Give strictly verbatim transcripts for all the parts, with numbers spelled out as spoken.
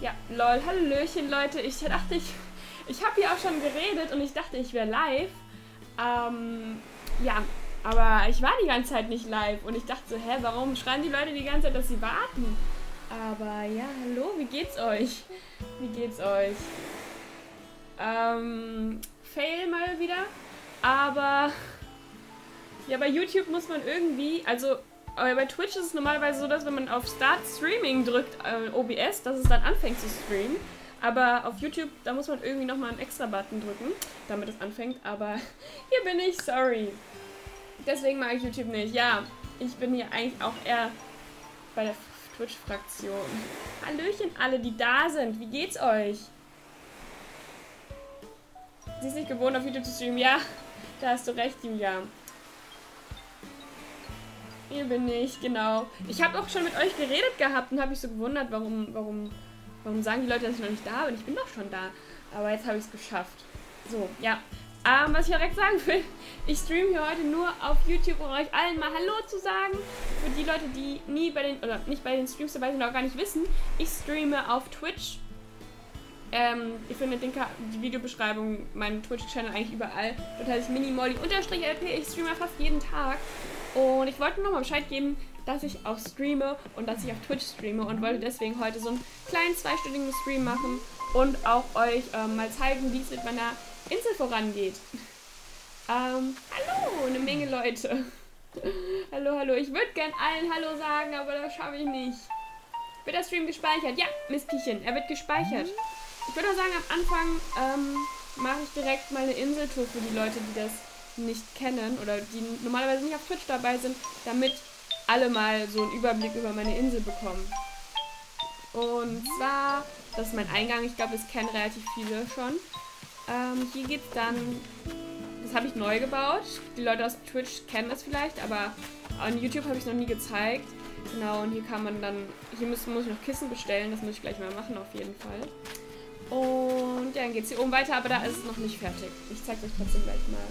Ja, lol, hallöchen, Leute. Ich dachte, ich, ich habe hier auch schon geredet und ich dachte, ich wäre live. Ähm, ja, aber ich war die ganze Zeit nicht live und ich dachte so, hä, warum schreien die Leute die ganze Zeit, dass sie warten? Aber ja, hallo, wie geht's euch? Wie geht's euch? Ähm, Fail mal wieder. Aber ja, bei YouTube muss man irgendwie, also aber bei Twitch ist es normalerweise so, dass wenn man auf Start Streaming drückt, äh, O B S, dass es dann anfängt zu streamen. Aber auf YouTube, da muss man irgendwie nochmal einen extra Button drücken, damit es anfängt. Aber hier bin ich, sorry. Deswegen mag ich YouTube nicht. Ja, ich bin hier eigentlich auch eher bei der Twitch-Fraktion. Hallöchen alle, die da sind. Wie geht's euch? Sie ist nicht gewohnt, auf YouTube zu streamen. Ja, da hast du recht, Julia. Hier bin ich, genau. Ich habe auch schon mit euch geredet gehabt und habe mich so gewundert, warum, warum, warum sagen die Leute, dass ich noch nicht da bin. Ich bin doch schon da. Aber jetzt habe ich es geschafft. So, ja. Ähm, was ich direkt sagen will, ich streame hier heute nur auf YouTube, um euch allen mal Hallo zu sagen. Für die Leute, die nie bei den, oder nicht bei den Streams dabei sind, auch gar nicht wissen, ich streame auf Twitch. Ähm, ihr findet den die Videobeschreibung, meinen Twitch-Channel eigentlich überall. Dort heißt ich minimolly-L P. Ich streame fast jeden Tag. Und ich wollte nur mal Bescheid geben, dass ich auch streame und dass ich auf Twitch streame und wollte deswegen heute so einen kleinen zweistündigen Stream machen und auch euch ähm, mal zeigen, wie es mit meiner Insel vorangeht. Ähm, hallo, eine Menge Leute. Hallo, hallo. Ich würde gern allen Hallo sagen, aber das schaffe ich nicht. Wird der Stream gespeichert? Ja, Mistiechen, er wird gespeichert. Ich würde auch sagen, am Anfang ähm, mache ich direkt mal eine Inseltour für die Leute, die das nicht kennen oder die normalerweise nicht auf Twitch dabei sind, damit alle mal so einen Überblick über meine Insel bekommen. Und zwar, das ist mein Eingang, ich glaube, das kennen relativ viele schon. Ähm, hier geht's dann, das habe ich neu gebaut. Die Leute aus Twitch kennen das vielleicht, aber an YouTube habe ich es noch nie gezeigt. Genau, und hier kann man dann, hier muss, muss ich noch Kissen bestellen, das muss ich gleich mal machen auf jeden Fall. Und ja, dann geht es hier oben weiter, aber da ist es noch nicht fertig. Ich zeige euch trotzdem gleich mal.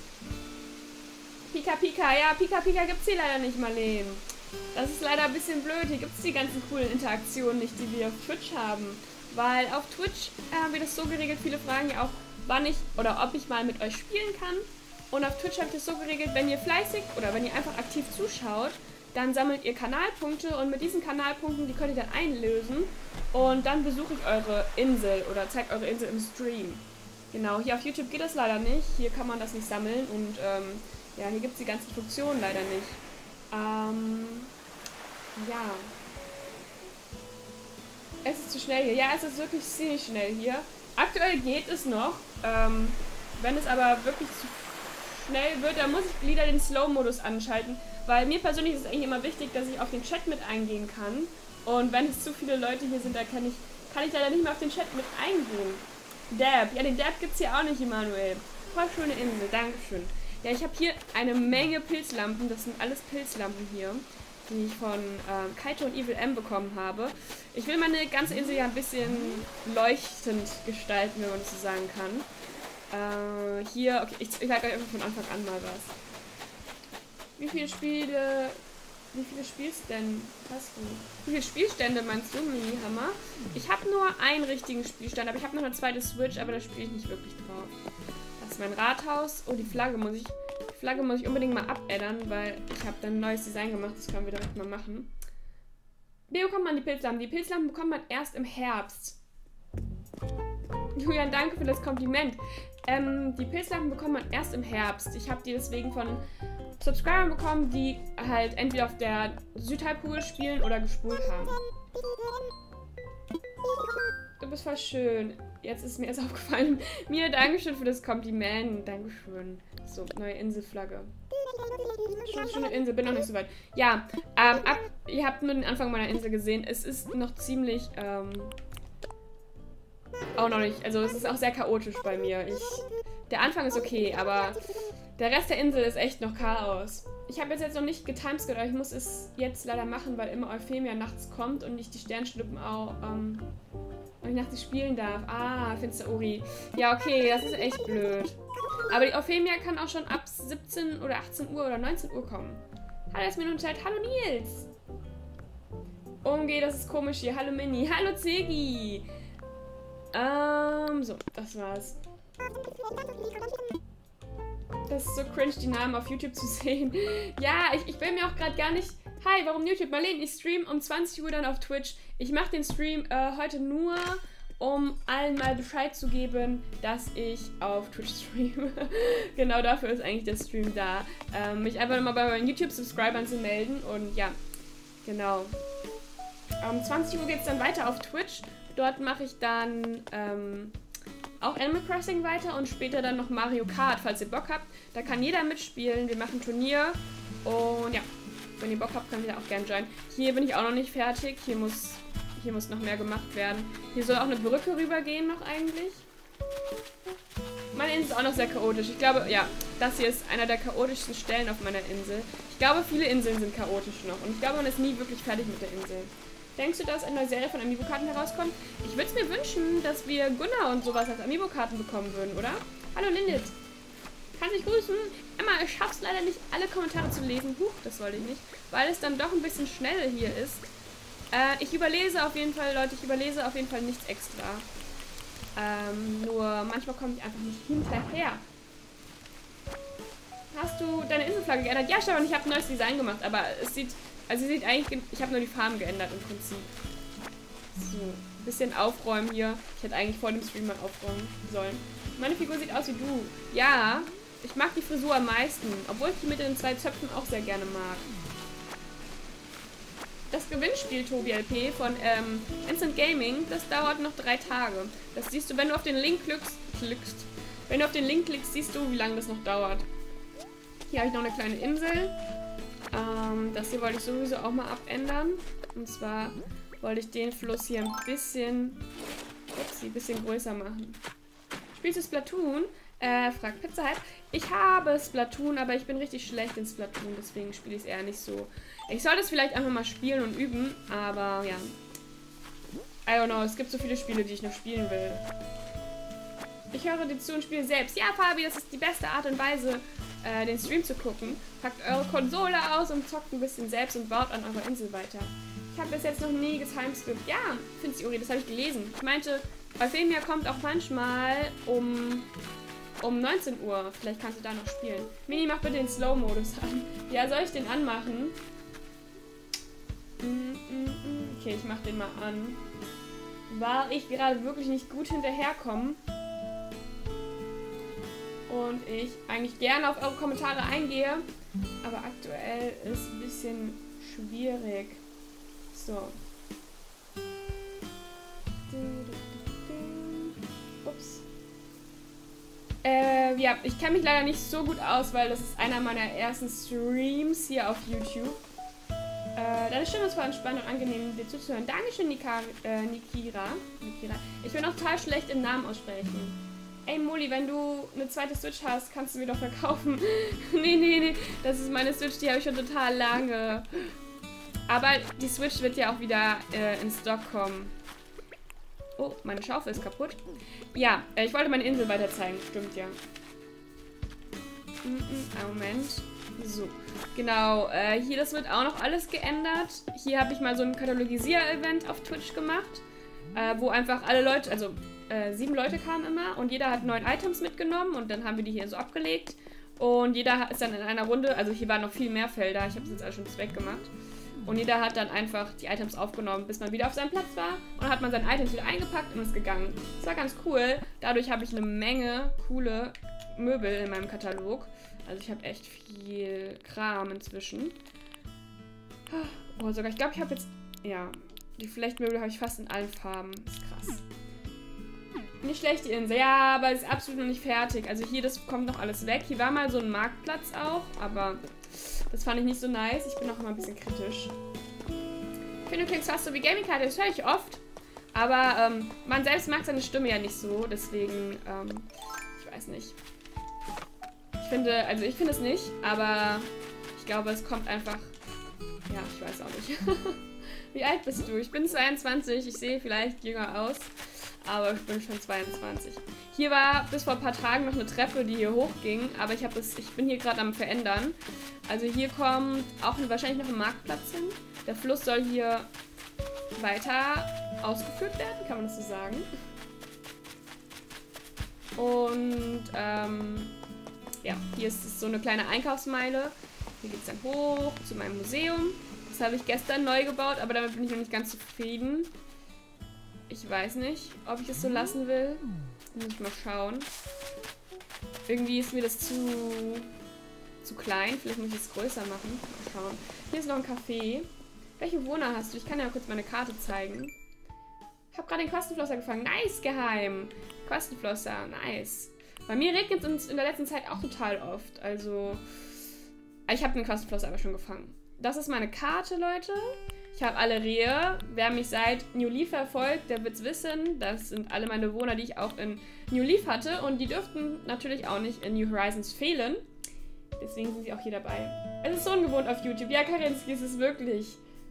Pika Pika, ja, Pika Pika gibt es hier leider nicht, Marleen. Das ist leider ein bisschen blöd. Hier gibt es die ganzen coolen Interaktionen nicht, die wir auf Twitch haben. Weil auf Twitch haben wir das so geregelt, viele fragen ja auch, wann ich oder ob ich mal mit euch spielen kann. Und auf Twitch habe ich das so geregelt, wenn ihr fleißig oder wenn ihr einfach aktiv zuschaut, dann sammelt ihr Kanalpunkte und mit diesen Kanalpunkten, die könnt ihr dann einlösen. Und dann besuche ich eure Insel oder zeige eure Insel im Stream. Genau, hier auf YouTube geht das leider nicht. Hier kann man das nicht sammeln und ähm, ja, hier gibt es die ganzen Funktionen leider nicht. Ähm, ja. Es ist zu schnell hier. Ja, es ist wirklich ziemlich schnell hier. Aktuell geht es noch. Ähm, wenn es aber wirklich zu schnell wird, dann muss ich wieder den Slow-Modus anschalten. Weil mir persönlich ist es eigentlich immer wichtig, dass ich auf den Chat mit eingehen kann. Und wenn es zu viele Leute hier sind, dann kann ich, kann ich leider nicht mehr auf den Chat mit eingehen. Dab. Ja, den Dab gibt es hier auch nicht, Emanuel. Voll schöne Insel. Dankeschön. Ja, ich habe hier eine Menge Pilzlampen. Das sind alles Pilzlampen hier, die ich von ähm, Kaito und Evil M bekommen habe. Ich will meine ganze Insel ja ein bisschen leuchtend gestalten, wenn man das so sagen kann. Äh, hier, okay, ich, ich sage euch einfach von Anfang an mal was. Wie viele Spiele, wie viele Spielstände hast du? Wie viele Spielstände meinst du, Mini-Hammer? Ich habe nur einen richtigen Spielstand, aber ich habe noch eine zweite Switch, aber da spiele ich nicht wirklich drauf. Das ist mein Rathaus. Oh, die Flagge muss ich, die Flagge muss ich unbedingt mal abaddern, weil ich habe dann ein neues Design gemacht, das können wir direkt mal machen. Wie bekommt man die Pilzlampen? Die Pilzlampen bekommt man erst im Herbst. Julian, danke für das Kompliment. Ähm, die Pilzlampen bekommt man erst im Herbst. Ich habe die deswegen von Subscribern bekommen, die halt entweder auf der Südhalbkugel spielen oder gespult haben. Du bist voll schön. Jetzt ist mir erst aufgefallen. Mir, Dankeschön für das Kompliment. Dankeschön. So, neue Inselflagge. Schöne, schöne Insel, bin noch nicht so weit. Ja, ähm, ab, ihr habt nur den Anfang meiner Insel gesehen. Es ist noch ziemlich, ähm, auch noch nicht, also es ist auch sehr chaotisch bei mir. Ich, der Anfang ist okay, aber der Rest der Insel ist echt noch Chaos. Ich habe jetzt, jetzt noch nicht getimescaled, aber ich muss es jetzt leider machen, weil immer Euphemia nachts kommt und nicht die Sternschnuppen auch, ähm, und ich nachts spielen darf. Ah, findest du, Uri? Ja, okay, das ist echt blöd. Aber die Euphemia kann auch schon ab siebzehn oder achtzehn Uhr oder neunzehn Uhr kommen. Hallo, ist mir nun Zeit. Hallo, Nils! umgehe. Das ist komisch hier. Hallo Mini. Hallo Ziggy. Ähm, so, das war's. Das ist so cringe, die Namen auf YouTube zu sehen. Ja, ich, ich bin mir auch gerade gar nicht... Hi, warum YouTube? Marlene, ich stream um zwanzig Uhr dann auf Twitch. Ich mache den Stream äh, heute nur, um allen mal Bescheid zu geben, dass ich auf Twitch streame. Genau dafür ist eigentlich der Stream da. Ähm, mich einfach nochmal bei meinen YouTube-Subscribern zu melden. Und ja, genau. Um zwanzig Uhr geht es dann weiter auf Twitch. Dort mache ich dann... Ähm, auch Animal Crossing weiter und später dann noch Mario Kart, falls ihr Bock habt. Da kann jeder mitspielen. Wir machen ein Turnier. Und ja, wenn ihr Bock habt, könnt ihr da auch gerne joinen. Hier bin ich auch noch nicht fertig. Hier muss, hier muss noch mehr gemacht werden. Hier soll auch eine Brücke rübergehen noch eigentlich. Meine Insel ist auch noch sehr chaotisch. Ich glaube, ja, das hier ist einer der chaotischsten Stellen auf meiner Insel. Ich glaube, viele Inseln sind chaotisch noch. Und ich glaube, man ist nie wirklich fertig mit der Insel. Denkst du, dass eine neue Serie von Amiibo-Karten herauskommt? Ich würde es mir wünschen, dass wir Gunnar und sowas als Amiibo-Karten bekommen würden, oder? Hallo Lilith. Kannst dich grüßen? Emma, ich schaff's leider nicht, alle Kommentare zu lesen. Huch, das wollte ich nicht. Weil es dann doch ein bisschen schnell hier ist. Äh, ich überlese auf jeden Fall, Leute, ich überlese auf jeden Fall nichts extra. Ähm, nur manchmal komme ich einfach nicht hinterher. Hast du deine Inselflagge geändert? Ja, Stefan, ich habe ein neues Design gemacht, aber es sieht... Also sie sieht eigentlich, ich habe nur die Farben geändert im Prinzip. So, ein bisschen aufräumen hier. Ich hätte eigentlich vor dem Stream mal aufräumen sollen. Meine Figur sieht aus wie du. Ja, ich mag die Frisur am meisten. Obwohl ich die mit den zwei Zöpfen auch sehr gerne mag. Das Gewinnspiel, Tobi L P, von ähm, Instant Gaming, das dauert noch drei Tage. Das siehst du, wenn du auf den Link klickst, klickst. Wenn du auf den Link klickst, siehst du, wie lange das noch dauert. Hier habe ich noch eine kleine Insel. Ähm, das hier wollte ich sowieso auch mal abändern. Und zwar wollte ich den Fluss hier ein bisschen, upsie, ein bisschen größer machen. Spielst du Splatoon? Äh, fragt Pizza Hype. Ich habe Splatoon, aber ich bin richtig schlecht in Splatoon, deswegen spiele ich es eher nicht so. Ich sollte es vielleicht einfach mal spielen und üben, aber ja. I don't know, es gibt so viele Spiele, die ich noch spielen will. Ich höre dir zu und spiele selbst. Ja, Fabi, das ist die beste Art und Weise, äh, den Stream zu gucken. Packt eure Konsole aus und zockt ein bisschen selbst und baut an eurer Insel weiter. Ich habe bis jetzt noch nie getimeskippt. Ja, Finzi-Uri, das habe ich gelesen. Ich meinte, Euphemia kommt auch manchmal um, um neunzehn Uhr. Vielleicht kannst du da noch spielen. Mini, mach bitte den Slow-Modus an. Ja, soll ich den anmachen? Okay, ich mach den mal an. Weil ich gerade wirklich nicht gut hinterherkomme. Und ich eigentlich gerne auf eure Kommentare eingehe. Aber aktuell ist ein bisschen schwierig. So. Ups. Äh, ja, ich kenne mich leider nicht so gut aus, weil das ist einer meiner ersten Streams hier auf YouTube. Äh, deine Stimme ist voll entspannt und angenehm, dir zuzuhören. Dankeschön, Nika, äh, Nikira. Nikira. Ich bin auch total schlecht im Namen aussprechen. Ey, Moli, wenn du eine zweite Switch hast, kannst du mir doch verkaufen. nee, nee, nee. Das ist meine Switch, die habe ich schon total lange. Aber die Switch wird ja auch wieder äh, in Stock kommen. Oh, meine Schaufel ist kaputt. Ja, äh, ich wollte meine Insel weiter zeigen. Stimmt, ja. Mm -mm, Moment. So, genau. Äh, hier, das wird auch noch alles geändert. Hier habe ich mal so ein Katalogisier-Event auf Twitch gemacht. Äh, wo einfach alle Leute, also äh, sieben Leute kamen immer und jeder hat neun Items mitgenommen und dann haben wir die hier so abgelegt. Und jeder ist dann in einer Runde, also hier waren noch viel mehr Felder, ich habe es jetzt alles schon weggemacht. Und jeder hat dann einfach die Items aufgenommen, bis man wieder auf seinem Platz war. Und dann hat man seine Items wieder eingepackt und ist gegangen. Das war ganz cool. Dadurch habe ich eine Menge coole Möbel in meinem Katalog. Also ich habe echt viel Kram inzwischen. Oh, sogar, ich glaube, ich habe jetzt, ja, die Flechtmöbel habe ich fast in allen Farben. Das ist krass. Nicht schlecht, die Insel. Ja, aber es ist absolut noch nicht fertig. Also hier, das kommt noch alles weg. Hier war mal so ein Marktplatz auch, aber das fand ich nicht so nice. Ich bin auch immer ein bisschen kritisch. Ich finde, du klingst fast so wie Gaming-Karte. Das höre ich oft. Aber ähm, man selbst mag seine Stimme ja nicht so. Deswegen, ähm, ich weiß nicht. Ich finde, also ich finde es nicht, aber ich glaube, es kommt einfach... Ja, ich weiß auch nicht. Wie alt bist du? Ich bin zweiundzwanzig. Ich sehe vielleicht jünger aus. Aber ich bin schon zweiundzwanzig. Hier war bis vor ein paar Tagen noch eine Treppe, die hier hochging. Aber ich, hab das, ich bin hier gerade am Verändern. Also hier kommt auch wahrscheinlich noch ein Marktplatz hin. Der Fluss soll hier weiter ausgeführt werden, kann man das so sagen. Und ähm, ja, hier ist es so eine kleine Einkaufsmeile. Hier geht es dann hoch zu meinem Museum. Das habe ich gestern neu gebaut, aber damit bin ich noch nicht ganz zufrieden. Ich weiß nicht, ob ich es so lassen will. Muss ich mal schauen. Irgendwie ist mir das zu, zu klein. Vielleicht muss ich es größer machen. Mal schauen. Hier ist noch ein Café. Welche Bewohner hast du? Ich kann ja kurz meine Karte zeigen. Ich habe gerade den Quastenflosser gefangen. Nice, geheim. Quastenflosser, nice. Bei mir regnet es in der letzten Zeit auch total oft. Also, ich habe den Quastenflosser aber schon gefangen. Das ist meine Karte, Leute. Ich habe alle Rehe. Wer mich seit New Leaf verfolgt, der wird es wissen. Das sind alle meine Bewohner, die ich auch in New Leaf hatte. Und die dürften natürlich auch nicht in New Horizons fehlen. Deswegen sind sie auch hier dabei. Es ist so ungewohnt auf YouTube. Ja, Karinski, ist es wirklich.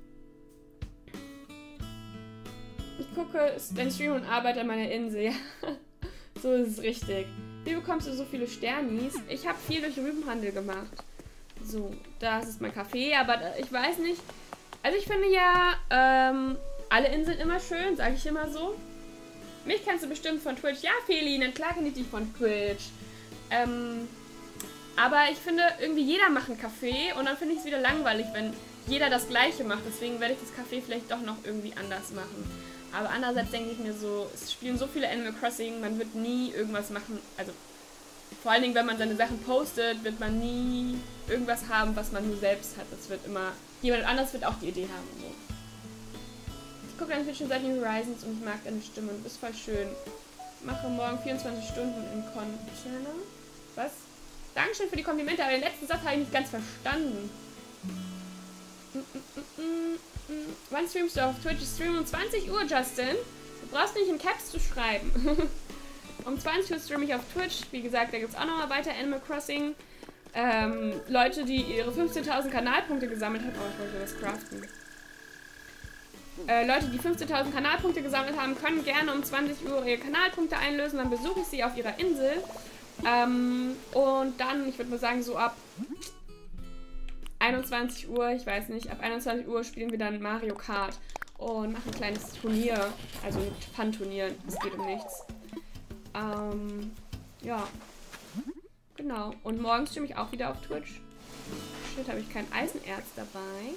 Ich gucke dein Stream und arbeite an meiner Insel. Ja, so ist es richtig. Wie bekommst du so viele Sternis? Ich habe viel durch Rübenhandel gemacht. So, das ist mein Café, aber ich weiß nicht. Also ich finde ja ähm, alle Inseln immer schön, sage ich immer so. Mich kennst du bestimmt von Twitch. Ja, Feli, dann klar kenne ich dich von Twitch. Ähm, aber ich finde, irgendwie jeder macht einen Café und dann finde ich es wieder langweilig, wenn jeder das Gleiche macht. Deswegen werde ich das Café vielleicht doch noch irgendwie anders machen. Aber andererseits denke ich mir so, es spielen so viele Animal Crossing, man wird nie irgendwas machen, also vor allen Dingen, wenn man seine Sachen postet, wird man nie irgendwas haben, was man nur selbst hat. Das wird immer, jemand anderes wird auch die Idee haben. So. Ich gucke deine Twitch schon seit New Horizons und ich mag deine Stimme und du bist voll schön. Ich mache morgen vierundzwanzig Stunden in Container. Was? Dankeschön für die Komplimente, aber den letzten Satz habe ich nicht ganz verstanden. Mm, mm, mm, mm. Wann streamst du auf Twitch? Ich streame um zwanzig Uhr, Justin. Du brauchst nicht in Caps zu schreiben. Um zwanzig Uhr streame ich auf Twitch. Wie gesagt, da gibt es auch nochmal weiter Animal Crossing. Ähm, Leute, die ihre fünfzehntausend Kanalpunkte gesammelt haben. Oh, ich wollte was craften. Äh, Leute, die fünfzehntausend Kanalpunkte gesammelt haben, können gerne um zwanzig Uhr ihre Kanalpunkte einlösen. Dann besuche ich sie auf ihrer Insel. Ähm, und dann, ich würde mal sagen, so ab einundzwanzig Uhr, ich weiß nicht, ab einundzwanzig Uhr spielen wir dann Mario Kart und machen ein kleines Turnier, also ein Fun-Turnier, es geht um nichts. Ähm, ja, genau. Und morgen streame ich auch wieder auf Twitch. Shit, habe ich kein Eisenerz dabei.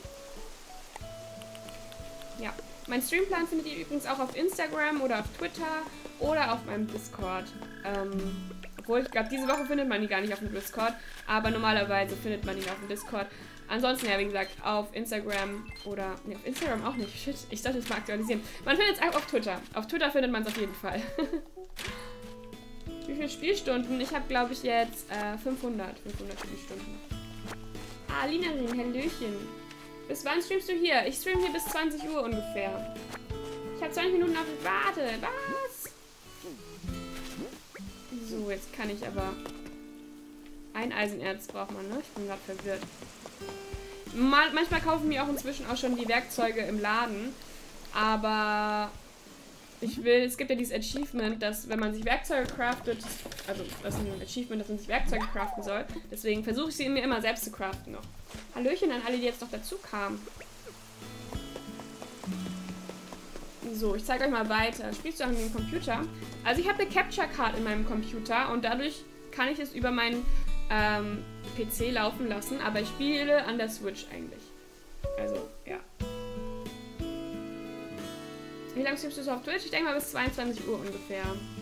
Ja, mein Streamplan findet ihr übrigens auch auf Instagram oder auf Twitter oder auf meinem Discord. Ähm, obwohl, ich glaube, diese Woche findet man die gar nicht auf dem Discord, aber normalerweise findet man ihn auf dem Discord. Ansonsten, ja, wie gesagt, auf Instagram oder, ne, auf Instagram auch nicht. Shit, ich sollte es mal aktualisieren. Man findet es auch auf Twitter. Auf Twitter findet man es auf jeden Fall. Wie viele Spielstunden? Ich habe, glaube ich, jetzt äh, fünfhundert. fünfhundert Spielstunden. Ah, Linerin, Hallöchen. Bis wann streamst du hier? Ich stream hier bis zwanzig Uhr ungefähr. Ich habe zwanzig Minuten auf dich. Warte, was? So, jetzt kann ich aber... Ein Eisenerz braucht man, ne? Ich bin gerade verwirrt. Mal, manchmal kaufen wir auch inzwischen auch schon die Werkzeuge im Laden. Aber... Ich will, es gibt ja dieses Achievement, dass wenn man sich Werkzeuge craftet, also das ist ein Achievement, dass man sich Werkzeuge craften soll. Deswegen versuche ich sie mir immer selbst zu craften noch. Hallöchen an alle, die jetzt noch dazu kamen. So, ich zeige euch mal weiter. Spielst du auch mit dem Computer? Also ich habe eine Capture Card in meinem Computer und dadurch kann ich es über meinen ähm, P C laufen lassen, aber ich spiele an der Switch eigentlich. Also, ja. Wie lange streamst du so auf Twitch? Ich denke mal bis zweiundzwanzig Uhr ungefähr.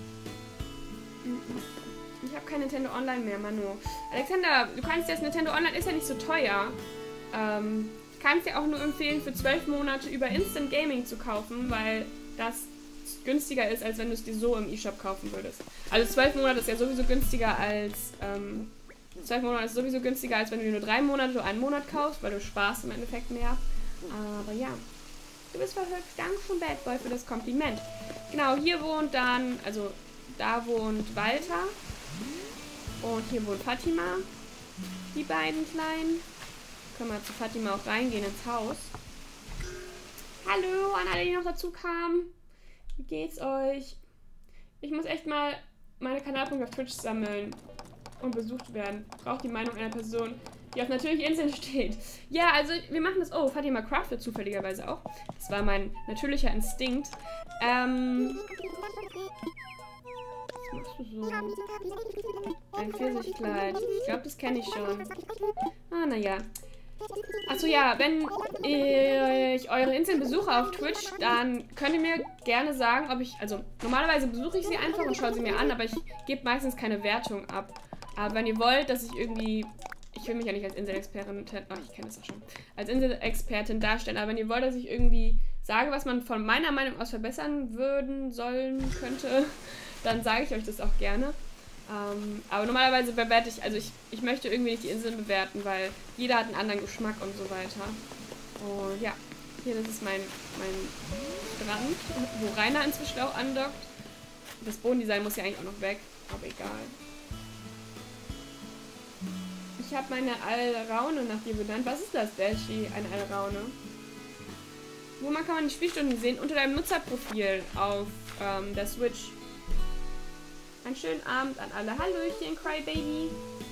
Ich habe kein Nintendo Online mehr, Manu. Alexander, du kannst jetzt, Nintendo Online ist ja nicht so teuer. Ähm, ich kann es dir auch nur empfehlen, für zwölf Monate über Instant Gaming zu kaufen, weil das günstiger ist, als wenn du es dir so im eShop kaufen würdest. Also zwölf Monate ist ja sowieso günstiger als, ähm, zwölf Monate ist sowieso günstiger, als wenn du dir nur drei Monate oder einen Monat kaufst, weil du sparst im Endeffekt mehr. Aber ja. Du bist verhübscht. Danke schon, Bad Boy, für das Kompliment. Genau, hier wohnt dann, also da wohnt Walter. Und hier wohnt Fatima. Die beiden Kleinen. Können wir zu Fatima auch reingehen ins Haus. Hallo an alle, die noch dazu kamen. Wie geht's euch? Ich muss echt mal meine Kanalpunkte auf Twitch sammeln und besucht werden. Braucht die Meinung einer Person, die auf natürliche Inseln steht. Ja, also wir machen das... Oh, Fatima craftet zufälligerweise auch. Das war mein natürlicher Instinkt. Ähm... Was machst du so? Ein Pfirsichkleid. Ich glaube, das kenne ich schon. Ah, naja. Achso, ja, wenn ich eure Inseln besuche auf Twitch, dann könnt ihr mir gerne sagen, ob ich... Also, normalerweise besuche ich sie einfach und schaue sie mir an, aber ich gebe meistens keine Wertung ab. Aber wenn ihr wollt, dass ich irgendwie... Ich will mich ja nicht als Inselexpertin... Ach, ich kenne das auch schon. Als Inselexpertin darstellen, aber wenn ihr wollt, dass ich irgendwie sage, was man von meiner Meinung aus verbessern würden, sollen, könnte, dann sage ich euch das auch gerne. Ähm, aber normalerweise bewerte ich, also ich, ich möchte irgendwie nicht die Inseln bewerten, weil jeder hat einen anderen Geschmack und so weiter. Und ja, hier, das ist mein, mein Strand, wo Rainer inzwischen auch andockt. Das Bodendesign muss ja eigentlich auch noch weg, aber egal. Ich habe meine Alraune nach dir benannt. Was ist das, Dashi? Eine Alraune? Wo man kann man die Spielstunden sehen? Unter deinem Nutzerprofil auf ähm, der Switch. Einen schönen Abend an alle. Hallöchen, Crybaby.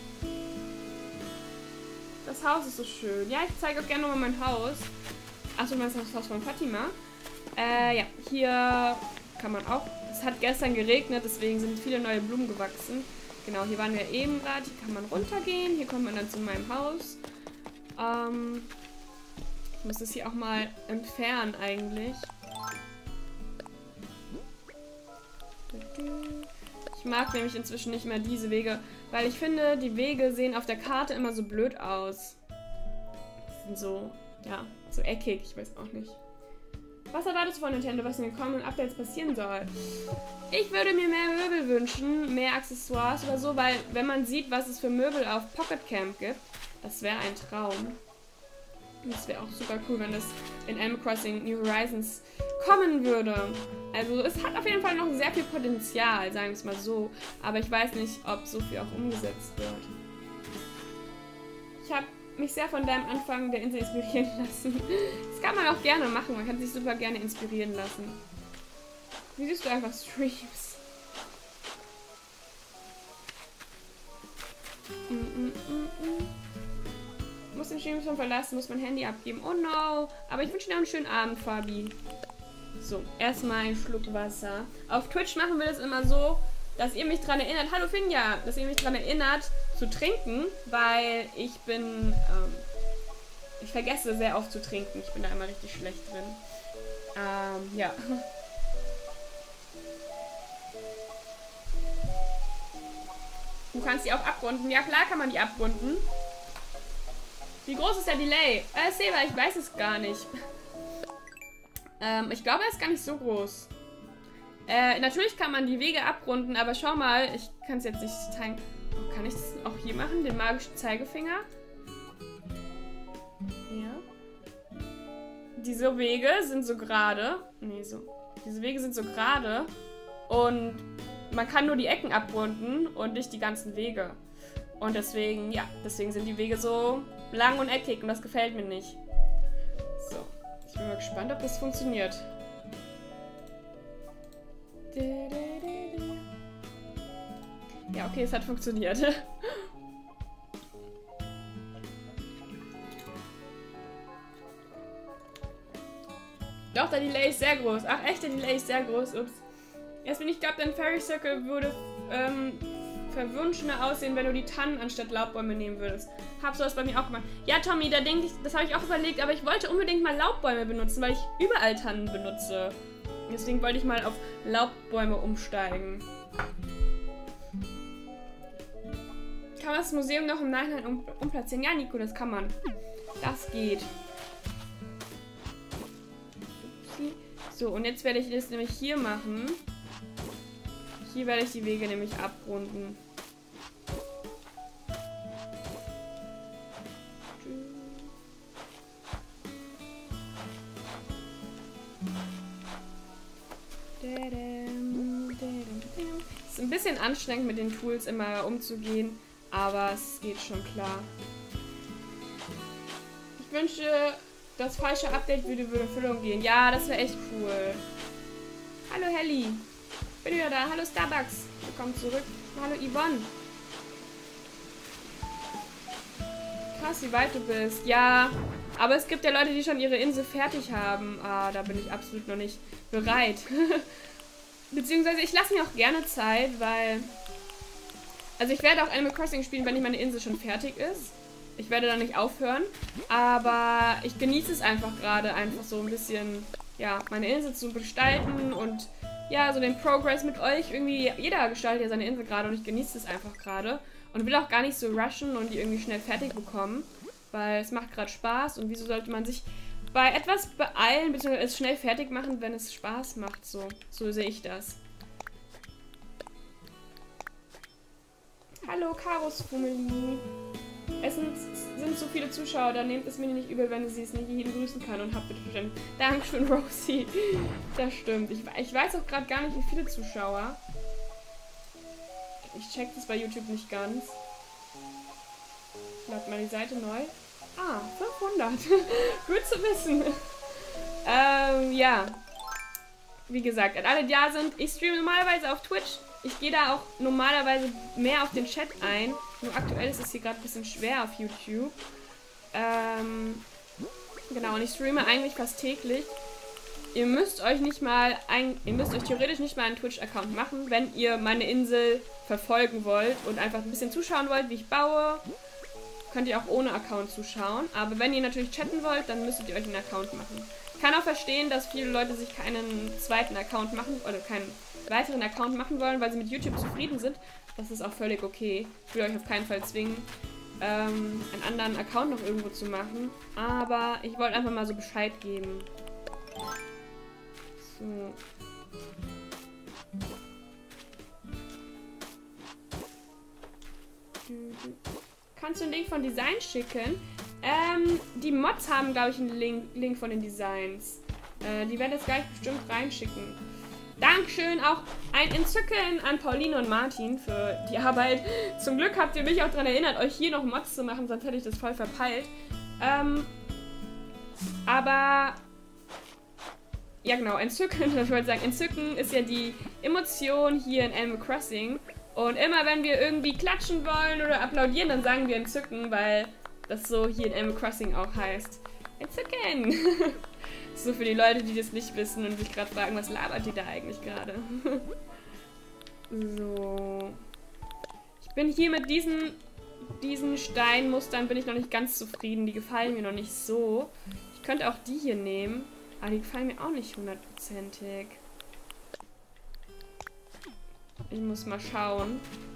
Das Haus ist so schön. Ja, ich zeige auch gerne nochmal mein Haus. Achso, das ist das Haus von Fatima. Äh, ja, hier kann man auch... Es hat gestern geregnet, deswegen sind viele neue Blumen gewachsen. Genau, hier waren wir eben gerade. Hier kann man runtergehen. Hier kommt man dann zu meinem Haus. Ähm, ich muss das hier auch mal entfernen eigentlich. Ich mag nämlich inzwischen nicht mehr diese Wege, weil ich finde, die Wege sehen auf der Karte immer so blöd aus. Die sind so, ja, so eckig, ich weiß auch nicht. Was erwartest du von Nintendo, was in den kommenden Updates passieren soll? Ich würde mir mehr Möbel wünschen, mehr Accessoires oder so, weil wenn man sieht, was es für Möbel auf Pocket Camp gibt, das wäre ein Traum. Das wäre auch super cool, wenn das in Animal Crossing New Horizons kommen würde. Also es hat auf jeden Fall noch sehr viel Potenzial, sagen wir es mal so. Aber ich weiß nicht, ob so viel auch umgesetzt wird. Ich habe mich sehr von deinem Anfang der Insel inspirieren lassen. Das kann man auch gerne machen. Man kann sich super gerne inspirieren lassen. Wie siehst du einfach Streams? Mm -mm -mm -mm. Muss den Stream schon verlassen, muss mein Handy abgeben. Oh no. Aber ich wünsche dir einen schönen Abend, Fabi. So, erstmal einen Schluck Wasser. Auf Twitch machen wir das immer so, dass ihr mich daran erinnert, hallo Finja, dass ihr mich daran erinnert zu trinken, weil ich bin, ähm, ich vergesse sehr oft zu trinken. Ich bin da immer richtig schlecht drin. Ähm, ja. Du kannst die auch abrunden. Ja, klar kann man die abrunden. Wie groß ist der Delay? Äh, Seba, ich weiß es gar nicht. ähm, ich glaube, er ist gar nicht so groß. Äh, natürlich kann man die Wege abrunden, aber schau mal, ich kann es jetzt nicht zeigen. Oh, kann ich das auch hier machen? Den magischen Zeigefinger? Ja. Diese Wege sind so gerade. Nee, so. Diese Wege sind so gerade. Und man kann nur die Ecken abrunden und nicht die ganzen Wege. Und deswegen, ja, deswegen sind die Wege so lang und eckig und das gefällt mir nicht. So, ich bin mal gespannt, ob das funktioniert. Ja, okay, es hat funktioniert. Doch, der Delay ist sehr groß. Ach, echt, der Delay ist sehr groß. Ups. Erst wenn ich glaube, dein Fairy Circle würde ähm, verwunschener aussehen, wenn du die Tannen anstatt Laubbäume nehmen würdest. Hab sowas bei mir auch gemacht. Ja, Tommy, da denke ich, das habe ich auch überlegt, aber ich wollte unbedingt mal Laubbäume benutzen, weil ich überall Tannen benutze. Deswegen wollte ich mal auf Laubbäume umsteigen. Kann man das Museum noch im Nachhinein um, umplatzieren? Ja, Nico, das kann man. Das geht. So, und jetzt werde ich das nämlich hier machen. Hier werde ich die Wege nämlich abrunden. Es ist ein bisschen anstrengend, mit den Tools immer umzugehen, aber es geht schon klar. Ich wünsche, das falsche Update würde in Erfüllung gehen. Ja, das wäre echt cool. Hallo Helly. Bin wieder da. Hallo Starbucks. Willkommen zurück. Hallo Yvonne. Krass, wie weit du bist. Ja, aber es gibt ja Leute, die schon ihre Insel fertig haben. Ah, da bin ich absolut noch nicht bereit. Beziehungsweise ich lasse mir auch gerne Zeit, weil... Also ich werde auch Animal Crossing spielen, wenn nicht meine Insel schon fertig ist. Ich werde da nicht aufhören. Aber ich genieße es einfach gerade, einfach so ein bisschen, ja, meine Insel zu gestalten und ja, so den Progress mit euch. Irgendwie, jeder gestaltet ja seine Insel gerade und ich genieße es einfach gerade. Und will auch gar nicht so rushen und die irgendwie schnell fertig bekommen. Weil es macht gerade Spaß und wieso sollte man sich bei etwas beeilen, beziehungsweise es schnell fertig machen, wenn es Spaß macht. So, so sehe ich das. Hallo, Karos Family. Es sind, sind so viele Zuschauer, da nehmt es mir nicht übel, wenn sie es nicht jeden grüßen kann und habt bitte Verständnis. Dankeschön, Rosie. Das stimmt. Ich, ich weiß auch gerade gar nicht, wie viele Zuschauer. Ich check das bei YouTube nicht ganz. Lad mal die Seite neu. Ah, fünfhundert. Gut zu wissen. ähm, ja. Wie gesagt, an alle, die da sind, ich streame normalerweise auf Twitch. Ich gehe da auch normalerweise mehr auf den Chat ein. Nur aktuell ist es hier gerade ein bisschen schwer auf YouTube. Ähm, genau, und ich streame eigentlich fast täglich. Ihr müsst euch nicht mal ein, ihr müsst euch theoretisch nicht mal einen Twitch-Account machen, wenn ihr meine Insel verfolgen wollt und einfach ein bisschen zuschauen wollt, wie ich baue. Könnt ihr auch ohne Account zuschauen. Aber wenn ihr natürlich chatten wollt, dann müsstet ihr euch einen Account machen. Ich kann auch verstehen, dass viele Leute sich keinen zweiten Account machen oder keinen weiteren Account machen wollen, weil sie mit YouTube zufrieden sind. Das ist auch völlig okay. Ich will euch auf keinen Fall zwingen, ähm, einen anderen Account noch irgendwo zu machen. Aber ich wollte einfach mal so Bescheid geben. So. Kannst du einen Link von Design schicken? Ähm, die Mods haben, glaube ich, einen Link, Link von den Designs. Äh, die werden jetzt gleich bestimmt reinschicken. Dankeschön auch ein Entzücken an Pauline und Martin für die Arbeit. Zum Glück habt ihr mich auch daran erinnert, euch hier noch Mods zu machen, sonst hätte ich das voll verpeilt. Ähm, aber, ja genau, Entzücken, ich wollte sagen, Entzücken ist ja die Emotion hier in Animal Crossing. Und immer wenn wir irgendwie klatschen wollen oder applaudieren, dann sagen wir Entzücken, weil das so hier in Animal Crossing auch heißt. Entzücken! So für die Leute, die das nicht wissen und sich gerade fragen, was labert die da eigentlich gerade? So. Ich bin hier mit diesen, diesen Steinmustern bin ich noch nicht ganz zufrieden. Die gefallen mir noch nicht so. Ich könnte auch die hier nehmen, aber die gefallen mir auch nicht hundertprozentig. Ich muss mal schauen.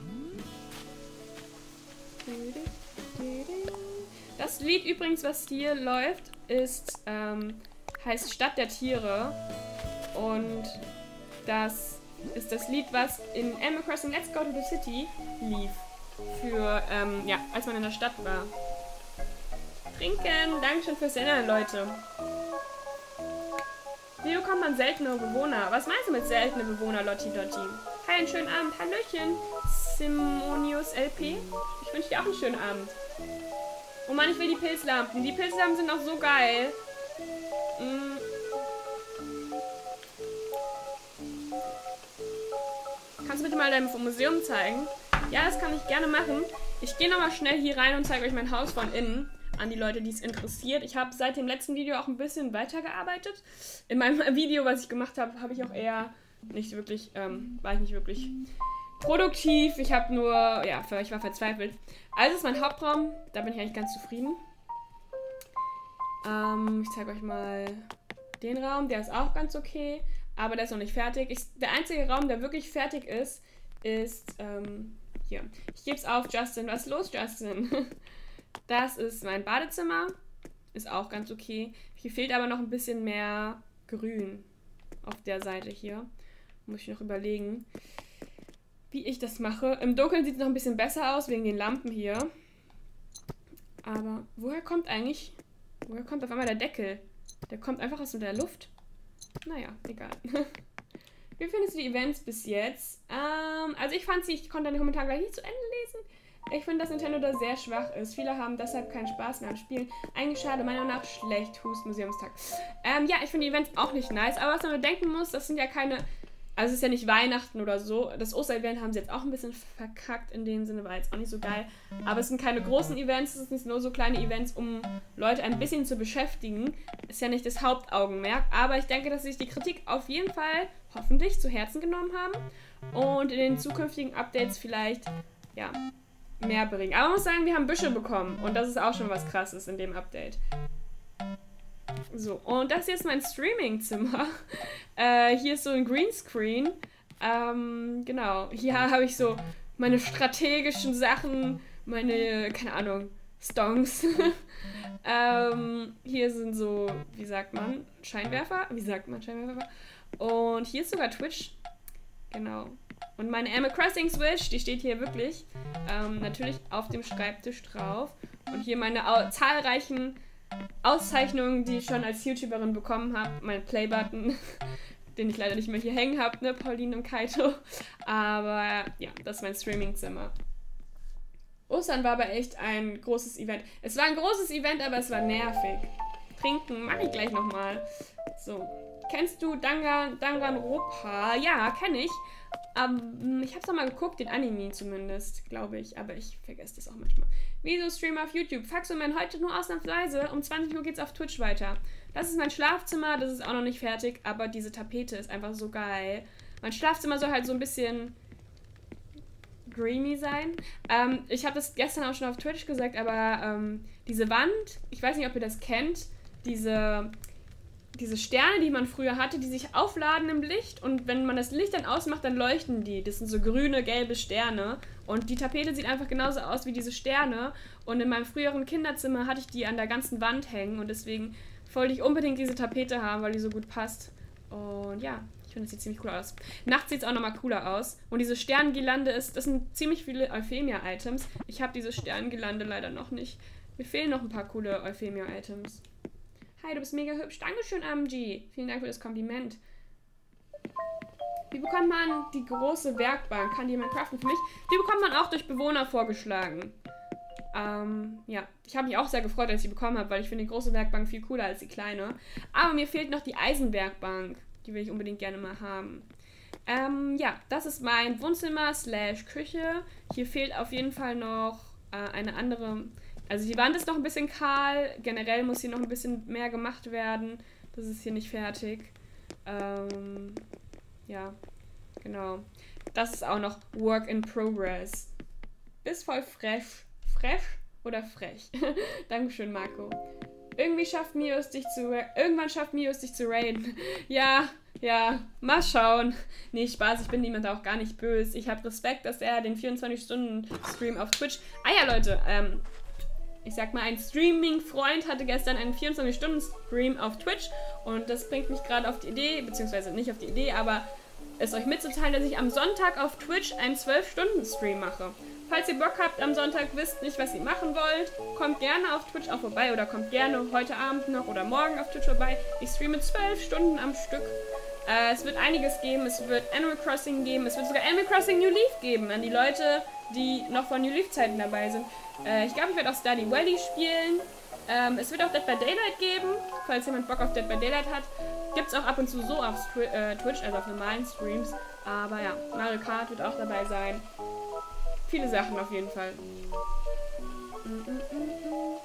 Das Lied übrigens, was hier läuft, ist, ähm, heißt Stadt der Tiere. Und das ist das Lied, was in Animal Crossing Let's Go to the City lief. Für, ähm, ja, als man in der Stadt war. Trinken! Dankeschön fürs Erinnern, Leute. Wie bekommt man seltene Bewohner? Was meinst du mit seltene Bewohner, Lotti Dotti? Hi, einen schönen Abend. Hallöchen, Simonius L P. Ich wünsche dir auch einen schönen Abend. Oh Mann, ich will die Pilzlampen. Die Pilzlampen sind auch so geil. Mm. Kannst du bitte mal dein Museum zeigen? Ja, das kann ich gerne machen. Ich gehe nochmal schnell hier rein und zeige euch mein Haus von innen. An die Leute, die es interessiert. Ich habe seit dem letzten Video auch ein bisschen weitergearbeitet. In meinem Video, was ich gemacht habe, habe ich auch eher nicht wirklich, ähm, war ich nicht wirklich produktiv. Ich habe nur, ja, ich war verzweifelt. Also ist mein Hauptraum. Da bin ich eigentlich ganz zufrieden. Ähm, ich zeige euch mal den Raum. Der ist auch ganz okay. Aber der ist noch nicht fertig. Ich, der einzige Raum, der wirklich fertig ist, ist, ähm, hier. Ich gebe es auf, Justin. Was ist los, Justin? Das ist mein Badezimmer. Ist auch ganz okay. Hier fehlt aber noch ein bisschen mehr Grün auf der Seite hier. Muss ich noch überlegen, wie ich das mache. Im Dunkeln sieht es noch ein bisschen besser aus, wegen den Lampen hier. Aber woher kommt eigentlich... Woher kommt auf einmal der Deckel? Der kommt einfach aus der Luft. Naja, egal. Wie findest du die Events bis jetzt? Ähm, also ich fand sie, ich konnte den Kommentar gleich nicht zu Ende lesen. Ich finde, dass Nintendo da sehr schwach ist. Viele haben deshalb keinen Spaß mehr am Spielen. Eigentlich schade, meiner Meinung nach schlecht. Hust Museumstag. Ähm, ja, ich finde die Events auch nicht nice. Aber was man bedenken muss, das sind ja keine Also es ist ja nicht Weihnachten oder so. Das Oster-Event haben sie jetzt auch ein bisschen verkackt in dem Sinne, war jetzt auch nicht so geil. Aber es sind keine großen Events, es sind nur so kleine Events, um Leute ein bisschen zu beschäftigen. Ist ja nicht das Hauptaugenmerk. Aber ich denke, dass sie sich die Kritik auf jeden Fall hoffentlich zu Herzen genommen haben und in den zukünftigen Updates vielleicht, ja, mehr bringen. Aber man muss sagen, wir haben Büsche bekommen und das ist auch schon was Krasses in dem Update. So, und das hier ist mein Streaming-Zimmer. Äh, hier ist so ein Greenscreen. Ähm, genau. Hier habe ich so meine strategischen Sachen, meine, keine Ahnung, Stonks. ähm, hier sind so, wie sagt man, Scheinwerfer? Wie sagt man Scheinwerfer? Und hier ist sogar Twitch. Genau. Und meine Animal Crossing Switch, die steht hier wirklich ähm, natürlich auf dem Schreibtisch drauf. Und hier meine au- zahlreichen Auszeichnungen, die ich schon als YouTuberin bekommen habe. Mein Playbutton, den ich leider nicht mehr hier hängen habe, ne, Pauline und Kaito. Aber ja, das ist mein Streamingzimmer. Ostern war aber echt ein großes Event. Es war ein großes Event, aber es war nervig. Trinken mache ich gleich nochmal. So. Kennst du Dangan, Danganronpa? Ja, kenne ich. Um, ich hab's noch mal geguckt, den Anime zumindest, glaube ich. Aber ich vergesse das auch manchmal. Wieso Stream auf YouTube? Faxoman, heute nur ausnahmsweise. Um zwanzig Uhr geht's auf Twitch weiter. Das ist mein Schlafzimmer, das ist auch noch nicht fertig. Aber diese Tapete ist einfach so geil. Mein Schlafzimmer soll halt so ein bisschen dreamy sein. Ähm, ich habe das gestern auch schon auf Twitch gesagt, aber ähm, diese Wand, ich weiß nicht, ob ihr das kennt, diese... diese Sterne, die man früher hatte, die sich aufladen im Licht und wenn man das Licht dann ausmacht, dann leuchten die. Das sind so grüne, gelbe Sterne und die Tapete sieht einfach genauso aus wie diese Sterne und in meinem früheren Kinderzimmer hatte ich die an der ganzen Wand hängen und deswegen wollte ich unbedingt diese Tapete haben, weil die so gut passt. Und ja, ich finde, das sieht ziemlich cool aus. Nachts sieht es auch nochmal cooler aus. Und diese Sternengirlande ist, das sind ziemlich viele Euphemia-Items. Ich habe diese Sternengirlande leider noch nicht. Mir fehlen noch ein paar coole Euphemia-Items. Hi, du bist mega hübsch. Dankeschön, A M G. Vielen Dank für das Kompliment. Wie bekommt man die große Werkbank? Kann die jemand craften für mich? Die bekommt man auch durch Bewohner vorgeschlagen. Ähm, ja. Ich habe mich auch sehr gefreut, als ich sie bekommen habe, weil ich finde die große Werkbank viel cooler als die kleine. Aber mir fehlt noch die Eisenwerkbank. Die will ich unbedingt gerne mal haben. Ähm, ja, das ist mein Wohnzimmer slash Küche. Hier fehlt auf jeden Fall noch äh, eine andere... Also die Wand ist noch ein bisschen kahl. Generell muss hier noch ein bisschen mehr gemacht werden. Das ist hier nicht fertig. Ähm, ja, genau. Das ist auch noch Work in Progress. Bist voll fresh. Fresh oder frech? Dankeschön, Marco. Irgendwie schafft Mios dich zu... Irgendwann schafft Mios dich zu raiden. Ja, ja, mal schauen. Nee, Spaß, ich bin niemand auch gar nicht böse. Ich habe Respekt, dass er den vierundzwanzig-Stunden-Stream auf Twitch... Ah ja, Leute, ähm... ich sag mal, ein Streaming-Freund hatte gestern einen vierundzwanzig-Stunden-Stream auf Twitch und das bringt mich gerade auf die Idee, beziehungsweise nicht auf die Idee, aber es euch mitzuteilen, dass ich am Sonntag auf Twitch einen zwölf-Stunden-Stream mache. Falls ihr Bock habt, am Sonntag wisst nicht, was ihr machen wollt, kommt gerne auf Twitch auch vorbei oder kommt gerne heute Abend noch oder morgen auf Twitch vorbei. Ich streame zwölf Stunden am Stück. Äh, es wird einiges geben, es wird Animal Crossing geben, es wird sogar Animal Crossing New Leaf geben an die Leute, die noch von New Leaf Zeiten dabei sind. Äh, ich glaube, ich werde auch Stardew Valley spielen. Ähm, es wird auch Dead by Daylight geben, falls jemand Bock auf Dead by Daylight hat. Gibt es auch ab und zu so auf Stri äh, Twitch, also auf normalen Streams. Aber ja, Mario Kart wird auch dabei sein. Viele Sachen auf jeden Fall. Mm -mm -mm.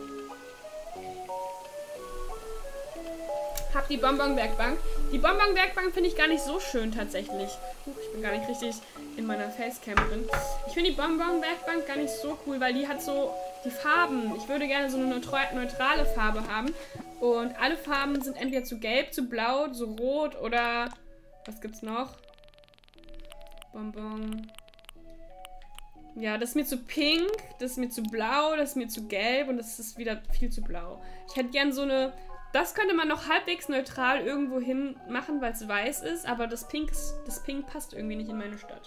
Hab die Bonbon-Werkbank. Die Bonbon-Werkbank finde ich gar nicht so schön tatsächlich. Uh, ich bin gar nicht richtig in meiner Facecam drin. Ich finde die Bonbon-Werkbank gar nicht so cool, weil die hat so die Farben. Ich würde gerne so eine neutrale Farbe haben. Und alle Farben sind entweder zu gelb, zu blau, zu rot oder... Was gibt's noch? Bonbon... Ja, das ist mir zu pink, das ist mir zu blau, das ist mir zu gelb und das ist wieder viel zu blau. Ich hätte gern so eine... Das könnte man noch halbwegs neutral irgendwo hin machen, weil es weiß ist, aber das Pink, ist, das Pink passt irgendwie nicht in meine Stadt.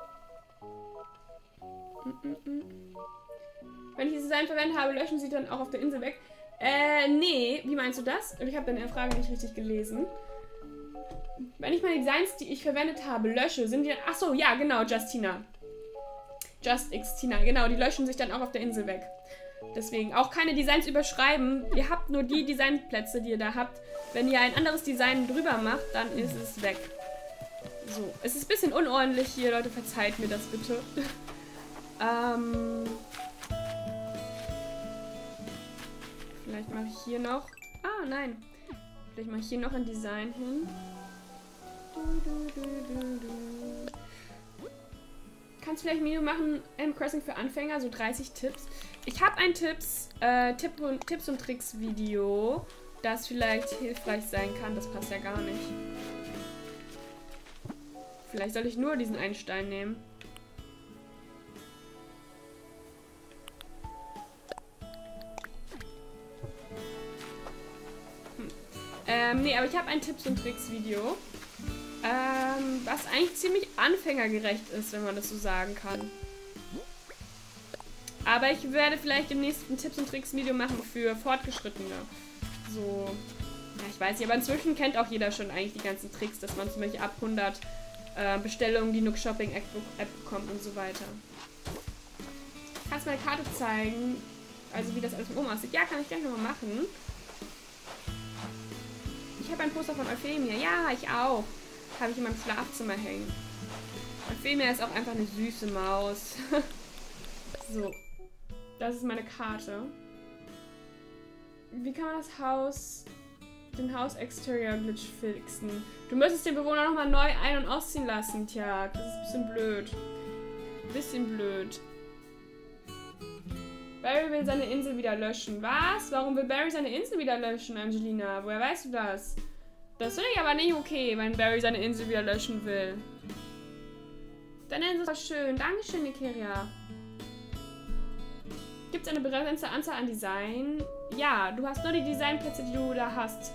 Mm -mm -mm. Wenn ich dieses Design verwendet habe, löschen sie dann auch auf der Insel weg? Äh, nee. Wie meinst du das? Ich habe deine Frage nicht richtig gelesen. Wenn ich meine Designs, die ich verwendet habe, lösche, sind die dann... Achso, ja, genau, Justina. Just X Tina, genau, die löschen sich dann auch auf der Insel weg. Deswegen auch keine Designs überschreiben. Ihr habt nur die Designplätze, die ihr da habt. Wenn ihr ein anderes Design drüber macht, dann ist es weg. So, es ist ein bisschen unordentlich hier, Leute, verzeiht mir das bitte. ähm... Vielleicht mache ich hier noch... Ah, nein. Vielleicht mache ich hier noch ein Design hin. Kannst vielleicht ein Video machen, Animal Crossing für Anfänger, so dreißig Tipps. Ich habe ein Tipps, äh, Tipp und, Tipps und Tricks Video, das vielleicht hilfreich sein kann. Das passt ja gar nicht. Vielleicht soll ich nur diesen einen Stein nehmen. Ähm, nee, aber ich habe ein Tipps und Tricks Video, ähm, was eigentlich ziemlich anfängergerecht ist, wenn man das so sagen kann. Aber ich werde vielleicht im nächsten Tipps und Tricks Video machen für Fortgeschrittene. So, ja, ich weiß nicht, aber inzwischen kennt auch jeder schon eigentlich die ganzen Tricks, dass man zum Beispiel ab hundert äh, Bestellungen die Nook Shopping App, App bekommt und so weiter. Kannst du mal eine Karte zeigen, also wie das alles von oben aussieht? Ja, kann ich gleich nochmal machen. Ich habe ein Poster von Euphemia. Ja, ich auch. Habe ich in meinem Schlafzimmer hängen. Euphemia ist auch einfach eine süße Maus. So. Das ist meine Karte. Wie kann man das Haus, den Haus-Exterior-Glitch fixen? Du müsstest den Bewohner nochmal neu ein- und ausziehen lassen, Tja. Das ist ein bisschen blöd. Bisschen blöd. Barry will seine Insel wieder löschen. Was? Warum will Barry seine Insel wieder löschen, Angelina? Woher weißt du das? Das finde ich aber nicht okay, wenn Barry seine Insel wieder löschen will. Deine Insel ist voll schön. Dankeschön, Nikeria. Gibt es eine begrenzte Anzahl an Design? Ja, du hast nur die Designplätze, die du da hast.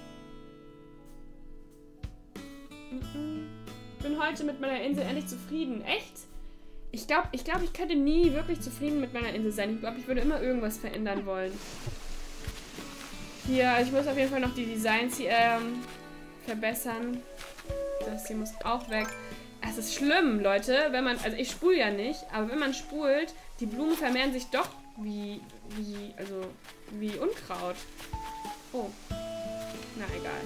Bin heute mit meiner Insel endlich zufrieden. Echt? Ich glaube, ich, glaub, ich könnte nie wirklich zufrieden mit meiner Insel sein. Ich glaube, ich würde immer irgendwas verändern wollen. Hier, ich muss auf jeden Fall noch die Designs hier ähm, verbessern. Das hier muss auch weg. Es ist schlimm, Leute, wenn man, also ich spule ja nicht, aber wenn man spult, die Blumen vermehren sich doch wie, wie, also, wie Unkraut. Oh. Na, egal.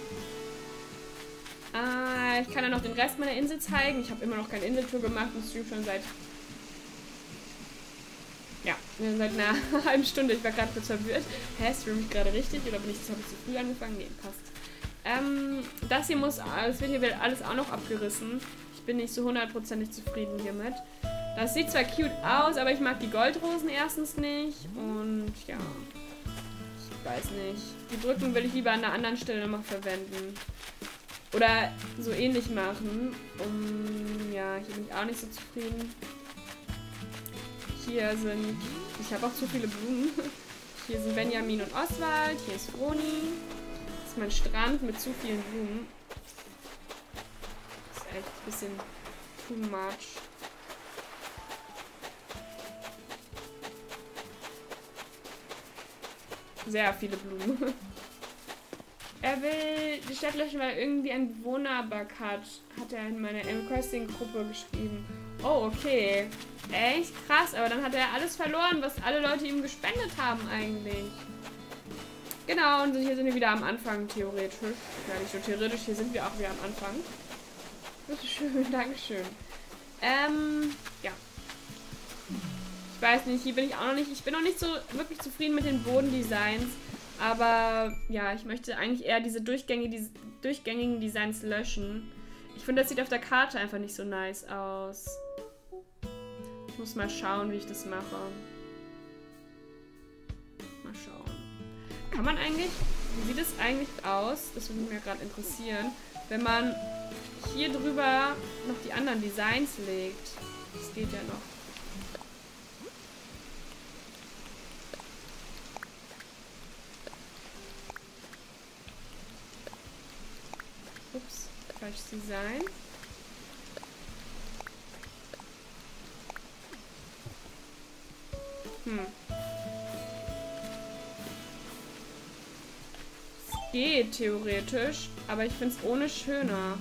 Ah, ich kann ja noch den Rest meiner Insel zeigen. Ich habe immer noch keine Inseltour gemacht und stream schon seit... Ja, seit einer halben Stunde. Ich war gerade kurz verwirrt. Hä, stream ich gerade richtig oder bin ich, habe ich zu früh angefangen? Nee, passt. Ähm, das hier muss, das wird hier alles auch noch abgerissen. Ich bin nicht so hundertprozentig zufrieden hiermit. Das sieht zwar cute aus, aber ich mag die Goldrosen erstens nicht. Und ja, ich weiß nicht. Die Brücken will ich lieber an einer anderen Stelle noch verwenden. Oder so ähnlich machen. Um, ja, hier bin ich auch nicht so zufrieden. Hier sind, ich habe auch zu viele Blumen. Hier sind Benjamin und Oswald. Hier ist Froni. Das ist mein Strand mit zu vielen Blumen. Das ist echt ein bisschen too much. Sehr viele Blumen. Er will die Stadt löschen, weil er irgendwie einen Bewohnerbug hat. Hat er in meiner Animal Crossing Gruppe geschrieben. Oh, okay. Echt krass, aber dann hat er alles verloren, was alle Leute ihm gespendet haben eigentlich. Genau, und hier sind wir wieder am Anfang, theoretisch. Ja, nicht so theoretisch, hier sind wir auch wieder am Anfang. Bitte schön, dankeschön. Ähm, ja. Ich weiß nicht, hier bin ich auch noch nicht, ich bin noch nicht so wirklich zufrieden mit den Bodendesigns. Aber ja, ich möchte eigentlich eher diese durchgängige, durchgängigen Designs löschen. Ich finde, das sieht auf der Karte einfach nicht so nice aus. Ich muss mal schauen, wie ich das mache. Mal schauen. Kann man eigentlich, wie sieht es eigentlich aus? Das würde mich mir gerade interessieren. Wenn man hier drüber noch die anderen Designs legt. Das geht ja noch. Ups, falsches Design. Hm. Es geht theoretisch, aber ich finde es ohne schöner.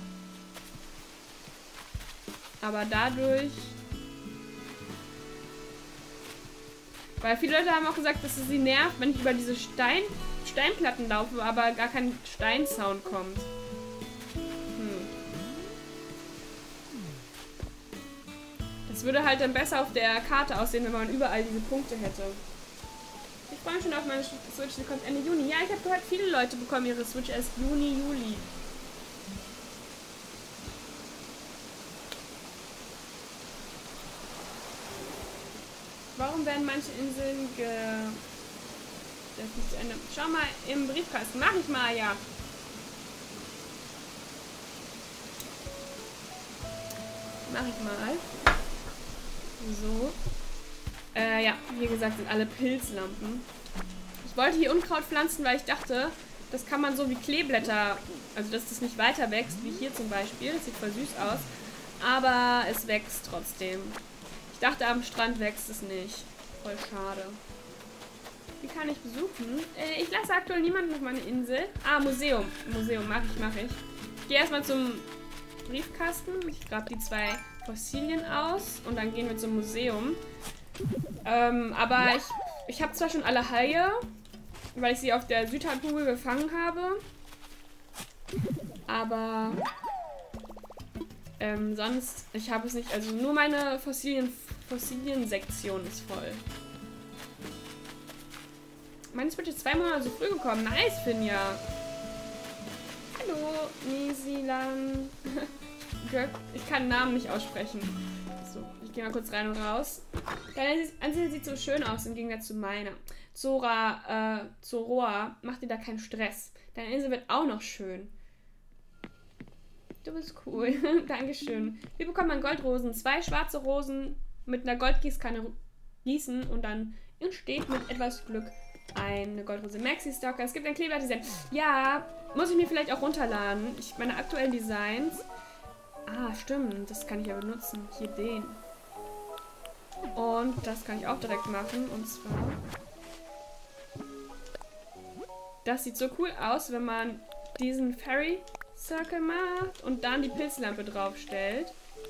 Aber dadurch... Weil viele Leute haben auch gesagt, dass es sie nervt, wenn ich über diese Stein Steinplatten laufe, aber gar kein Steinsound kommt. Das würde halt dann besser auf der Karte aussehen, wenn man überall diese Punkte hätte. Ich freue mich schon auf meine Switch, die kommt Ende Juni. Ja, ich habe gehört, viele Leute bekommen ihre Switch erst Juni, Juli. Warum werden manche Inseln ge... Das ist nicht zu Ende. Schau mal im Briefkasten. Mach ich mal, ja. Mach ich mal. So. Äh, ja, wie gesagt, sind alle Pilzlampen. Ich wollte hier Unkraut pflanzen, weil ich dachte, das kann man so wie Kleeblätter, also dass das nicht weiter wächst, wie hier zum Beispiel. Das sieht voll süß aus. Aber es wächst trotzdem. Ich dachte, am Strand wächst es nicht. Voll schade. Wie kann ich besuchen? Äh, ich lasse aktuell niemanden auf meine Insel. Ah, Museum. Museum, mache ich, mache ich. Ich gehe erstmal zum Briefkasten. Ich grabe die zwei Fossilien aus und dann gehen wir zum Museum. Ähm, aber ich, ich habe zwar schon alle Haie, weil ich sie auf der Südhalbkugel gefangen habe. Aber ähm, sonst, ich habe es nicht, also nur meine Fossilien, Fossilien-Sektion ist voll. Meine Switch ist zwei Monate so früh gekommen. Nice, Finja. Hallo, Nisilan. Ich kann Namen nicht aussprechen. So, ich gehe mal kurz rein und raus. Deine Insel sieht so schön aus im Gegensatz zu meiner. Zora, äh, Zoroa, mach dir da keinen Stress. Deine Insel wird auch noch schön. Du bist cool. Dankeschön. Wie bekommt man Goldrosen? Zwei schwarze Rosen mit einer Goldgießkanne gießen und dann entsteht mit etwas Glück eine Goldrose. Maxi Stalker. Es gibt ein Kleeblatt-Design. Ja, muss ich mir vielleicht auch runterladen. Ich meine aktuellen Designs. Ah, stimmt. Das kann ich ja benutzen. Hier den. Und das kann ich auch direkt machen. Und zwar... Das sieht so cool aus, wenn man diesen Fairy Circle macht und dann die Pilzlampe draufstellt.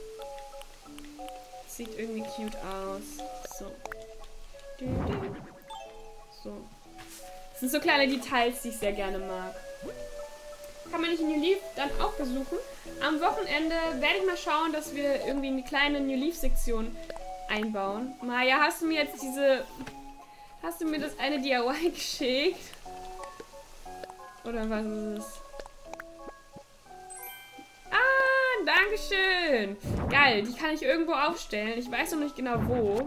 Sieht irgendwie cute aus. So. So. Das sind so kleine Details, die ich sehr gerne mag. Kann man nicht in New Leaf dann auch besuchen. Am Wochenende werde ich mal schauen, dass wir irgendwie eine kleine New Leaf-Sektion einbauen. Maja, hast du mir jetzt diese... Hast du mir das eine D I Y geschickt? Oder was ist es? Ah, dankeschön. Geil, die kann ich irgendwo aufstellen. Ich weiß noch nicht genau wo.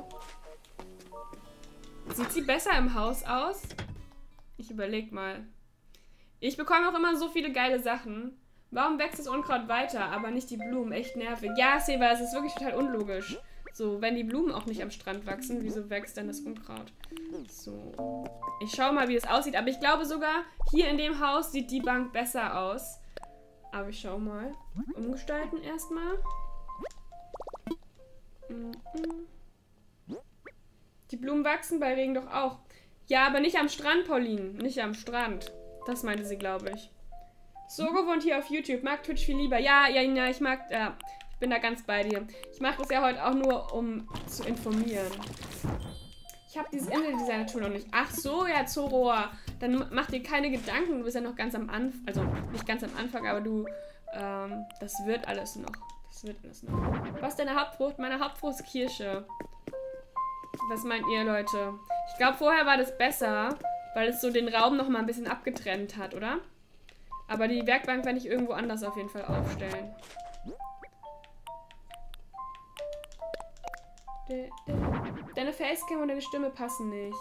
Sieht sie besser im Haus aus? Ich überleg mal. Ich bekomme auch immer so viele geile Sachen. Warum wächst das Unkraut weiter, aber nicht die Blumen? Echt nervig. Ja, Seva, es ist wirklich total unlogisch. So, wenn die Blumen auch nicht am Strand wachsen, wieso wächst dann das Unkraut? So. Ich schaue mal, wie es aussieht. Aber ich glaube sogar, hier in dem Haus sieht die Bank besser aus. Aber ich schau mal. Umgestalten erstmal. Mhm. Die Blumen wachsen bei Regen doch auch. Ja, aber nicht am Strand, Pauline. Nicht am Strand. Das meinte sie, glaube ich. Sogo wohnt hier auf YouTube. Mag Twitch viel lieber. Ja, ja, ja, ich mag... Ja, ich bin da ganz bei dir. Ich mache das ja heute auch nur, um zu informieren. Ich habe dieses Inseldesign-Tool noch nicht. Ach so, ja, Zoroa. Dann mach dir keine Gedanken. Du bist ja noch ganz am Anfang. Also, nicht ganz am Anfang, aber du... Ähm, das wird alles noch. Das wird alles noch. Was ist deine Hauptfrucht? Meine Hauptfrucht ist Kirsche. Was meint ihr, Leute? Ich glaube, vorher war das besser, weil es so den Raum noch mal ein bisschen abgetrennt hat, oder? Aber die Werkbank werde ich irgendwo anders auf jeden Fall aufstellen. Deine Facecam und deine Stimme passen nicht.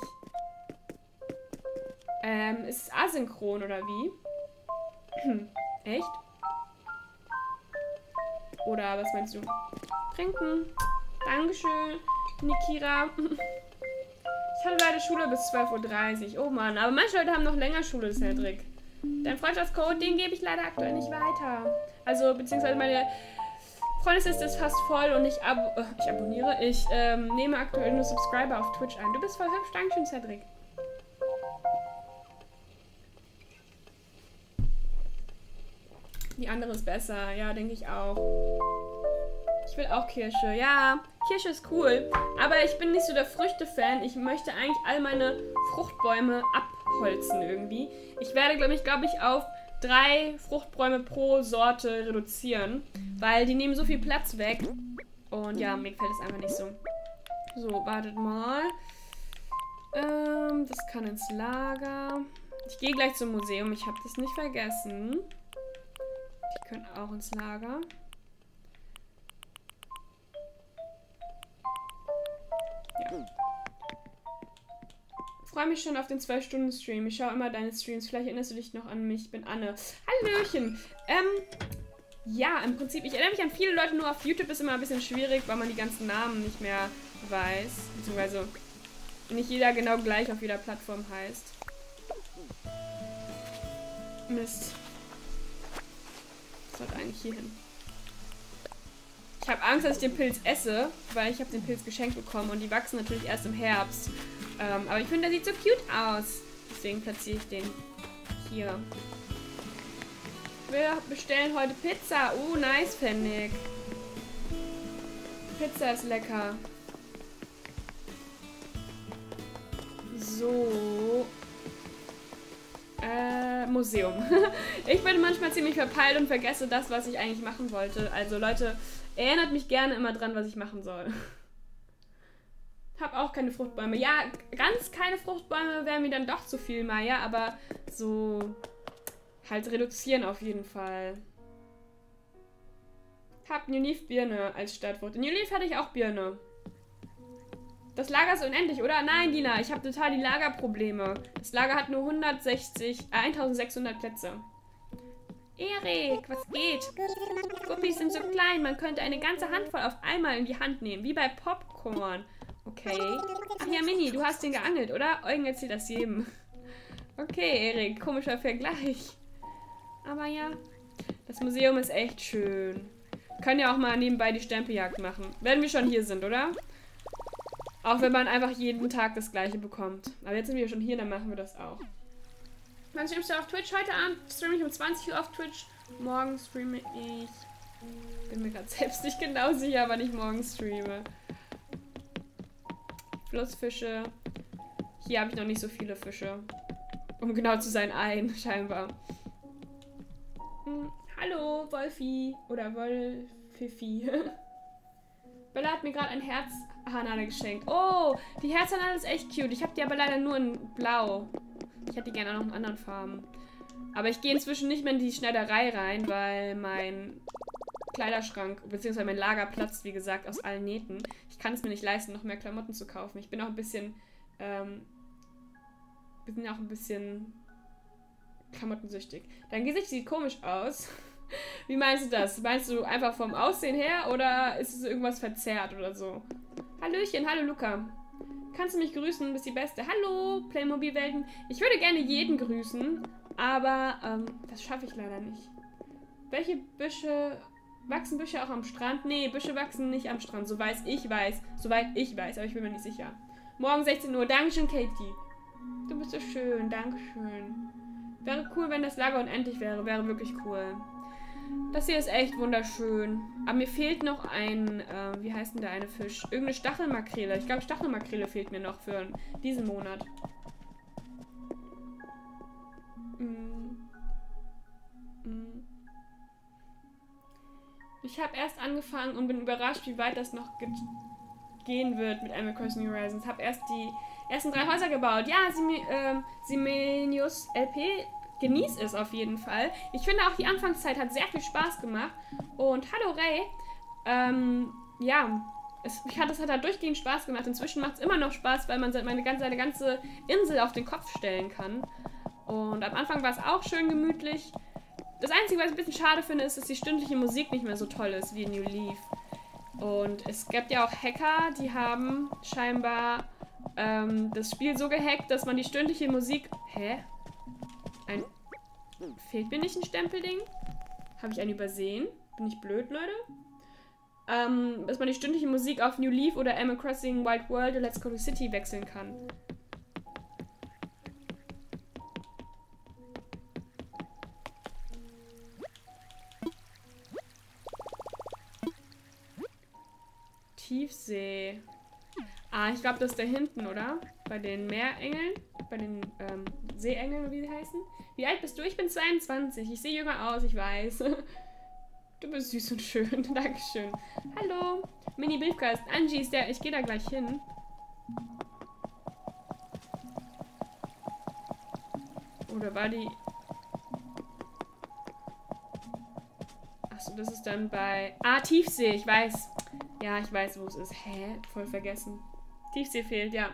Ähm, ist es asynchron, oder wie? Echt? Oder was meinst du? Trinken. Dankeschön, Nikira. Ich hatte leider Schule bis zwölf Uhr dreißig. Oh Mann, aber manche Leute haben noch länger Schule, Cedric. Dein Freundschaftscode, den gebe ich leider aktuell nicht weiter. Also, beziehungsweise meine Freundesliste ist fast voll und ich, ab äh, ich abonniere. Ich ähm, nehme aktuell nur Subscriber auf Twitch ein. Du bist voll hübsch. Dankeschön, Cedric. Die andere ist besser. Ja, denke ich auch. Ich will auch Kirsche. Ja, Kirsche ist cool. Aber ich bin nicht so der Früchte-Fan. Ich möchte eigentlich all meine Fruchtbäume abholzen irgendwie. Ich werde, glaube ich, glaube ich, auf drei Fruchtbäume pro Sorte reduzieren. Weil die nehmen so viel Platz weg. Und ja, mir gefällt es einfach nicht so. So, wartet mal. Ähm, das kann ins Lager. Ich gehe gleich zum Museum. Ich habe das nicht vergessen. Die können auch ins Lager. Ja. Ich freue mich schon auf den zwei Stunden Stream. Ich schaue immer deine Streams. Vielleicht erinnerst du dich noch an mich. Ich bin Anne. Hallöchen. Ähm, ja, im Prinzip, ich erinnere mich an viele Leute, nur auf YouTube ist immer ein bisschen schwierig, weil man die ganzen Namen nicht mehr weiß. Beziehungsweise nicht jeder genau gleich auf jeder Plattform heißt. Mist. Das sollte eigentlich hier hin. Ich habe Angst, dass ich den Pilz esse, weil ich habe den Pilz geschenkt bekommen und die wachsen natürlich erst im Herbst. Ähm, aber ich finde, der sieht so cute aus. Deswegen platziere ich den hier. Wir bestellen heute Pizza. Uh, nice, Pfennig. Pizza ist lecker. So. Äh, Museum. Ich bin manchmal ziemlich verpeilt und vergesse das, was ich eigentlich machen wollte. Also, Leute, erinnert mich gerne immer dran, was ich machen soll. Hab auch keine Fruchtbäume. Ja, ganz keine Fruchtbäume wären mir dann doch zu viel, Maya, aber so halt reduzieren auf jeden Fall. Hab New Leaf Birne als Startfrucht. In New Leaf hatte ich auch Birne. Das Lager ist unendlich, oder? Nein, Dina, ich habe total die Lagerprobleme. Das Lager hat nur hundertsechzig, äh, eintausendsechshundert Plätze. Erik, was geht? Guppies sind so klein, man könnte eine ganze Handvoll auf einmal in die Hand nehmen, wie bei Popcorn. Okay. Ach ja, Mini, du hast den geangelt, oder? Eugen erzählt das jedem. Okay, Erik, komischer Vergleich. Aber ja, das Museum ist echt schön. Wir können ja auch mal nebenbei die Stempeljagd machen. Wenn wir schon hier sind, oder? Auch wenn man einfach jeden Tag das Gleiche bekommt. Aber jetzt sind wir schon hier, dann machen wir das auch. Wann streamst du auf Twitch? Heute Abend streame ich um zwanzig Uhr auf Twitch. Morgen streame ich... Bin mir gerade selbst nicht genau sicher, wann ich morgen streame. Flussfische. Hier habe ich noch nicht so viele Fische. Um genau zu sein, ein, scheinbar. Hm, hallo, Wolfi. Oder Wolfifi. Bella hat mir gerade ein Herzhanane geschenkt. Oh, die Herzhanane ist echt cute. Ich habe die aber leider nur in Blau. Ich hätte die gerne auch noch in anderen Farben. Aber ich gehe inzwischen nicht mehr in die Schneiderei rein, weil mein Kleiderschrank bzw. mein Lager platzt, wie gesagt, aus allen Nähten. Ich kann es mir nicht leisten, noch mehr Klamotten zu kaufen. Ich bin auch ein bisschen, ähm, bin auch ein bisschen klamottensüchtig. Dein Gesicht sieht komisch aus. Wie meinst du das? Meinst du einfach vom Aussehen her oder ist es irgendwas verzerrt oder so? Hallöchen, hallo Luca. Kannst du mich grüßen? Du bist die Beste. Hallo, Playmobil-Welten. Ich würde gerne jeden grüßen, aber ähm, das schaffe ich leider nicht. Welche Büsche... Wachsen Büsche auch am Strand? Nee, Büsche wachsen nicht am Strand, soweit ich weiß. Soweit ich weiß, aber ich bin mir nicht sicher. Morgen sechzehn Uhr. Dankeschön, Katie. Du bist so schön. Dankeschön. Wäre cool, wenn das Lager unendlich wäre. Wäre wirklich cool. Das hier ist echt wunderschön. Aber mir fehlt noch ein, äh, wie heißt denn der eine Fisch? Irgendeine Stachelmakrele. Ich glaube, Stachelmakrele fehlt mir noch für diesen Monat. Mm. Mm. Ich habe erst angefangen und bin überrascht, wie weit das noch ge gehen wird mit Animal Crossing New Horizons. Habe erst die ersten drei Häuser gebaut. Ja, Sime ähm, Simenius L P, genieß es auf jeden Fall. Ich finde auch, die Anfangszeit hat sehr viel Spaß gemacht. Und hallo Ray. Ähm, ja, es, ich hatte, es hat halt durchgehend Spaß gemacht. Inzwischen macht es immer noch Spaß, weil man seine ganze, seine ganze Insel auf den Kopf stellen kann. Und am Anfang war es auch schön gemütlich. Das Einzige, was ich ein bisschen schade finde, ist, dass die stündliche Musik nicht mehr so toll ist wie in New Leaf. Und es gibt ja auch Hacker, die haben scheinbar ähm, das Spiel so gehackt, dass man die stündliche Musik... Hä? Ein... Fehlt mir nicht ein Stempelding? Habe ich einen übersehen? Bin ich blöd, Leute? Ähm, dass man die stündliche Musik auf New Leaf oder Animal Crossing Wild World oder Let's Go to City wechseln kann. Tiefsee. Ah, ich glaube, das ist da hinten, oder? Bei den Meerengeln. Bei den ähm, Seeengeln, wie sie heißen. Wie alt bist du? Ich bin zweiundzwanzig. Ich sehe jünger aus, ich weiß. Du bist süß und schön. Dankeschön. Hallo. Mini-Briefkasten. Angie ist der. Ich gehe da gleich hin. Oder war die... Achso, das ist dann bei... Ah, Tiefsee. Ich weiß. Ja, ich weiß, wo es ist. Hä? Voll vergessen. Tiefsee fehlt, ja.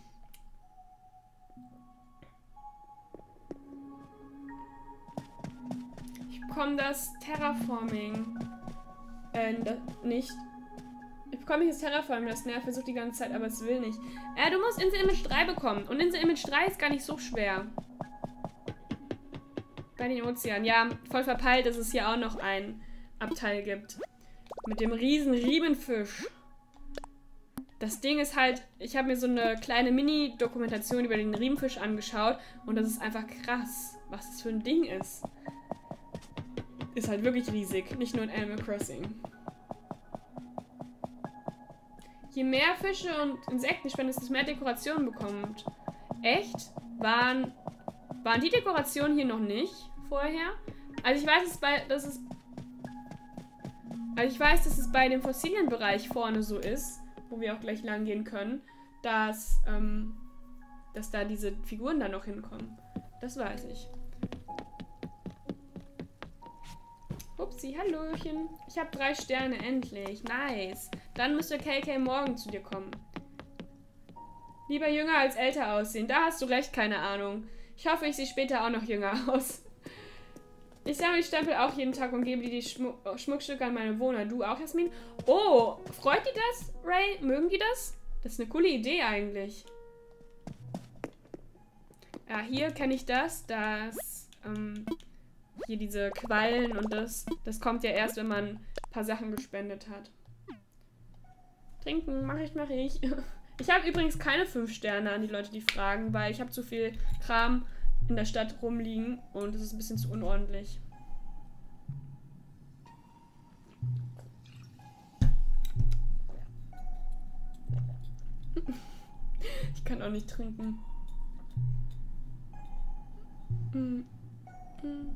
Ich bekomme das Terraforming. Äh, das, nicht. Ich bekomme nicht das Terraforming. Das nervt, versucht die ganze Zeit, aber es will nicht. Äh, du musst Insel Image drei bekommen. Und Insel Image drei ist gar nicht so schwer. Bei den Ozeanen. Ja, voll verpeilt, dass es hier auch noch ein Abteil gibt. Mit dem riesen Riemenfisch. Das Ding ist halt, ich habe mir so eine kleine Mini-Dokumentation über den Riemenfisch angeschaut und das ist einfach krass, was das für ein Ding ist. Ist halt wirklich riesig, nicht nur in Animal Crossing. Je mehr Fische und Insekten spenden, desto mehr Dekorationen bekommt. Echt? Waren, waren die Dekorationen hier noch nicht vorher? Also ich weiß, dass es bei, dass es, also ich weiß, dass es bei dem Fossilienbereich vorne so ist, wo wir auch gleich lang gehen können, dass, ähm, dass da diese Figuren dann noch hinkommen. Das weiß ich. Upsi, hallöchen. Ich habe drei Sterne, endlich. Nice. Dann müsste K K morgen zu dir kommen. Lieber jünger als älter aussehen. Da hast du recht, keine Ahnung. Ich hoffe, ich sehe später auch noch jünger aus. Ich sammle die Stempel auch jeden Tag und gebe dir die Schmuck Schmuckstücke an meine Bewohner. Du auch, Jasmin? Oh, freut die das, Ray? Mögen die das? Das ist eine coole Idee eigentlich. Ja, hier kenne ich das, dass ähm, hier diese Quallen und das, das kommt ja erst, wenn man ein paar Sachen gespendet hat. Trinken, mache ich, mache ich. Ich habe übrigens keine fünf Sterne an die Leute, die fragen, weil ich habe zu viel Kram in der Stadt rumliegen und es ist ein bisschen zu unordentlich. Ich kann auch nicht trinken. Mm. Mm.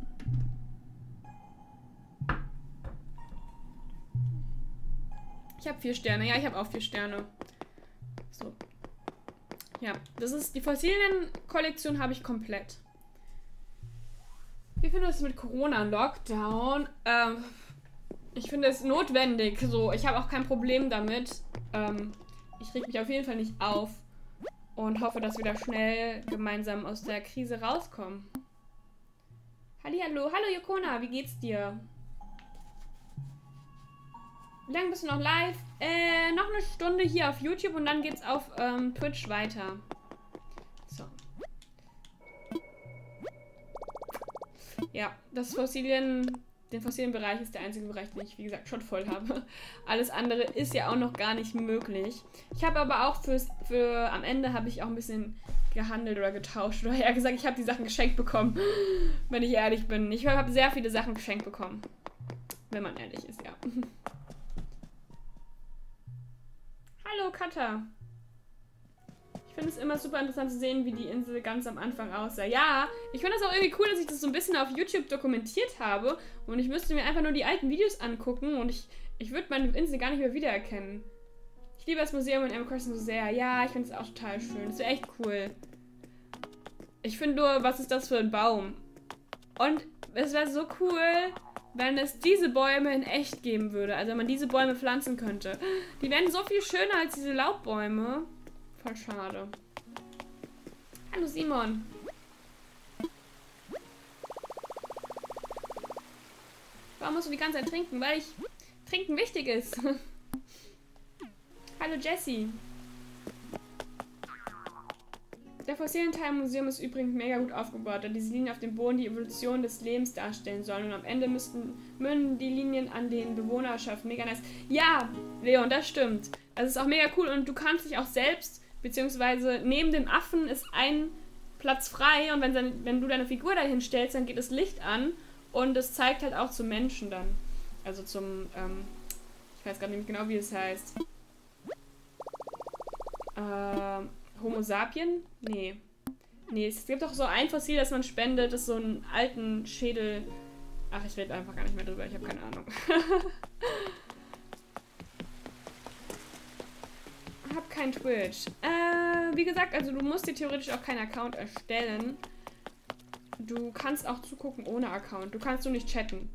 Ich habe vier Sterne. Ja, ich habe auch vier Sterne. So. Ja, das ist die Fossilien-Kollektion habe ich komplett. Wie findest du es mit Corona-Lockdown? Ähm, ich finde es notwendig. So, ich habe auch kein Problem damit. Ähm, ich reg mich auf jeden Fall nicht auf und hoffe, dass wir da schnell gemeinsam aus der Krise rauskommen. Hallihallo, hallo Jokona, wie geht's dir? Wie lange bist du noch live? Äh, noch eine Stunde hier auf YouTube und dann geht's auf ähm, Twitch weiter. So. Ja, das Fossilien, den Fossilienbereich ist der einzige Bereich, den ich, wie gesagt, schon voll habe. Alles andere ist ja auch noch gar nicht möglich. Ich habe aber auch fürs, für am Ende habe ich auch ein bisschen gehandelt oder getauscht. Oder eher gesagt, ich habe die Sachen geschenkt bekommen, wenn ich ehrlich bin. Ich habe sehr viele Sachen geschenkt bekommen. Wenn man ehrlich ist, ja. Hallo Katha. Ich finde es immer super interessant zu sehen, wie die Insel ganz am Anfang aussah. Ja, ich finde es auch irgendwie cool, dass ich das so ein bisschen auf YouTube dokumentiert habe. Und ich müsste mir einfach nur die alten Videos angucken und ich, ich würde meine Insel gar nicht mehr wiedererkennen. Ich liebe das Museum in Animal Crossing so sehr. Ja, ich finde es auch total schön. Das wäre echt cool. Ich finde nur, was ist das für ein Baum? Und es wäre so cool, wenn es diese Bäume in echt geben würde. Also wenn man diese Bäume pflanzen könnte. Die wären so viel schöner als diese Laubbäume. Voll schade. Hallo Simon. Warum musst du die ganze Zeit trinken? Weil ich Trinken wichtig ist. Hallo Jessie. Der Fossilienteil im Museum ist übrigens mega gut aufgebaut, da diese Linien auf dem Boden die Evolution des Lebens darstellen sollen. Und am Ende müssten münden die Linien an den Bewohnerschaften. Mega nice. Ja, Leon, das stimmt. Das ist auch mega cool und du kannst dich auch selbst, beziehungsweise neben dem Affen ist ein Platz frei und wenn, dann, wenn du deine Figur dahin stellst, dann geht das Licht an und es zeigt halt auch zum Menschen dann. Also zum, ähm, ich weiß gar nicht genau, wie es heißt. Ähm... Homo sapien? Nee. Nee, es gibt doch so ein Fossil, das man spendet, das so einen alten Schädel Ach, ich rede einfach gar nicht mehr drüber. Ich habe keine Ahnung. Hab kein Twitch. Äh, wie gesagt, also du musst dir theoretisch auch keinen Account erstellen. Du kannst auch zugucken ohne Account. Du kannst nur nicht chatten.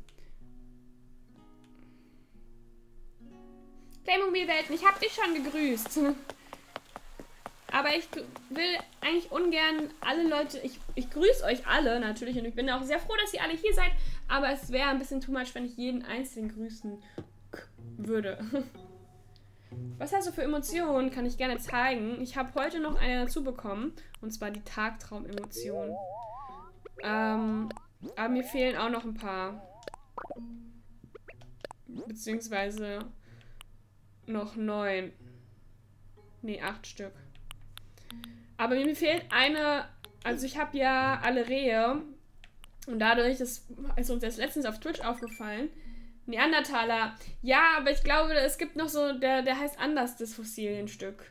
Playmobil-Welten, ich hab dich schon gegrüßt. Aber ich will eigentlich ungern alle Leute, ich, ich grüße euch alle natürlich und ich bin auch sehr froh, dass ihr alle hier seid, aber es wäre ein bisschen too much, wenn ich jeden Einzelnen grüßen würde. Was hast du für Emotionen? Kann ich gerne zeigen. Ich habe heute noch eine dazu bekommen, und zwar die Tagtraum-Emotion. Ähm, aber mir fehlen auch noch ein paar. Beziehungsweise noch neun. Nee, acht Stück. Aber mir fehlt eine, also ich habe ja alle Rehe und dadurch, das ist uns erst letztens auf Twitch aufgefallen, Neandertaler, ja, aber ich glaube, es gibt noch so, der, der heißt anders, das Fossilienstück.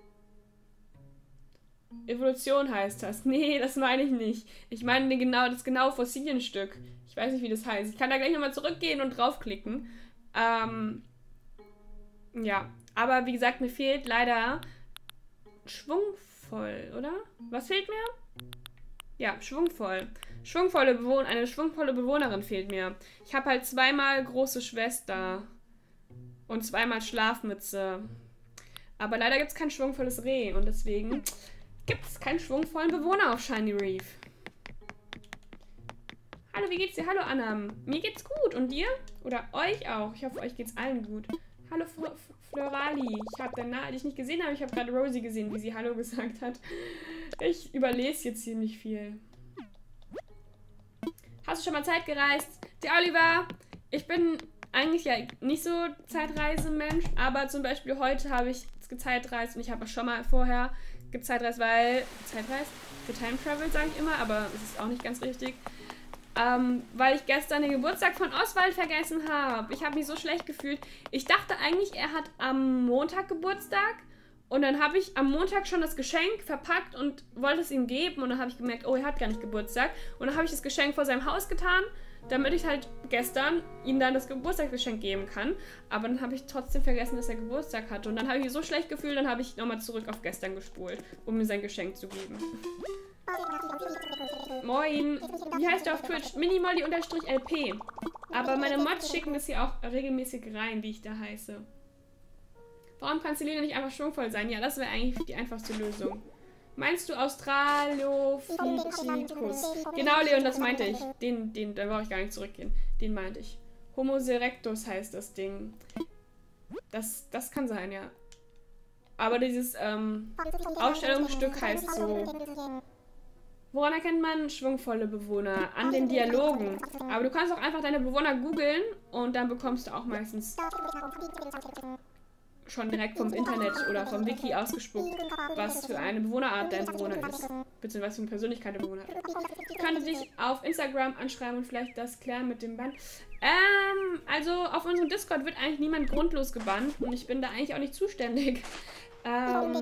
Evolution heißt das. Nee, das meine ich nicht. Ich meine genau, das genaue Fossilienstück. Ich weiß nicht, wie das heißt. Ich kann da gleich nochmal zurückgehen und draufklicken. Ähm, ja, aber wie gesagt, mir fehlt leider schwungvoll, oder? Was fehlt mir? Ja, schwungvoll. Schwungvolle Bewohner, eine schwungvolle Bewohnerin fehlt mir. Ich habe halt zweimal große Schwester und zweimal Schlafmütze. Aber leider gibt es kein schwungvolles Reh und deswegen gibt es keinen schwungvollen Bewohner auf Shiny Reef. Hallo, wie geht's dir? Hallo, Anna. Mir geht's gut. Und dir? Oder euch auch? Ich hoffe, euch geht's allen gut. Hallo, Fl Florali. Ich habe danach, die ich nicht gesehen habe, ich habe gerade Rosie gesehen, wie sie Hallo gesagt hat. Ich überlese jetzt ziemlich viel. Hast du schon mal Zeit gereist? Der Oliver, ich bin eigentlich ja nicht so Zeitreisemensch, aber zum Beispiel heute habe ich gezeitreist und ich habe auch schon mal vorher gezeitreist, weil Zeitreist für Time Travel sage ich immer, aber es ist auch nicht ganz richtig. Ähm, weil ich gestern den Geburtstag von Oswald vergessen habe. Ich habe mich so schlecht gefühlt. Ich dachte eigentlich, er hat am Montag Geburtstag und dann habe ich am Montag schon das Geschenk verpackt und wollte es ihm geben und dann habe ich gemerkt, oh, er hat gar nicht Geburtstag. Und dann habe ich das Geschenk vor seinem Haus getan, damit ich halt gestern ihm dann das Geburtstagsgeschenk geben kann. Aber dann habe ich trotzdem vergessen, dass er Geburtstag hatte. Und dann habe ich mich so schlecht gefühlt, dann habe ich nochmal zurück auf gestern gespult, um ihm sein Geschenk zu geben. Moin. Wie heißt du auf Twitch? Minimolly-L P. Aber meine Mods schicken das hier auch regelmäßig rein, wie ich da heiße. Warum kann Selene nicht einfach schwungvoll sein? Ja, das wäre eigentlich die einfachste Lösung. Meinst du Australopithecus? Genau, Leon, das meinte ich. Den, den, da brauche ich gar nicht zurückgehen. Den meinte ich. Homo erectus heißt das Ding. Das, das kann sein, ja. Aber dieses ähm, Ausstellungsstück heißt so... Woran erkennt man schwungvolle Bewohner? An den Dialogen. Aber du kannst auch einfach deine Bewohner googeln und dann bekommst du auch meistens schon direkt vom Internet oder vom Wiki ausgespuckt, was für eine Bewohnerart dein Bewohner ist. Beziehungsweise was für eine Persönlichkeit der Bewohner hat. Ich könnte dich auf Instagram anschreiben und vielleicht das klären mit dem Bann. Ähm, also auf unserem Discord wird eigentlich niemand grundlos gebannt und ich bin da eigentlich auch nicht zuständig. Ähm...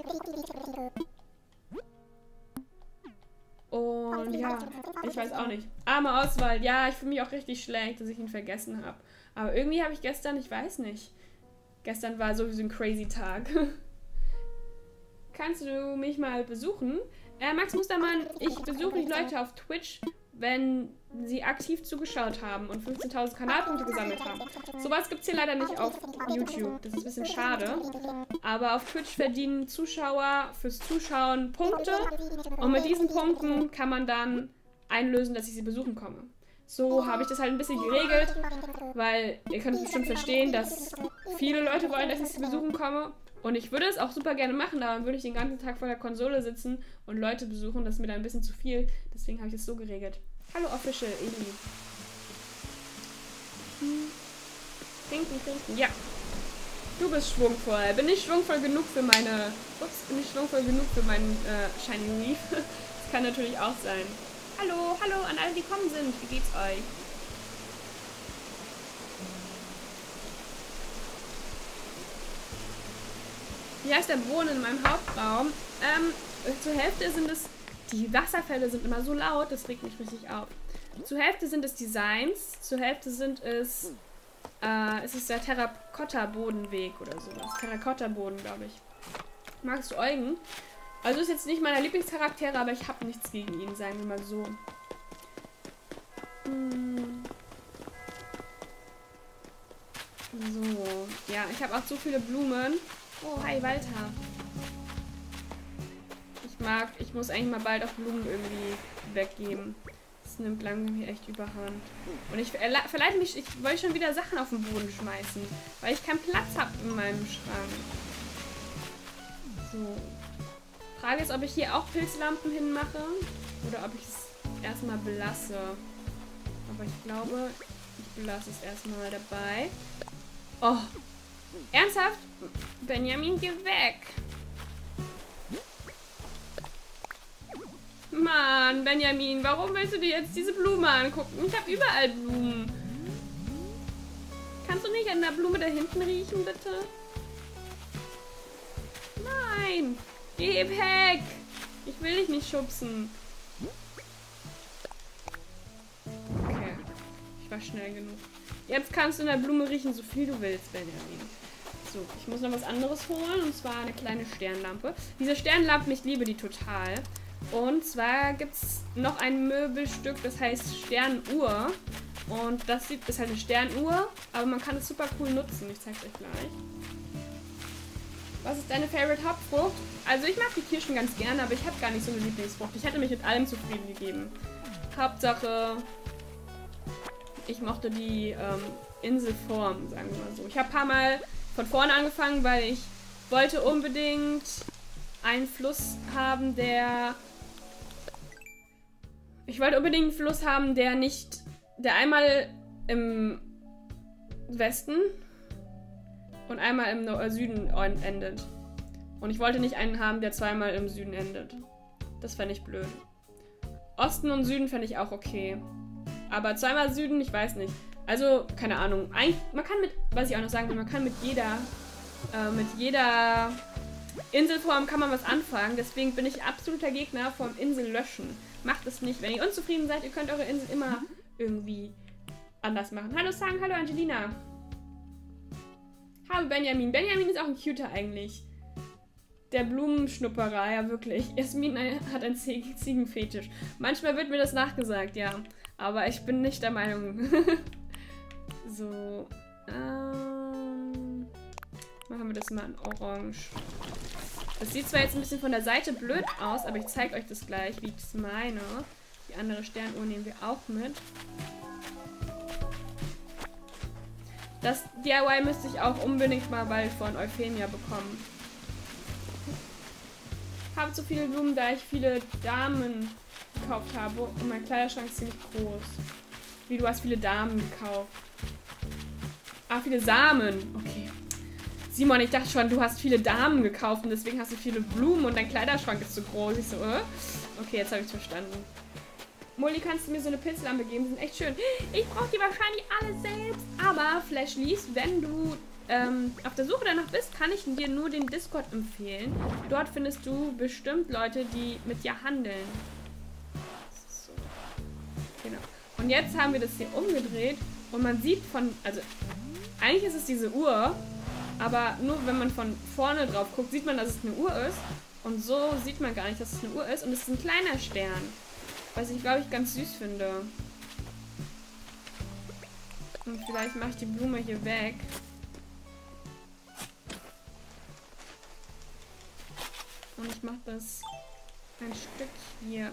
Und ja, ich weiß auch nicht. Arme Oswald, ja, ich fühle mich auch richtig schlecht, dass ich ihn vergessen habe. Aber irgendwie habe ich gestern, ich weiß nicht. Gestern war sowieso ein crazy Tag. Kannst du mich mal besuchen? Äh, Max Mustermann, ich besuche die Leute auf Twitch, wenn sie aktiv zugeschaut haben und fünfzehntausend Kanalpunkte gesammelt haben. Sowas gibt es hier leider nicht auf YouTube. Das ist ein bisschen schade. Aber auf Twitch verdienen Zuschauer fürs Zuschauen Punkte. Und mit diesen Punkten kann man dann einlösen, dass ich sie besuchen komme. So habe ich das halt ein bisschen geregelt, weil ihr könnt es bestimmt verstehen, dass viele Leute wollen, dass ich sie besuchen komme. Und ich würde es auch super gerne machen, aber dann würde ich den ganzen Tag vor der Konsole sitzen und Leute besuchen. Das ist mir dann ein bisschen zu viel. Deswegen habe ich es so geregelt. Hallo Official, Eli. Hm. Trinken, trinken. Ja. Du bist schwungvoll. Bin ich schwungvoll genug für meine... Ups, bin ich schwungvoll genug für meinen äh, Shiny Reef? Das kann natürlich auch sein. Hallo, hallo an alle, die gekommen sind. Wie geht's euch? Wie heißt der Wohnen in meinem Hauptraum? Ähm, zur Hälfte sind es... Die Wasserfälle sind immer so laut, das regt mich richtig auf. zur Hälfte sind es Designs, zur Hälfte sind es, äh, es ist der Terrakotta-Bodenweg oder sowas. Terrakotta-Boden, glaube ich. Magst du Eugen? Also ist jetzt nicht meiner Lieblingscharaktere, aber ich habe nichts gegen ihn, sagen wir mal so. Hm. So, ja, ich habe auch so viele Blumen. Oh, hi, Walter. Ich mag, ich muss eigentlich mal bald auch Blumen irgendwie weggeben. Das nimmt langsam hier echt überhand. Und ich verleite mich, ich wollte schon wieder Sachen auf den Boden schmeißen, weil ich keinen Platz habe in meinem Schrank. So. Frage ist, ob ich hier auch Pilzlampen hinmache oder ob ich es erstmal belasse. Aber ich glaube, ich belasse es erstmal dabei. Oh. Ernsthaft? Benjamin, geh weg. Mann, Benjamin, warum willst du dir jetzt diese Blume angucken? Ich habe überall Blumen. Kannst du nicht an der Blume da hinten riechen, bitte? Nein. Geh weg. Ich will dich nicht schubsen. Okay. Ich war schnell genug. Jetzt kannst du in der Blume riechen, so viel du willst, Benjamin. So, ich muss noch was anderes holen, und zwar eine kleine Sternlampe. Diese Sternlampen, ich liebe die total. Und zwar gibt es noch ein Möbelstück, das heißt Sternuhr. Und das ist halt eine Sternuhr, aber man kann es super cool nutzen. Ich zeige es euch gleich. Was ist deine Favorite Hauptfrucht? Also ich mag die Kirschen ganz gerne, aber ich habe gar nicht so eine Lieblingsfrucht. Ich hätte mich mit allem zufrieden gegeben. Hauptsache, ich mochte die ähm, Inselform, sagen wir mal so. Ich habe ein paar Mal von vorne angefangen, weil ich wollte unbedingt einen Fluss haben, der... Ich wollte unbedingt einen Fluss haben, der nicht... Der einmal im Westen und einmal im no- Süden endet. Und ich wollte nicht einen haben, der zweimal im Süden endet. Das fände ich blöd. Osten und Süden fände ich auch okay. Aber zweimal Süden, ich weiß nicht. Also, keine Ahnung. Eigentlich, man kann mit, was ich auch noch sagen will, man kann mit jeder, äh, mit jeder Inselform kann man was anfangen. Deswegen bin ich absoluter Gegner vom Insel löschen. Macht es nicht. Wenn ihr unzufrieden seid, ihr könnt eure Insel immer irgendwie anders machen. Hallo Sang, hallo Angelina. Hallo Benjamin. Benjamin ist auch ein Cuter eigentlich. Der Blumenschnupperer, ja wirklich. Jasmin hat einen Ziegenfetisch. Manchmal wird mir das nachgesagt, ja. Aber ich bin nicht der Meinung. So. Ähm, machen wir das mal in Orange. Das sieht zwar jetzt ein bisschen von der Seite blöd aus, aber ich zeige euch das gleich, wie ich das meine. Die andere Sternuhr nehmen wir auch mit. Das D I Y müsste ich auch unbedingt mal bald von Euphemia bekommen. Ich habe so viele Blumen, da ich viele Damen gekauft habe. Und mein Kleiderschrank ist ziemlich groß. Wie, du hast viele Damen gekauft. Ah, viele Samen. Okay. Simon, ich dachte schon, du hast viele Damen gekauft und deswegen hast du viele Blumen und dein Kleiderschrank ist zu groß. Ich so, äh? Okay, jetzt habe ich es verstanden. Molly, kannst du mir so eine Pilzlampe geben? Die sind echt schön. Ich brauche die wahrscheinlich alle selbst. Aber Flashlies, wenn du ähm, auf der Suche danach bist, kann ich dir nur den Discord empfehlen. Dort findest du bestimmt Leute, die mit dir handeln. So. Genau. Und jetzt haben wir das hier umgedreht und man sieht von, also eigentlich ist es diese Uhr, aber nur wenn man von vorne drauf guckt, sieht man, dass es eine Uhr ist. Und so sieht man gar nicht, dass es eine Uhr ist. Und es ist ein kleiner Stern. Was ich, glaube ich, ganz süß finde. Und vielleicht mache ich die Blume hier weg. Und ich mache das ein Stück hier.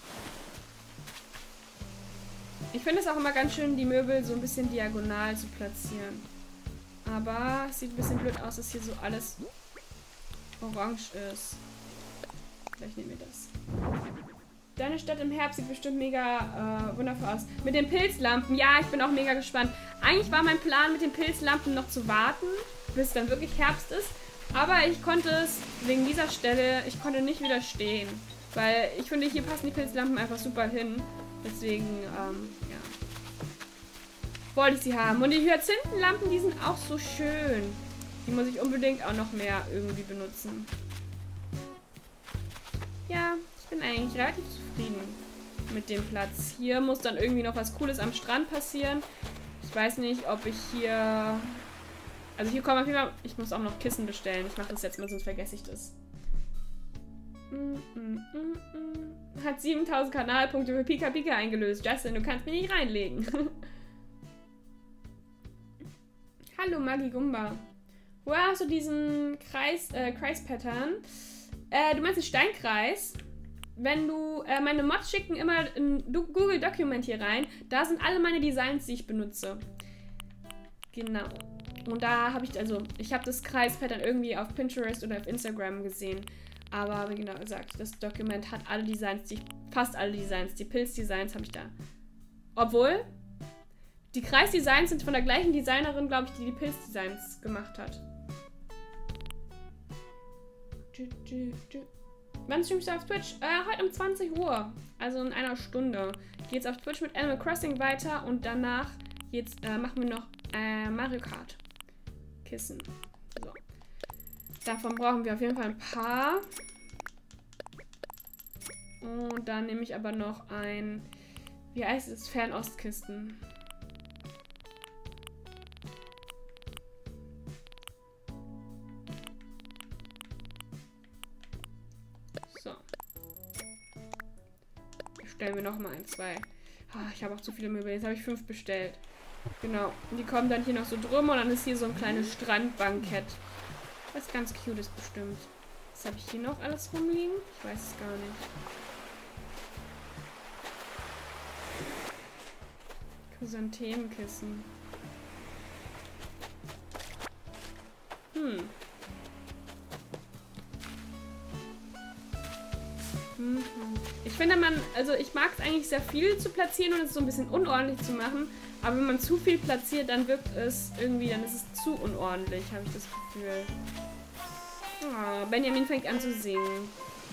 Ich finde es auch immer ganz schön, die Möbel so ein bisschen diagonal zu platzieren. Aber es sieht ein bisschen blöd aus, dass hier so alles orange ist. Vielleicht nehmen wir das. Deine Stadt im Herbst sieht bestimmt mega äh, wundervoll aus. Mit den Pilzlampen, ja, ich bin auch mega gespannt. Eigentlich war mein Plan, mit den Pilzlampen noch zu warten, bis dann wirklich Herbst ist. Aber ich konnte es wegen dieser Stelle, ich konnte nicht widerstehen. Weil ich finde, hier passen die Pilzlampen einfach super hin. Deswegen, ähm, ja. Wollte ich sie haben. Und die Hyazinthenlampen, die sind auch so schön. Die muss ich unbedingt auch noch mehr irgendwie benutzen. Ja, ich bin eigentlich relativ zufrieden. mit dem Platz. Hier muss dann irgendwie noch was Cooles am Strand passieren. Ich weiß nicht, ob ich hier... Also hier kommen auf jeden Fall... Ich muss auch noch Kissen bestellen. Ich mache das jetzt mal, sonst vergesse ich das. Mm, mm, mm, mm. Hat siebentausend Kanalpunkte für Pika Pika eingelöst. Justin, du kannst mich nicht reinlegen. Hallo Maggi Gumba. Woher hast du diesen Kreis, äh, Kreis-Pattern? Äh, du meinst den Steinkreis? Wenn du, äh, meine Mods schicken immer in Google Document hier rein. Da sind alle meine Designs, die ich benutze. Genau. Und da habe ich, also, ich habe das Kreis-Pattern irgendwie auf Pinterest oder auf Instagram gesehen. Aber wie genau gesagt, das Dokument hat alle Designs, die, fast alle Designs. Die Pilz-Designs habe ich da. Obwohl, die Kreis-Designs sind von der gleichen Designerin, glaube ich, die die Pilz-Designs gemacht hat. Wann streamst du auf Twitch? Äh, heute um zwanzig Uhr. Also in einer Stunde. Geht's auf Twitch mit Animal Crossing weiter und danach geht's, äh, machen wir noch äh, Mario Kart. Kissen. So. Davon brauchen wir auf jeden Fall ein paar. Und dann nehme ich aber noch ein, wie heißt es? Fernostkisten. So. Bestellen wir noch mal ein, zwei. Ah, ich habe auch zu viele Möbel. Jetzt habe ich fünf bestellt. Genau. Und die kommen dann hier noch so drum und dann ist hier so ein kleines Strandbankett. Was ganz cute ist bestimmt. Was habe ich hier noch alles rumliegen? Ich weiß es gar nicht. Chrysanthemenkissen. Hm. Mhm. Ich finde, man, also ich mag es eigentlich sehr viel zu platzieren und es so ein bisschen unordentlich zu machen. Aber wenn man zu viel platziert, dann wirkt es irgendwie, dann ist es zu unordentlich, habe ich das Gefühl. Oh, Benjamin fängt an zu singen.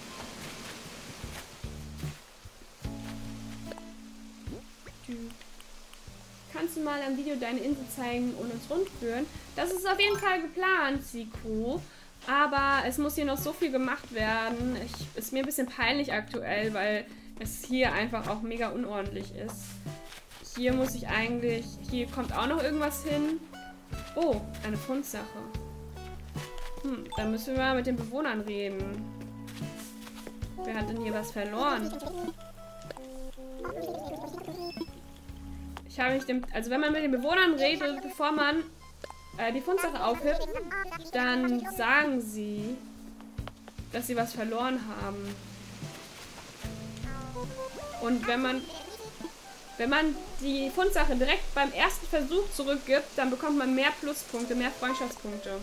Kannst du mal am Video deine Insel zeigen und uns rundführen? Das ist auf jeden Fall geplant, Siku. Aber es muss hier noch so viel gemacht werden. Ich, ist mir ein bisschen peinlich aktuell, weil es hier einfach auch mega unordentlich ist. Hier muss ich eigentlich... Hier kommt auch noch irgendwas hin. Oh, eine Fundsache. Hm, dann müssen wir mal mit den Bewohnern reden. Wer hat denn hier was verloren? Ich habe mich dem... Also wenn man mit den Bewohnern redet, bevor man äh, die Fundsache aufhebt, dann sagen sie, dass sie was verloren haben. Und wenn man... Wenn man die Fundsache direkt beim ersten Versuch zurückgibt, dann bekommt man mehr Pluspunkte, mehr Freundschaftspunkte.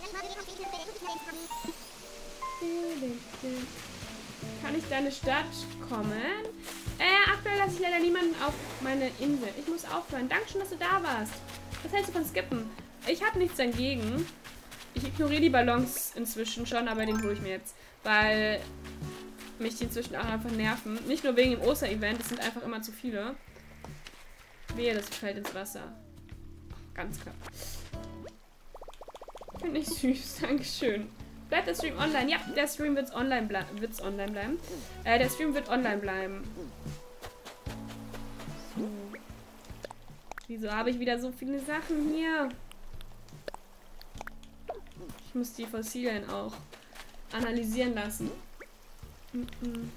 Kann ich deine Stadt kommen? Äh, aktuell lasse ich leider niemanden auf meine Insel. Ich muss aufhören. Dankeschön, dass du da warst. Was hältst du von Skippen? Ich habe nichts dagegen. Ich ignoriere die Ballons inzwischen schon, aber den hole ich mir jetzt. Weil mich die inzwischen auch einfach nerven. Nicht nur wegen dem Oster-Event, es sind einfach immer zu viele. Wehe, das fällt ins Wasser. Ganz klar. Finde ich süß. Dankeschön. Bleibt der Stream online? Ja, der Stream wird's online, ble wird's online bleiben. Äh, der Stream wird online bleiben. So. Wieso habe ich wieder so viele Sachen hier? Ich muss die Fossilien auch analysieren lassen. Mm-mm.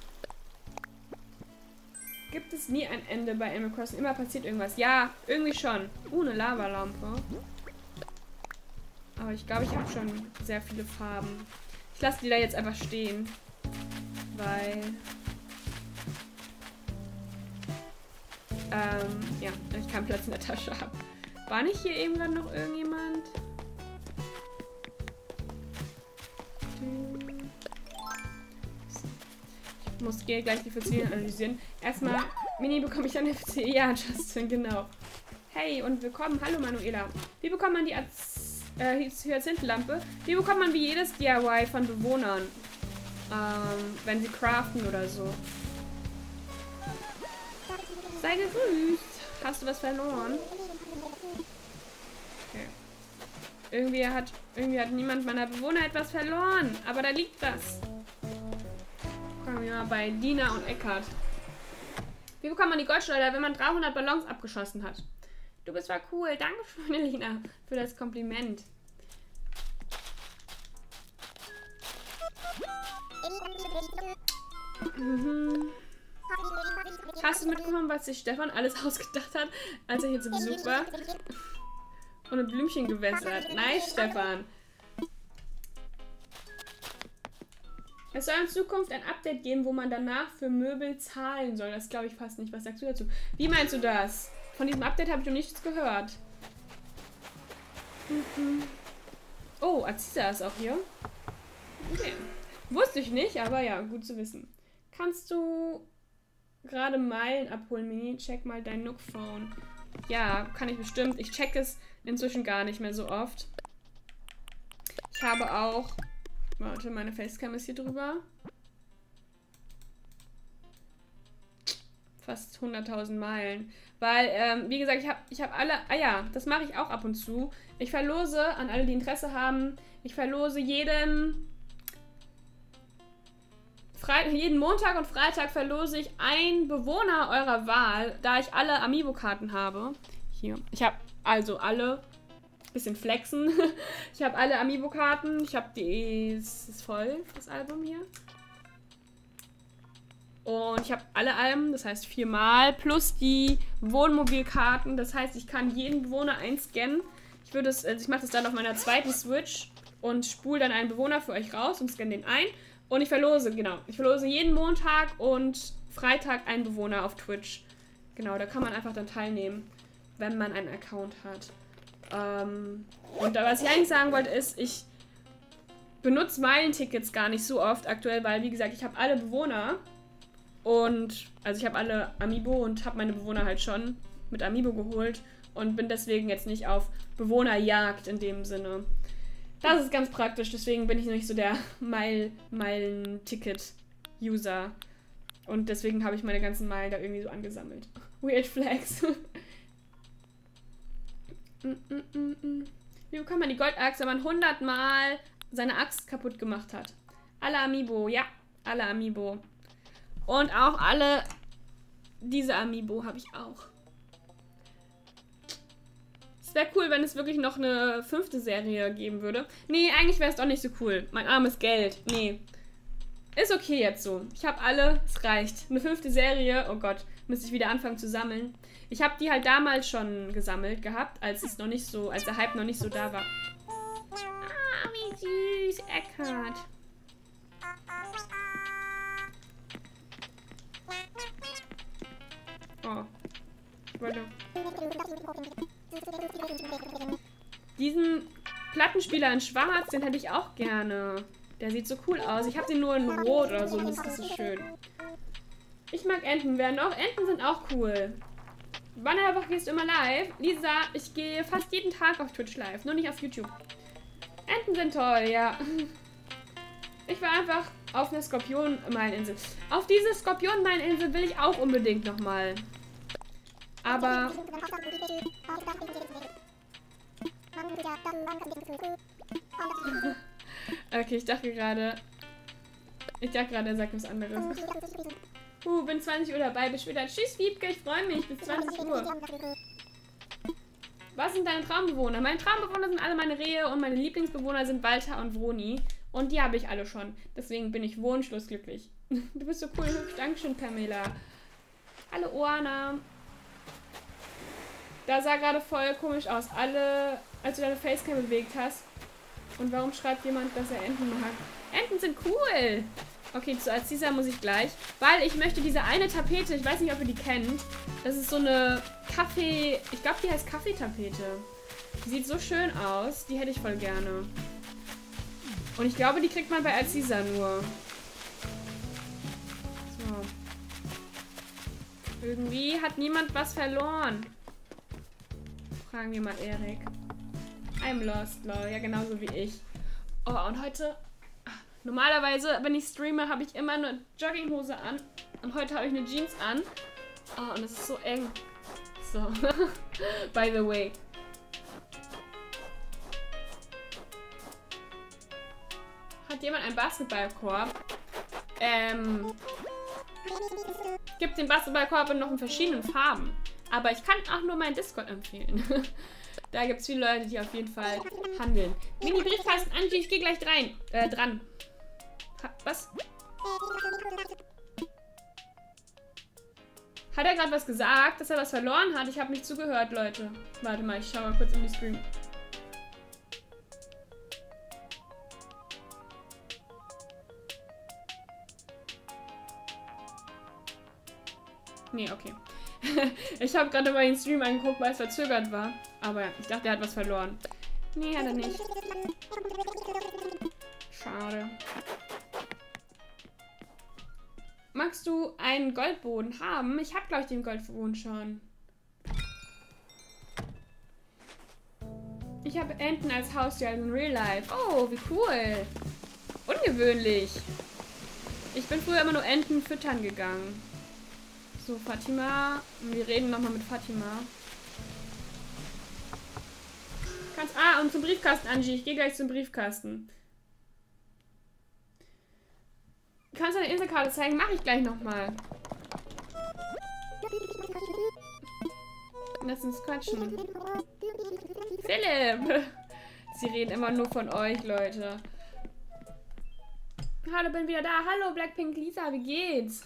Gibt es nie ein Ende bei Animal Crossing? Immer passiert irgendwas. Ja, irgendwie schon. Uh, eine Lavalampe. Aber ich glaube, ich habe schon sehr viele Farben. Ich lasse die da jetzt einfach stehen. Weil... Ähm, ja, ich keinen Platz in der Tasche habe. War nicht hier eben gerade noch irgendjemand? Ich muss gleich die Fossilien analysieren. Erstmal, Mini, bekomme ich dann F C? Ja, Justin, genau. Hey und willkommen. Hallo, Manuela. Wie bekommt man die Az äh, Hyazinthenlampe? Wie bekommt man wie jedes D I Y von Bewohnern? Ähm, wenn sie craften oder so. Sei gegrüßt. Hast du was verloren? Okay. Irgendwie hat, irgendwie hat niemand meiner Bewohner etwas verloren. Aber da liegt was. Gucken wir mal bei Dina und Eckart. Wie bekommt man die Goldschleuder, wenn man dreihundert Ballons abgeschossen hat? Du bist zwar cool. Dankeschön, Elina, für das Kompliment. Mhm. Hast du mitbekommen, was sich Stefan alles ausgedacht hat, als er hier zu Besuch war? Und ein Blümchen gewässert. Nice, Stefan. Es soll in Zukunft ein Update geben, wo man danach für Möbel zahlen soll. Das glaube ich fast nicht. Was sagst du dazu? Wie meinst du das? Von diesem Update habe ich noch nichts gehört. Mhm. Oh, Aziza ist auch hier. Okay. Wusste ich nicht, aber ja, gut zu wissen. Kannst du gerade Meilen abholen, Mini? Check mal dein Nook-Phone. Ja, kann ich bestimmt. Ich check es inzwischen gar nicht mehr so oft. Ich habe auch... Warte, meine Facecam ist hier drüber. Fast hunderttausend Meilen. Weil, ähm, wie gesagt, ich habe ich hab alle... Ah ja, das mache ich auch ab und zu. Ich verlose, an alle, die Interesse haben, ich verlose jeden... Fre jeden Montag und Freitag verlose ich einen Bewohner eurer Wahl, da ich alle Amiibo-Karten habe. Hier. Ich habe also alle... Bisschen flexen. Ich habe alle Amiibo-Karten. Ich habe die... Es ist voll, das Album hier. Und ich habe alle Alben, das heißt viermal, plus die Wohnmobilkarten. Das heißt, ich kann jeden Bewohner einscannen. Ich würde es, also ich mache das dann auf meiner zweiten Switch und spule dann einen Bewohner für euch raus und scanne den ein. Und ich verlose, genau. Ich verlose jeden Montag und Freitag einen Bewohner auf Twitch. Genau, da kann man einfach dann teilnehmen, wenn man einen Account hat. Ähm, und da, was ich eigentlich sagen wollte, ist, ich benutze Meilentickets gar nicht so oft aktuell, weil, wie gesagt, ich habe alle Bewohner und, also ich habe alle Amiibo und habe meine Bewohner halt schon mit Amiibo geholt und bin deswegen jetzt nicht auf Bewohnerjagd in dem Sinne. Das ist ganz praktisch, deswegen bin ich nicht so der Meil Meilenticket-User und deswegen habe ich meine ganzen Meilen da irgendwie so angesammelt. Weird Flags. Mm, mm, mm, mm. Wie bekommt man die Goldaxt, wenn man hundert Mal seine Axt kaputt gemacht hat? Alle Amiibo, ja, alle Amiibo. Und auch alle, diese Amiibo habe ich auch. Es wäre cool, wenn es wirklich noch eine fünfte Serie geben würde. Nee, eigentlich wäre es doch nicht so cool. Mein armes Geld, nee. Ist okay jetzt so. Ich habe alle, es reicht. Eine fünfte Serie, oh Gott, müsste ich wieder anfangen zu sammeln. Ich habe die halt damals schon gesammelt gehabt, als es noch nicht so, als der Hype noch nicht so da war. Ah, wie süß, Eckhart. Oh. Warte. Diesen Plattenspieler in Schwarz, den hätte ich auch gerne. Der sieht so cool aus. Ich habe den nur in Rot oder so, das ist so schön. Ich mag Enten. Wer noch? Enten sind auch cool. Wann in der Woche gehst du immer live? Lisa, ich gehe fast jeden Tag auf Twitch live, nur nicht auf YouTube. Enten sind toll, ja. Ich war einfach auf einer Skorpion-Meileninsel. Auf diese Skorpion-Meileninsel will ich auch unbedingt nochmal. Aber... Okay, ich dachte gerade... Ich dachte gerade, er sagt was anderes. Uh, bin zwanzig Uhr dabei, bis später. Tschüss, Wiebke, ich freue mich. Bis zwanzig Uhr. Was sind deine Traumbewohner? Meine Traumbewohner sind alle meine Rehe und meine Lieblingsbewohner sind Walter und Vroni. Und die habe ich alle schon. Deswegen bin ich wunschlos glücklich. Du bist so cool, hübsch. Dankeschön, Pamela. Hallo, Oana. Da sah gerade voll komisch aus. Alle, als du deine Facecam bewegt hast. Und warum schreibt jemand, dass er Enten mag? Enten sind cool. Okay, zu Aziza muss ich gleich. Weil ich möchte diese eine Tapete, ich weiß nicht, ob ihr die kennt. Das ist so eine Kaffee... Ich glaube, die heißt Kaffeetapete. Die sieht so schön aus. Die hätte ich voll gerne. Und ich glaube, die kriegt man bei Aziza nur. So. Irgendwie hat niemand was verloren. Fragen wir mal Erik. I'm lost, lol. Ja, genauso wie ich. Oh, und heute... Normalerweise, wenn ich streame, habe ich immer eine Jogginghose an. Und heute habe ich eine Jeans an. Oh, und es ist so eng. So. By the way. Hat jemand einen Basketballkorb? Ähm. Gibt den Basketballkorb noch in verschiedenen Farben. Aber ich kann auch nur meinen Discord empfehlen. Da gibt es viele Leute, die auf jeden Fall handeln. Mini-Briefkasten, Angie, ich gehe gleich rein. Äh, dran. Ha, was? Hat er gerade was gesagt, dass er was verloren hat? Ich habe nicht zugehört, Leute. Warte mal, ich schau mal kurz in die Stream. Nee, okay. Ich habe gerade mal den Stream angeguckt, weil es verzögert war. Aber ich dachte, er hat was verloren. Nee, hat er nicht. Schade. Magst du einen Goldboden haben? Ich habe, glaube ich, den Goldboden schon. Ich habe Enten als Haustier in Real Life. Oh, wie cool. Ungewöhnlich. Ich bin früher immer nur Enten füttern gegangen. So, Fatima. Wir reden nochmal mit Fatima. Kannst, ah, und zum Briefkasten, Angie. Ich gehe gleich zum Briefkasten. Kannst du eine Inselkarte zeigen? Mache ich gleich nochmal. Lass uns quatschen. Philipp! Sie reden immer nur von euch, Leute. Hallo, bin wieder da. Hallo, Blackpink Lisa, wie geht's?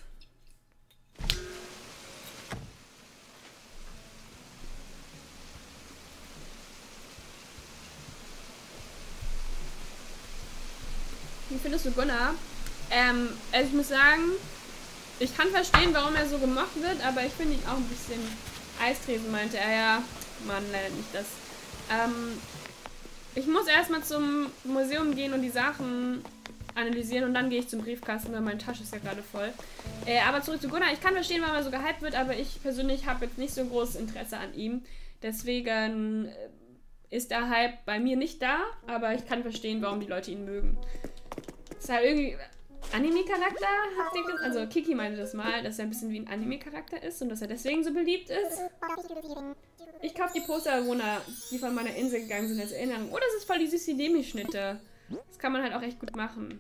Wie findest du Gunnar? Ähm, also ich muss sagen, ich kann verstehen, warum er so gemocht wird, aber ich finde ihn auch ein bisschen Eistresen, meinte er. Ja, Mann, leider nicht das. Ähm, ich muss erstmal zum Museum gehen und die Sachen analysieren und dann gehe ich zum Briefkasten, weil meine Tasche ist ja gerade voll. Äh, aber zurück zu Gunnar. Ich kann verstehen, warum er so gehypt wird, aber ich persönlich habe jetzt nicht so großes Interesse an ihm. Deswegen ist der Hype bei mir nicht da, aber ich kann verstehen, warum die Leute ihn mögen. Ist halt irgendwie Anime-Charakter, also Kiki meinte das mal, dass er ein bisschen wie ein Anime-Charakter ist und dass er deswegen so beliebt ist. Ich kaufe die Posterbewohner, die von meiner Insel gegangen sind, als Erinnerung. Oh, das ist voll die süße Demi-Schnitte. Das kann man halt auch echt gut machen.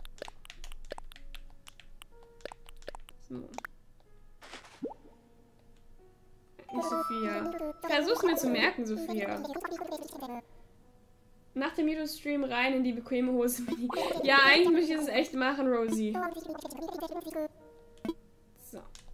So. Sophia. Versuch's mir zu merken, Sophia. Nach dem YouTube-Stream rein in die bequeme Hose. Ja, eigentlich möchte ich das echt machen, Rosie. So.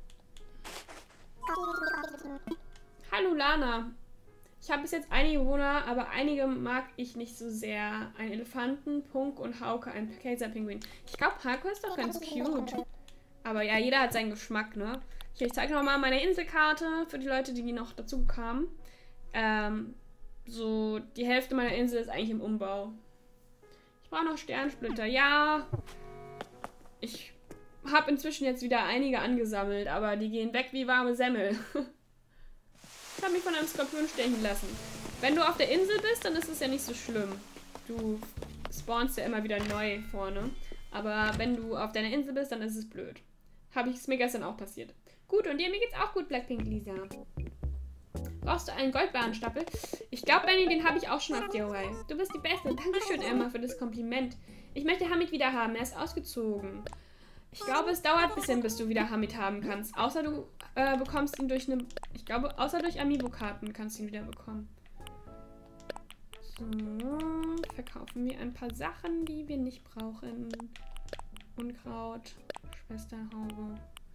Hallo, Lana. Ich habe bis jetzt einige Bewohner, aber einige mag ich nicht so sehr. Ein Elefanten, Punk und Hauke, ein Kaiserpinguin. Ich glaube, Hauke ist doch ganz cute. Aber ja, jeder hat seinen Geschmack, ne? Hier, ich zeige nochmal meine Inselkarte für die Leute, die noch dazu kamen. Ähm... So, die Hälfte meiner Insel ist eigentlich im Umbau. Ich brauche noch Sternsplitter. Ja. Ich habe inzwischen jetzt wieder einige angesammelt, aber die gehen weg wie warme Semmel. Ich habe mich von einem Skorpion stechen lassen. Wenn du auf der Insel bist, dann ist es ja nicht so schlimm. Du spawnst ja immer wieder neu vorne. Aber wenn du auf deiner Insel bist, dann ist es blöd. Habe ich es mir gestern auch passiert. Gut, und dir, mir geht's auch gut, Blackpink Lisa. Brauchst du einen Goldbahnstapel? Ich glaube, Benny, den habe ich auch schon auf D I Y. Du bist die Beste. Dankeschön, Emma, für das Kompliment. Ich möchte Hamid wieder haben. Er ist ausgezogen. Ich glaube, es dauert ein bisschen, bis du wieder Hamid haben kannst. Außer du äh, bekommst ihn durch eine... Ich glaube, außer durch Amiibo-Karten kannst du ihn wieder bekommen. So. Verkaufen wir ein paar Sachen, die wir nicht brauchen. Unkraut. Schwesterhaube.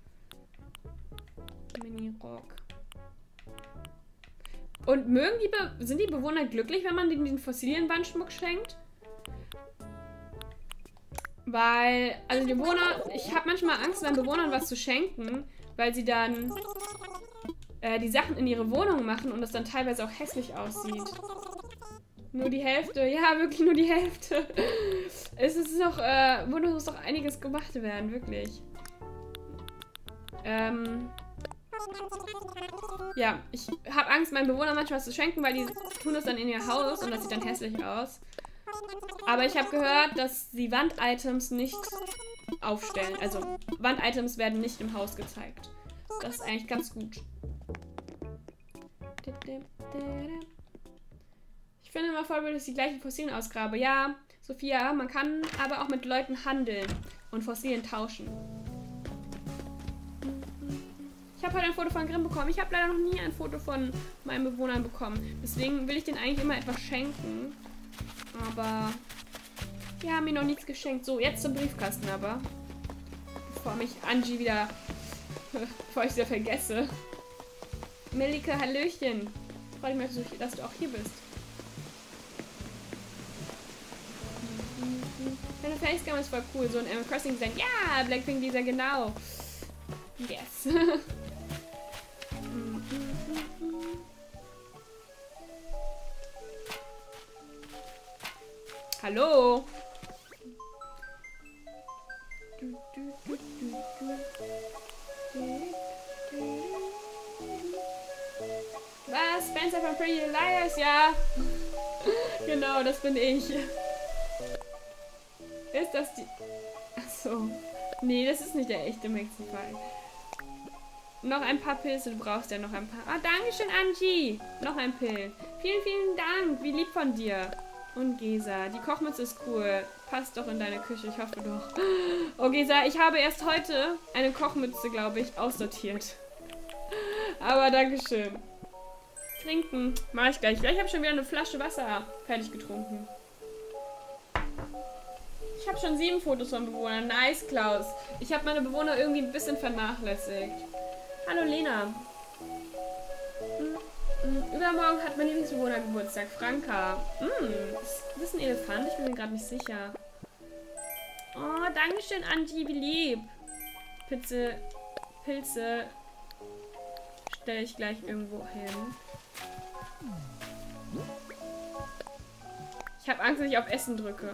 Mini-Rock. Und mögen die Be sind die Bewohner glücklich, wenn man denen den Fossilienbandschmuck schenkt? Weil, also die Bewohner, ich habe manchmal Angst, den Bewohnern was zu schenken, weil sie dann äh, die Sachen in ihre Wohnung machen und das dann teilweise auch hässlich aussieht. Nur die Hälfte, ja, wirklich nur die Hälfte. Es ist noch, äh, muss doch einiges gemacht werden, wirklich. Ähm... Ja, ich habe Angst, meinen Bewohnern manchmal was zu schenken, weil die tun das dann in ihr Haus und das sieht dann hässlich aus. Aber ich habe gehört, dass sie Wand-Items nicht aufstellen. Also Wand-Items werden nicht im Haus gezeigt. Das ist eigentlich ganz gut. Ich finde immer voll, dass ich die gleichen Fossilien ausgrabe. Ja, Sophia, man kann aber auch mit Leuten handeln und Fossilien tauschen. Ich habe heute ein Foto von Grimm bekommen. Ich habe leider noch nie ein Foto von meinen Bewohnern bekommen. Deswegen will ich denen eigentlich immer etwas schenken. Aber die haben mir noch nichts geschenkt. So, jetzt zum Briefkasten aber. Bevor mich Angie wieder... bevor ich sie wieder vergesse. Melike, Hallöchen. Freut mich, dass du auch hier bist. Deine Facecam ist voll cool. So ein Animal Crossing Design. Ja, Blackpink dieser genau. Yes. Hallo. Was? Spencer von Pretty Liars? Ja. Genau, das bin ich. Ist das die... Achso. Nee, das ist nicht der echte Maxify. Noch ein paar Pilze, du brauchst ja noch ein paar. Ah, dankeschön, Angie. Noch ein Pill. Vielen, vielen Dank. Wie lieb von dir. Und Gesa, die Kochmütze ist cool. Passt doch in deine Küche, ich hoffe doch. Oh, Gesa, ich habe erst heute eine Kochmütze, glaube ich, aussortiert. Aber dankeschön. Trinken. Mach ich gleich. Gleich habe ich schon wieder eine Flasche Wasser fertig getrunken. Ich habe schon sieben Fotos von Bewohnern. Nice, Klaus. Ich habe meine Bewohner irgendwie ein bisschen vernachlässigt. Hallo, Lena. Übermorgen hat mein Lieblingsbewohner Geburtstag, Franka. Hm, ist das ein Elefant? Ich bin mir gerade nicht sicher. Oh, dankeschön, Angie, wie lieb. Pilze, Pilze stelle ich gleich irgendwo hin. Ich habe Angst, dass ich auf Essen drücke.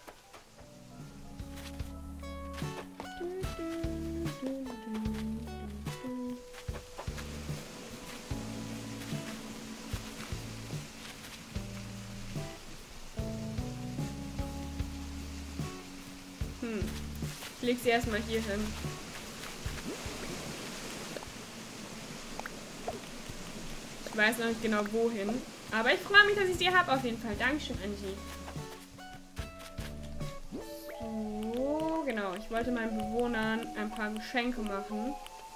Hm. Ich leg sie erstmal hier hin. Ich weiß noch nicht genau wohin. Aber ich freue mich, dass ich sie habe auf jeden Fall. Dankeschön, Angie. So, genau. Ich wollte meinen Bewohnern ein paar Geschenke machen.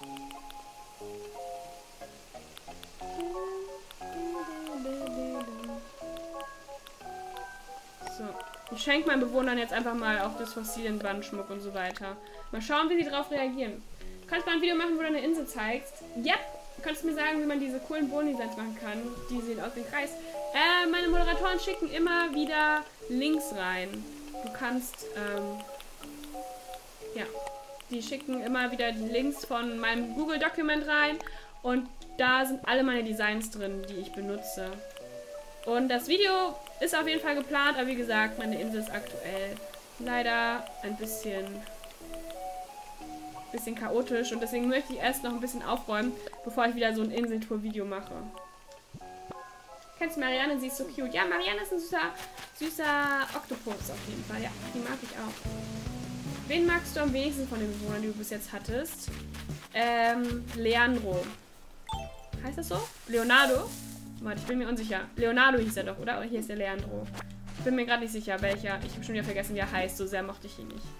So. Ich schenke meinen Bewohnern jetzt einfach mal auch das Fossilienwandschmuck und so weiter. Mal schauen, wie sie darauf reagieren. Du kannst mal ein Video machen, wo du eine Insel zeigst. Ja, du kannst mir sagen, wie man diese coolen Bodendesigns machen kann. Die sehen aus wie ein Kreis. Äh, meine Moderatoren schicken immer wieder Links rein. Du kannst, ähm, ja, die schicken immer wieder die Links von meinem Google-Dokument rein. Und da sind alle meine Designs drin, die ich benutze. Und das Video ist auf jeden Fall geplant, aber wie gesagt, meine Insel ist aktuell leider ein bisschen, bisschen chaotisch. Und deswegen möchte ich erst noch ein bisschen aufräumen, bevor ich wieder so ein Inseltour-Video mache. Kennst du Marianne? Sie ist so cute. Ja, Marianne ist ein süßer, süßer Oktopus auf jeden Fall. Ja, die mag ich auch. Wen magst du am wenigsten von den Bewohnern, die du bis jetzt hattest? Ähm, Leandro. Heißt das so? Leonardo? Warte, ich bin mir unsicher. Leonardo hieß er doch, oder? Oder hier ist der Leandro. Ich bin mir gerade nicht sicher, welcher. Ich habe schon wieder vergessen, wie er heißt. So sehr mochte ich ihn nicht.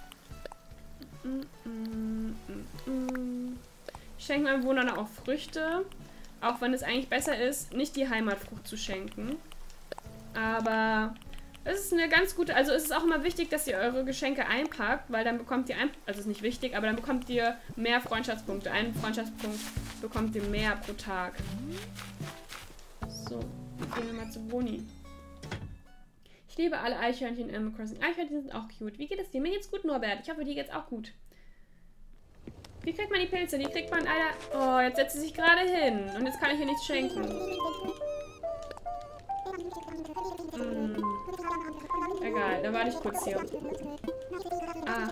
Ich schenke meinen Bewohnern auch Früchte. Auch wenn es eigentlich besser ist, nicht die Heimatfrucht zu schenken. Aber es ist eine ganz gute... Also es ist auch immer wichtig, dass ihr eure Geschenke einpackt, weil dann bekommt ihr... Ein, also es ist nicht wichtig, aber dann bekommt ihr mehr Freundschaftspunkte. Einen Freundschaftspunkt bekommt ihr mehr pro Tag. So, gehen wir mal zu Boni. Ich liebe alle Eichhörnchen in Animal Crossing. Eichhörnchen sind auch cute. Wie geht es dir? Mir geht's gut, Norbert. Ich hoffe, dir geht's auch gut. Wie kriegt man die Pilze? Die kriegt man, Alter... Oh, jetzt setzt sie sich gerade hin. Und jetzt kann ich ihr nichts schenken. Hm. Egal, dann warte ich kurz hier. Ah.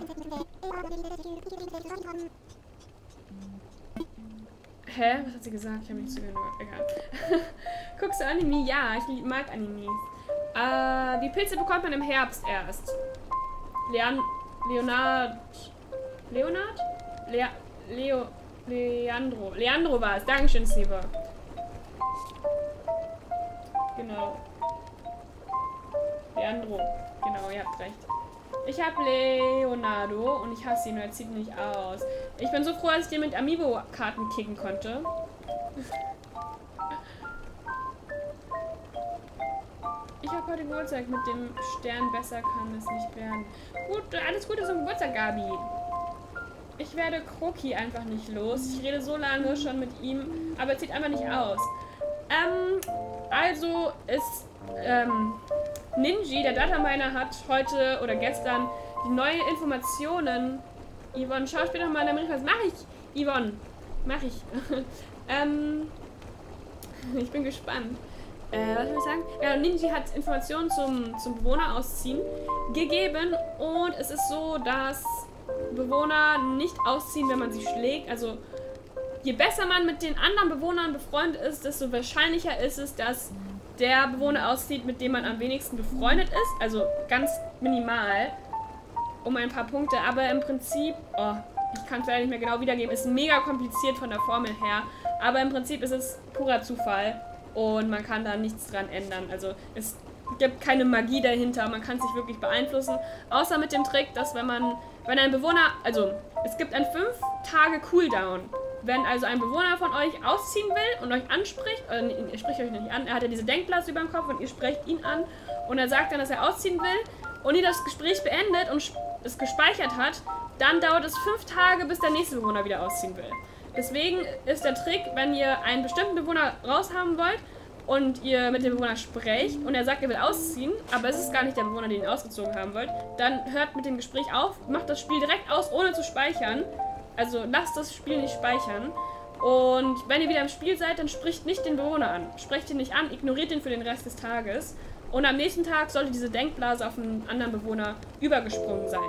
Hä? Was hat sie gesagt? Ich habe nicht zugehört. Egal. Guckst du Anime? Ja, ich mag Animes. Äh, die Pilze bekommt man im Herbst erst. Leon... Leonard... Leonard? Lea... Leo... Leandro. Leandro war es. Dankeschön, Steve. Genau. Leandro. Genau, ihr habt recht. Ich habe Leonardo und ich hasse ihn, er zieht mich aus. Ich bin so froh, dass ich den mit Amiibo-Karten kicken konnte. Ich habe heute Geburtstag, mit dem Stern besser kann es nicht werden. Gut, alles Gute zum Geburtstag, Gabi. Ich werde Kroki einfach nicht los. Ich rede so lange schon mit ihm, aber er zieht einfach nicht aus. Ähm, also ist, ähm, Ninji, der Dataminer, hat heute oder gestern die neuen Informationen. Yvonne, schau später nochmal in der Amerika. Was mache ich? Yvonne, mache ich. ähm, ich bin gespannt. Äh, was soll ich sagen? Ja, Ninji hat Informationen zum, zum Bewohner ausziehen gegeben und es ist so, dass Bewohner nicht ausziehen, wenn man sie schlägt. Also je besser man mit den anderen Bewohnern befreundet ist, desto wahrscheinlicher ist es, dass der Bewohner auszieht, mit dem man am wenigsten befreundet ist. Also ganz minimal. Um ein paar Punkte. Aber im Prinzip, oh, ich kann es leider nicht mehr genau wiedergeben, ist mega kompliziert von der Formel her. Aber im Prinzip ist es purer Zufall. Und man kann da nichts dran ändern. Also es gibt keine Magie dahinter. Man kann sich wirklich beeinflussen. Außer mit dem Trick, dass wenn man, wenn ein Bewohner, also es gibt einen fünf Tage Cooldown. Wenn also ein Bewohner von euch ausziehen will und euch anspricht, äh, er spricht euch nicht an, er hat ja diese Denkblase über dem Kopf und ihr sprecht ihn an und er sagt dann, dass er ausziehen will und ihr das Gespräch beendet und es gespeichert hat, dann dauert es fünf Tage, bis der nächste Bewohner wieder ausziehen will. Deswegen ist der Trick, wenn ihr einen bestimmten Bewohner raushaben wollt und ihr mit dem Bewohner sprecht und er sagt, er will ausziehen, aber es ist gar nicht der Bewohner, den ihr ausgezogen haben wollt, dann hört mit dem Gespräch auf, macht das Spiel direkt aus, ohne zu speichern. Also lasst das Spiel nicht speichern. Und wenn ihr wieder im Spiel seid, dann spricht nicht den Bewohner an. Sprecht ihn nicht an, ignoriert ihn für den Rest des Tages. Und am nächsten Tag sollte diese Denkblase auf einen anderen Bewohner übergesprungen sein.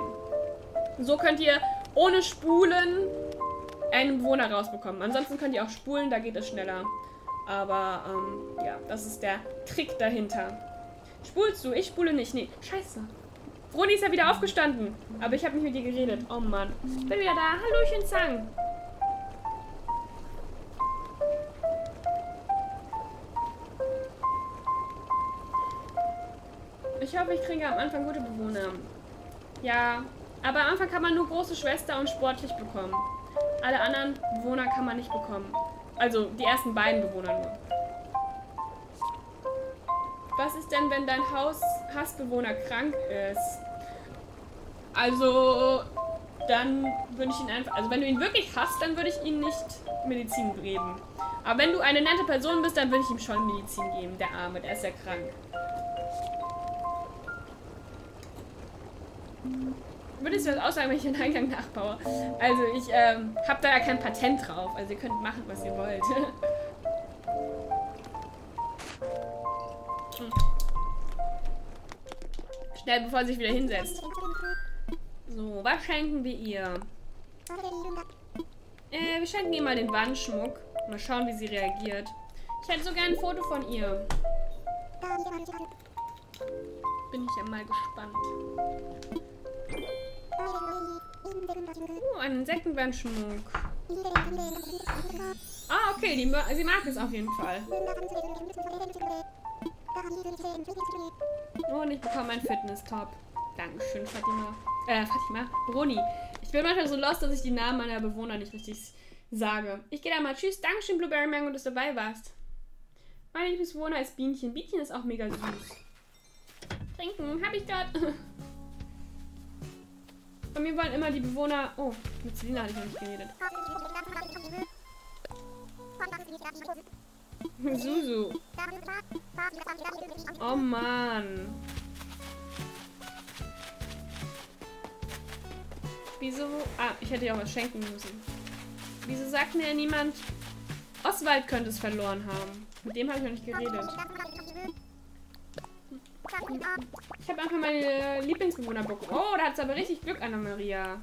So könnt ihr ohne Spulen einen Bewohner rausbekommen. Ansonsten könnt ihr auch spulen, da geht es schneller. Aber, ähm, ja, das ist der Trick dahinter. Spulst du? Ich spule nicht. Nee, scheiße. Bruni ist ja wieder aufgestanden. Aber ich habe nicht mit dir geredet. Oh Mann. Bin wieder da. Hallöchen, Zang. Ich hoffe, ich kriege am Anfang gute Bewohner. Ja, aber am Anfang kann man nur große Schwester und sportlich bekommen. Alle anderen Bewohner kann man nicht bekommen. Also die ersten beiden Bewohner nur. Was ist denn, wenn dein Haus Hassbewohner krank ist? Also, dann würde ich ihn einfach... Also, wenn du ihn wirklich hasst, dann würde ich ihm nicht Medizin geben. Aber wenn du eine nette Person bist, dann würde ich ihm schon Medizin geben. Der Arme, der ist ja krank. Würdest du das aussagen, wenn ich den Eingang nachbaue? Also, ich ähm, habe da ja kein Patent drauf. Also, ihr könnt machen, was ihr wollt. Hm. Schnell, bevor sie sich wieder hinsetzt. So, was schenken wir ihr? Äh, wir schenken ihr mal den Wandschmuck. Mal schauen, wie sie reagiert. Ich hätte so gerne ein Foto von ihr. Bin ich ja mal gespannt. Oh, ein Insektenwandschmuck. Ah, okay, die, sie mag es auf jeden Fall. Und ich bekomme einen Fitness-Top. Dankeschön, Fatima. Äh, Fatima. Bruni. Ich bin manchmal so lost, dass ich die Namen meiner Bewohner nicht richtig sage. Ich gehe da mal. Tschüss. Dankeschön, Blueberry Mango, dass du dabei warst. Mein Lieblingsbewohner ist Bienchen. Bienchen ist auch mega süß. Trinken. Hab ich dort. Von mir wollen immer die Bewohner... Oh, mit Selina hatte ich noch nicht geredet. Susu. Oh Mann. Wieso? Ah, ich hätte ja auch was schenken müssen. Wieso sagt mir niemand, Oswald könnte es verloren haben? Mit dem habe ich noch nicht geredet. Ich habe einfach meine Lieblingsbewohner bekommen. Oh, da hat es aber richtig Glück, Anna-Maria.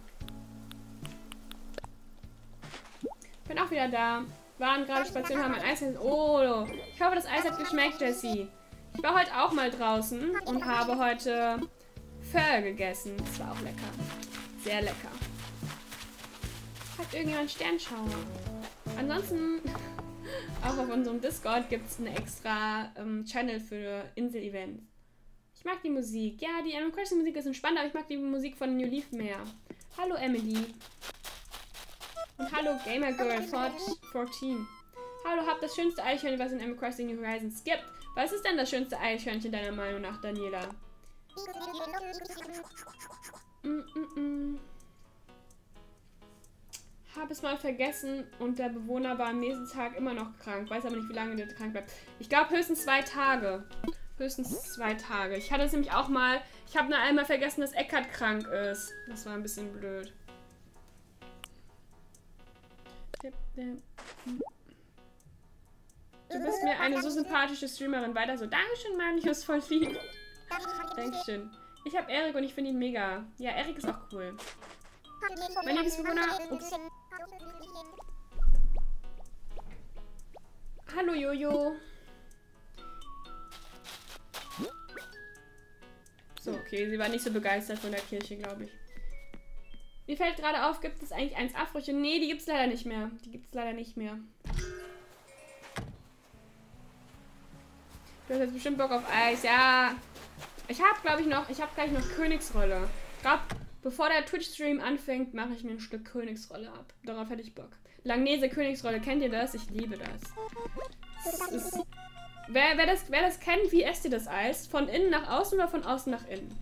Ich bin auch wieder da. Waren gerade spazieren, haben ein Eis. Oh, ich hoffe, das Eis hat geschmeckt, Jessie. Ich war heute auch mal draußen und habe heute Pho gegessen. Das war auch lecker. Sehr lecker. Hat irgendjemand Sternschauer? Ansonsten, auch auf unserem Discord gibt es einen extra ähm, Channel für Insel-Events. Ich mag die Musik. Ja, die Animal Crossing Musik ist entspannt, aber ich mag die Musik von New Leaf mehr. Hallo Emily. Und hallo Gamer Girl vierzehn. Hallo, habt das schönste Eichhörnchen, was in Animal Crossing New Horizons gibt. Was ist denn das schönste Eichhörnchen deiner Meinung nach, Daniela? Mm -mm -mm. Habe es mal vergessen und der Bewohner war am nächsten Tag immer noch krank. Weiß aber nicht, wie lange der krank bleibt. Ich glaube höchstens zwei Tage. Höchstens zwei Tage. Ich hatte es nämlich auch mal. Ich habe nur einmal vergessen, dass Eckhart krank ist. Das war ein bisschen blöd. Du bist mir eine so sympathische Streamerin. Weiter so. Dankeschön, Manius, voll lieb. Dankeschön. Ich habe Erik und ich finde ihn mega. Ja, Erik ist auch cool. Mein Lieblingsbewohner. Ups. Hallo Jojo. So, okay, sie war nicht so begeistert von der Kirche, glaube ich. Mir fällt gerade auf, gibt es eigentlich eins A-Früchte? Nee, die gibt es leider nicht mehr. Die gibt es leider nicht mehr. Du hast jetzt bestimmt Bock auf Eis. Ja. Ich habe, glaube ich, noch, ich habe gleich noch Königsrolle. Ich glaube, bevor der Twitch-Stream anfängt, mache ich mir ein Stück Königsrolle ab. Darauf hätte ich Bock. Langnese Königsrolle, kennt ihr das? Ich liebe das. das ist, wer, wer, das wer das kennt, wie esst ihr das Eis? Von innen nach außen oder von außen nach innen?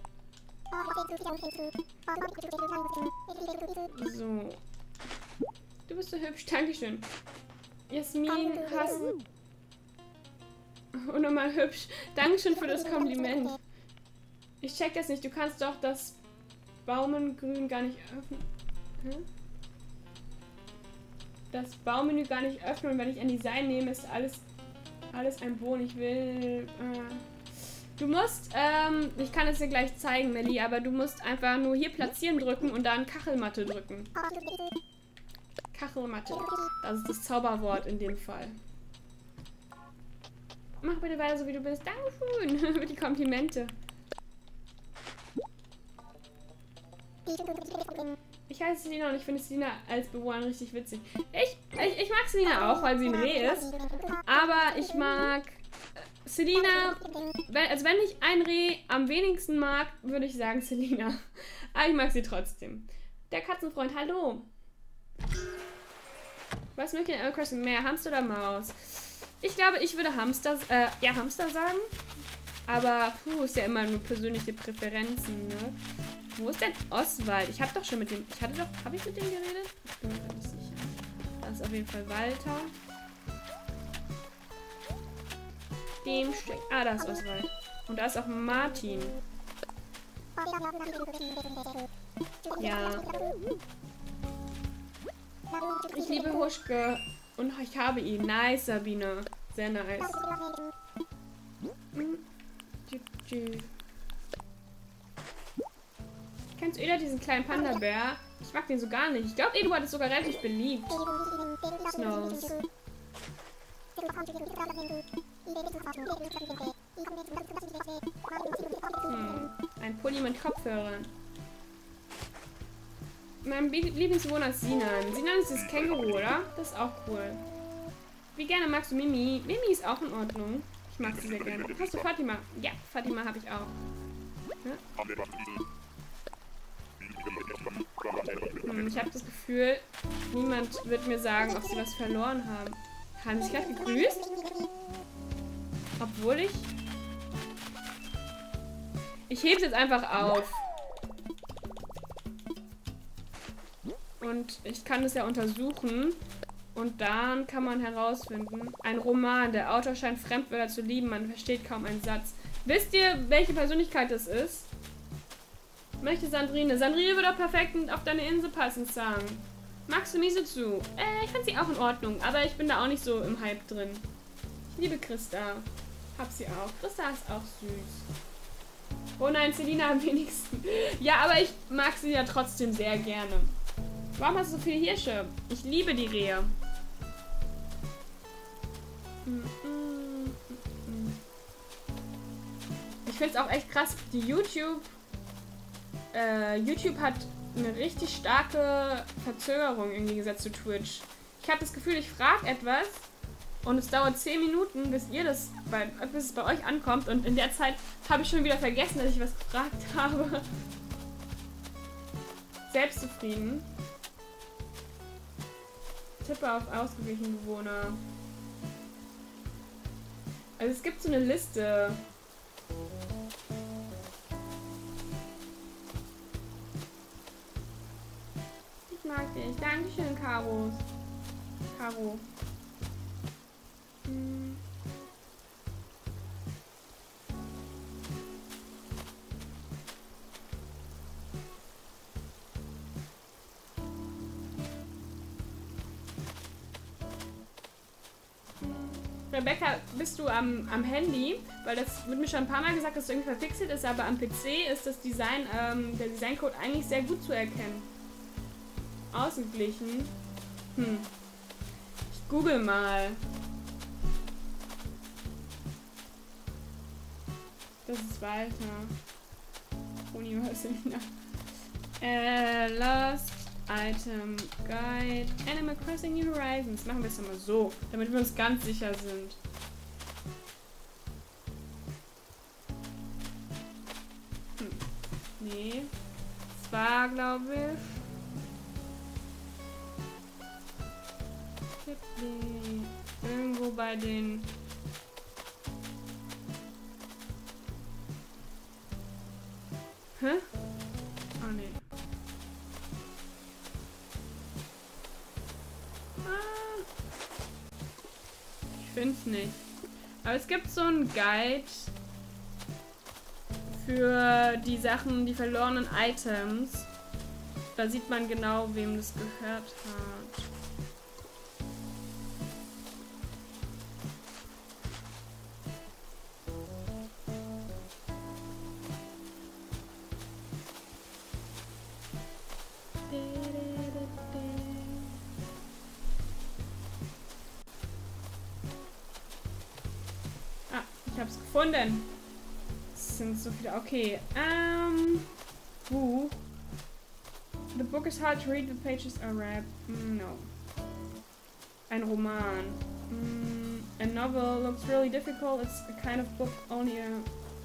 So. Du bist so hübsch, dankeschön. Jasmin, hast... Und nochmal hübsch. Dankeschön für das Kompliment. Ich check das nicht. Du kannst doch das Baumengrün gar nicht öffnen. Hm? Das Baumenü gar nicht öffnen. Und wenn ich ein Design nehme, ist alles, alles ein Bohnen. Ich will... Äh, du musst... Ähm, ich kann es dir gleich zeigen, Melli, aber du musst einfach nur hier platzieren drücken und dann Kachelmatte drücken. Kachelmatte. Das ist das Zauberwort in dem Fall. Mach bitte weiter so, wie du bist. Dankeschön für die Komplimente. Ich heiße Selina und ich finde Selina als Bewohner richtig witzig. Ich, ich, ich mag Selina auch, weil sie ein Reh ist. Aber ich mag Selina, wenn, also wenn ich ein Reh am wenigsten mag, würde ich sagen Selina. Aber ich mag sie trotzdem. Der Katzenfreund, hallo. Was möchte ich in Animal Crossing mehr? Hamster oder Maus? Ich glaube, ich würde Hamster, äh, ja, Hamster sagen. Aber, puh, ist ja immer nur persönliche Präferenzen, ne? Wo ist denn Oswald? Ich habe doch schon mit dem, ich hatte doch, habe ich mit dem geredet? Ich bin mir nicht sicher. Das ist auf jeden Fall Walter. Dem steckt, ah, da ist Oswald. Und da ist auch Martin. Ja. Ich liebe Huschke. Und ich habe ihn. Nice, Sabine. Sehr nice. Kennst du Eduard, diesen kleinen Panda-Bär? Ich mag den so gar nicht. Ich glaube, Eduard ist sogar relativ beliebt. Snows. Hm. Ein Pulli mit Kopfhörern. Mein Lieblingsbewohner ist Sinan. Sinan ist das Känguru, oder? Das ist auch cool. Wie gerne magst du Mimi? Mimi ist auch in Ordnung. Ich mag sie sehr gerne. Hast du Fatima? Ja, Fatima habe ich auch. Ja? Hm, ich habe das Gefühl, niemand wird mir sagen, ob sie was verloren haben. Haben sie sich gerade gegrüßt? Obwohl ich... Ich hebe es jetzt einfach auf. Und ich kann es ja untersuchen. Und dann kann man herausfinden. Ein Roman. Der Autor scheint Fremdwörter zu lieben. Man versteht kaum einen Satz. Wisst ihr, welche Persönlichkeit das ist? Möchte Sandrine. Sandrine würde auch perfekt auf deine Insel passen, sagen. Magst du Misozu? Äh, ich finde sie auch in Ordnung. Aber ich bin da auch nicht so im Hype drin. Ich liebe Christa. Hab sie auch. Christa ist auch süß. Oh nein, Selina am wenigsten. Ja, aber ich mag sie ja trotzdem sehr gerne. Warum hast du so viele Hirsche? Ich liebe die Rehe. Ich finde es auch echt krass, die YouTube... Äh, YouTube hat eine richtig starke Verzögerung im Gegensatz zu Twitch. Ich habe das Gefühl, ich frage etwas Und es dauert zehn Minuten, bis ihr das bei, bis es bei euch ankommt. Und in der Zeit habe ich schon wieder vergessen, dass ich was gefragt habe. Selbstzufrieden. Tippe auf ausgeglichene Bewohner. Also es gibt so eine Liste. Ich mag dich. Dankeschön, Caro. Caro. Hm. Rebecca, bist du am, am Handy? Weil das wird mir schon ein paar Mal gesagt, dass es irgendwie verpixelt ist, aber am P C ist das Design, ähm, der Designcode eigentlich sehr gut zu erkennen. Ausgeglichen. Hm. Ich google mal. Das ist Walter. University. Äh, Lost Item Guide Animal Crossing New Horizons. Machen wir es mal so, damit wir uns ganz sicher sind. Hm. Nee. Es war, glaube ich. Irgendwo bei den. Hä? Oh nee. Ah. Ich find's nicht. Aber es gibt so einen Guide für die Sachen, die verlorenen Items. Da sieht man genau, wem das gehört hat. Ich hab's gefunden. Es sind so viele. Okay. Um. Buch. The book is hard to read. The pages are wrapped. Mm, no. Ein Roman. Mm, a novel looks really difficult. It's a kind of book only a.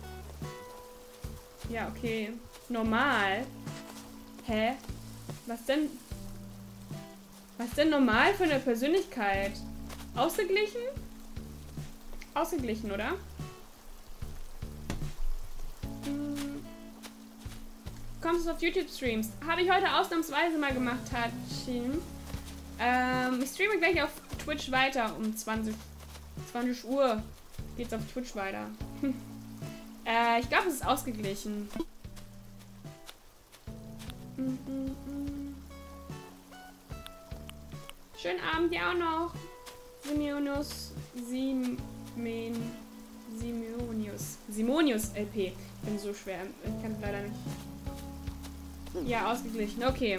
Ja, okay. Normal. Hä? Was denn? Was denn normal für eine Persönlichkeit? Ausgeglichen? Ausgeglichen, oder? Kommst du auf YouTube-Streams? Habe ich heute ausnahmsweise mal gemacht, Hachin. Ähm, ich streame gleich auf Twitch weiter um zwanzig Uhr. Geht's auf Twitch weiter. äh, ich glaube, es ist ausgeglichen. Mm -mm -mm. Schönen Abend dir auch noch. Simeonus. Simen. Simonius. Simonius L P. Ich bin so schwer. Ich kann leider nicht. Ja, ausgeglichen. Okay.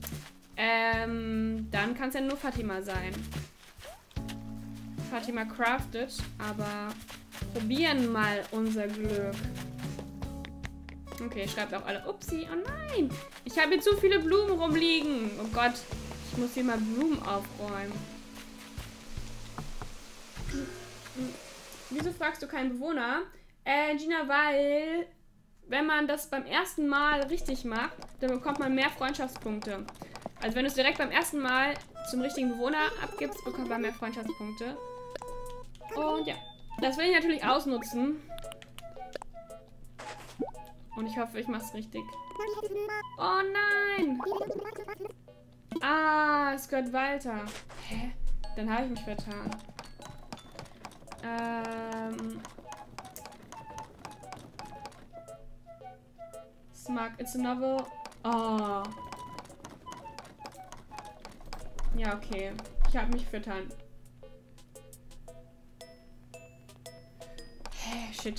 Ähm, dann kann es ja nur Fatima sein. Fatima craftet, aber probieren mal unser Glück. Okay, schreibt auch alle. Upsi, oh nein! Ich habe hier zu viele Blumen rumliegen. Oh Gott, ich muss hier mal Blumen aufräumen. Wieso fragst du keinen Bewohner? Äh, Gina, weil wenn man das beim ersten Mal richtig macht, dann bekommt man mehr Freundschaftspunkte. Also wenn du es direkt beim ersten Mal zum richtigen Bewohner abgibst, bekommt man mehr Freundschaftspunkte. Und ja, das will ich natürlich ausnutzen. Und ich hoffe, ich mache es richtig. Oh nein! Ah, es gehört Walter. Hä? Dann habe ich mich vertan. Ähm... Smug, it's a novel. Oh. Ja, okay. Ich habe mich vertan. Hä, shit.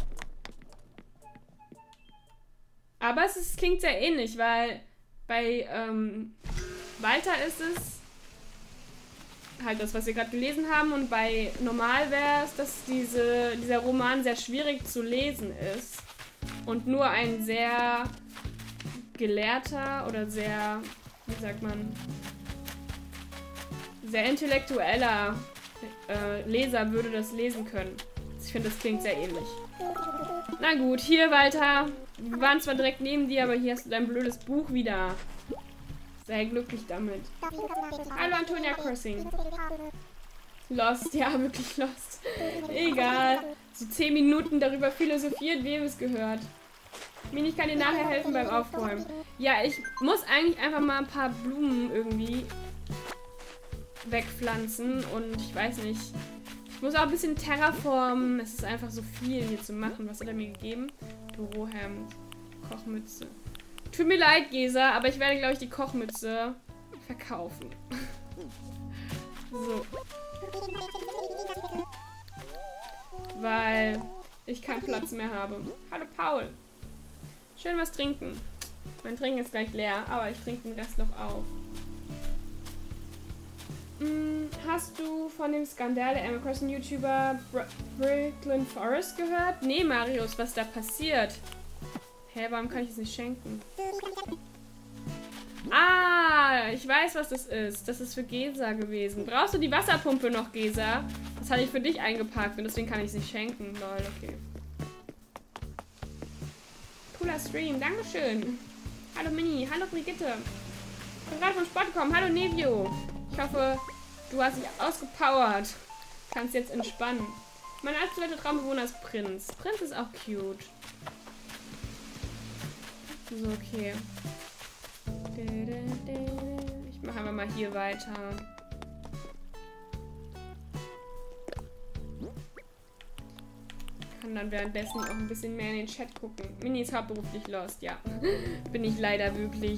Aber es ist, klingt sehr ähnlich, weil bei ähm, Walter ist es halt das, was wir gerade gelesen haben, und bei Normal wäre es, dass diese, dieser Roman sehr schwierig zu lesen ist. Und nur ein sehr gelehrter oder sehr, wie sagt man, sehr intellektueller äh, Leser würde das lesen können. Ich finde, das klingt sehr ähnlich. Na gut, hier, Walter. Wir waren zwar direkt neben dir, aber hier hast du dein blödes Buch wieder. Sei glücklich damit. Hallo, Antonia Crossing. Lost, ja, wirklich lost. Egal. So zehn Minuten darüber philosophiert, wem es gehört. Mini, ich kann dir nachher helfen beim Aufräumen. Ja, ich muss eigentlich einfach mal ein paar Blumen irgendwie wegpflanzen und ich weiß nicht. Ich muss auch ein bisschen terraformen. Es ist einfach so viel hier zu machen. Was hat er mir gegeben? Bürohemd, Kochmütze. Tut mir leid, Gesa, aber ich werde, glaube ich, die Kochmütze verkaufen. So. Weil ich keinen Platz mehr habe. Hallo, Paul. Schön was trinken. Mein Trinken ist gleich leer, aber ich trinke den Rest noch auf. Hm, hast du von dem Skandal der Animal Crossing YouTuber Brooklyn Forest gehört? Nee, Marius, was da passiert? Hä, warum kann ich es nicht schenken? Ah, ich weiß, was das ist. Das ist für Gesa gewesen. Brauchst du die Wasserpumpe noch, Gesa? Das hatte ich für dich eingepackt und deswegen kann ich es nicht schenken. Lol, okay. Cooler Stream, dankeschön. Hallo Mini, hallo Brigitte. Ich bin gerade vom Sport gekommen. Hallo Nevio. Ich hoffe, du hast dich ausgepowert. Kannst jetzt entspannen. Mein absoluter Traumbewohner ist Prinz. Prinz ist auch cute. So, okay. Ich mache einfach mal hier weiter. Kann dann währenddessen auch ein bisschen mehr in den Chat gucken. Mini ist hauptberuflich lost, ja. Bin ich leider wirklich.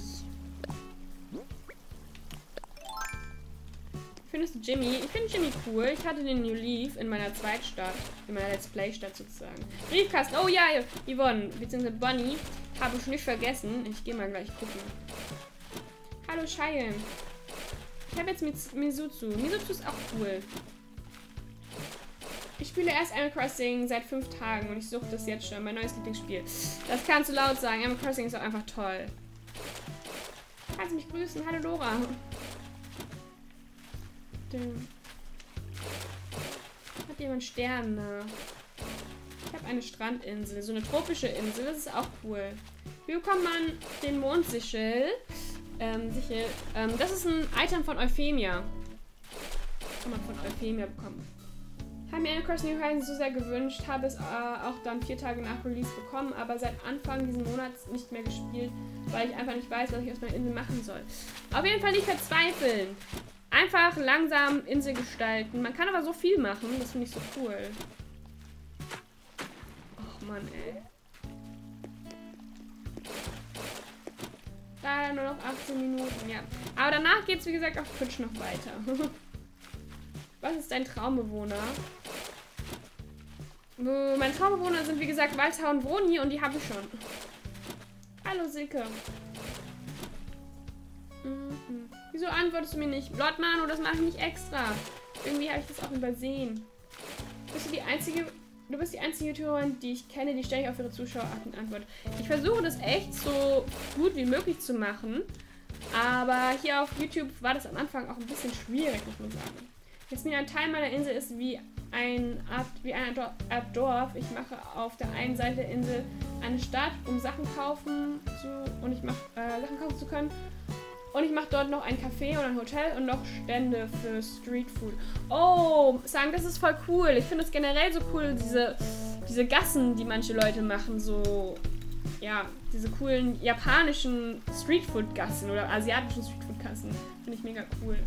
Findest du Jimmy? Ich finde Jimmy cool. Ich hatte den New Leaf in meiner Zweitstadt, in meiner Let's Play Stadt sozusagen. Briefkasten. Oh ja, Yvonne, beziehungsweise Bonnie. Habe ich nicht vergessen. Ich gehe mal gleich gucken. Hallo Cheyenne. Ich habe jetzt mit Mizuzu. Mizuzu ist auch cool. Ich spiele erst Animal Crossing seit fünf Tagen und ich suche das jetzt schon. Mein neues Lieblingsspiel. Das kannst du laut sagen. Animal Crossing ist auch einfach toll. Kannst du mich grüßen? Hallo Lora. Hat jemand Sterne? Ich habe eine Strandinsel. So eine tropische Insel. Das ist auch cool. Wie bekommt man den Mondsichel? Ähm, Sichel. Ähm, das ist ein Item von Euphemia. Kann man von Euphemia bekommen. Habe mir Animal Crossing New Horizons so sehr gewünscht. Habe es äh, auch dann vier Tage nach Release bekommen. Aber seit Anfang dieses Monats nicht mehr gespielt. Weil ich einfach nicht weiß, was ich aus meiner Insel machen soll. Auf jeden Fall nicht verzweifeln. Einfach langsam Insel gestalten. Man kann aber so viel machen. Das finde ich so cool. Och Mann, ey. Leider nur noch achtzehn Minuten, ja. Aber danach geht es, wie gesagt, auf Twitch noch weiter. Was ist dein Traumbewohner? Mein Traumbewohner sind, wie gesagt, Walter und Vroni und die habe ich schon. Hallo, Silke. Mhm. Wieso antwortest du mir nicht? Lord Manu, das mache ich nicht extra. Irgendwie habe ich das auch übersehen. Bist du die einzige... Du bist die einzige YouTuberin, die ich kenne, die ständig auf ihre Zuschauer antwortet. Ich versuche das echt so gut wie möglich zu machen. Aber hier auf YouTube war das am Anfang auch ein bisschen schwierig, muss man sagen. Jetzt mir ein Teil meiner Insel ist wie ein Art, wie eine Art Dorf. Ich mache auf der einen Seite der Insel eine Stadt, um Sachen kaufen zu und ich mache äh, Sachen kaufen zu können. Und ich mache dort noch ein Café und ein Hotel und noch Stände für Streetfood. Oh, sagen, das ist voll cool. Ich finde es generell so cool, diese, diese Gassen, die manche Leute machen. So, ja, diese coolen japanischen Streetfood-Gassen oder asiatischen Streetfood-Gassen. Finde ich mega cool.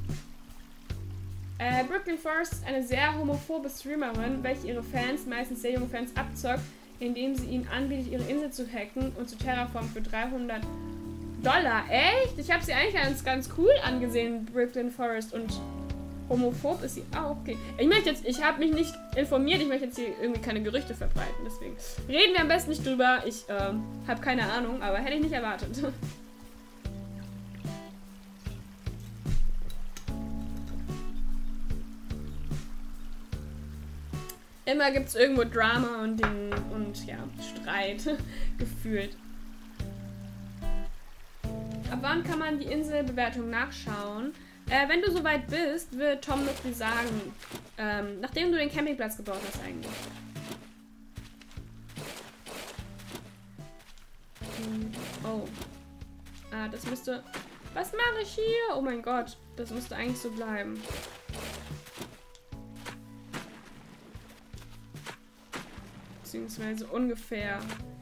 Äh, Brooklyn Forest ist eine sehr homophobe Streamerin, welche ihre Fans, meistens sehr junge Fans, abzockt, indem sie ihnen anbietet, ihre Insel zu hacken und zu terraformen für dreihundert Dollar. Echt? Ich habe sie eigentlich ganz, ganz cool angesehen, Brooklyn Forest. Und homophob ist sie auch. Okay. Ich möchte jetzt, ich habe mich nicht informiert. Ich möchte jetzt hier irgendwie keine Gerüchte verbreiten. Deswegen reden wir am besten nicht drüber. Ich äh, habe keine Ahnung, aber hätte ich nicht erwartet. Immer gibt es irgendwo Drama und, den, und ja, Streit gefühlt. Ab wann kann man die Inselbewertung nachschauen? Äh, wenn du soweit bist, wird Tom Nook sagen, ähm, nachdem du den Campingplatz gebaut hast eigentlich. Oh. Ah, das müsste... Was mache ich hier? Oh mein Gott, das müsste eigentlich so bleiben. Beziehungsweise ungefähr.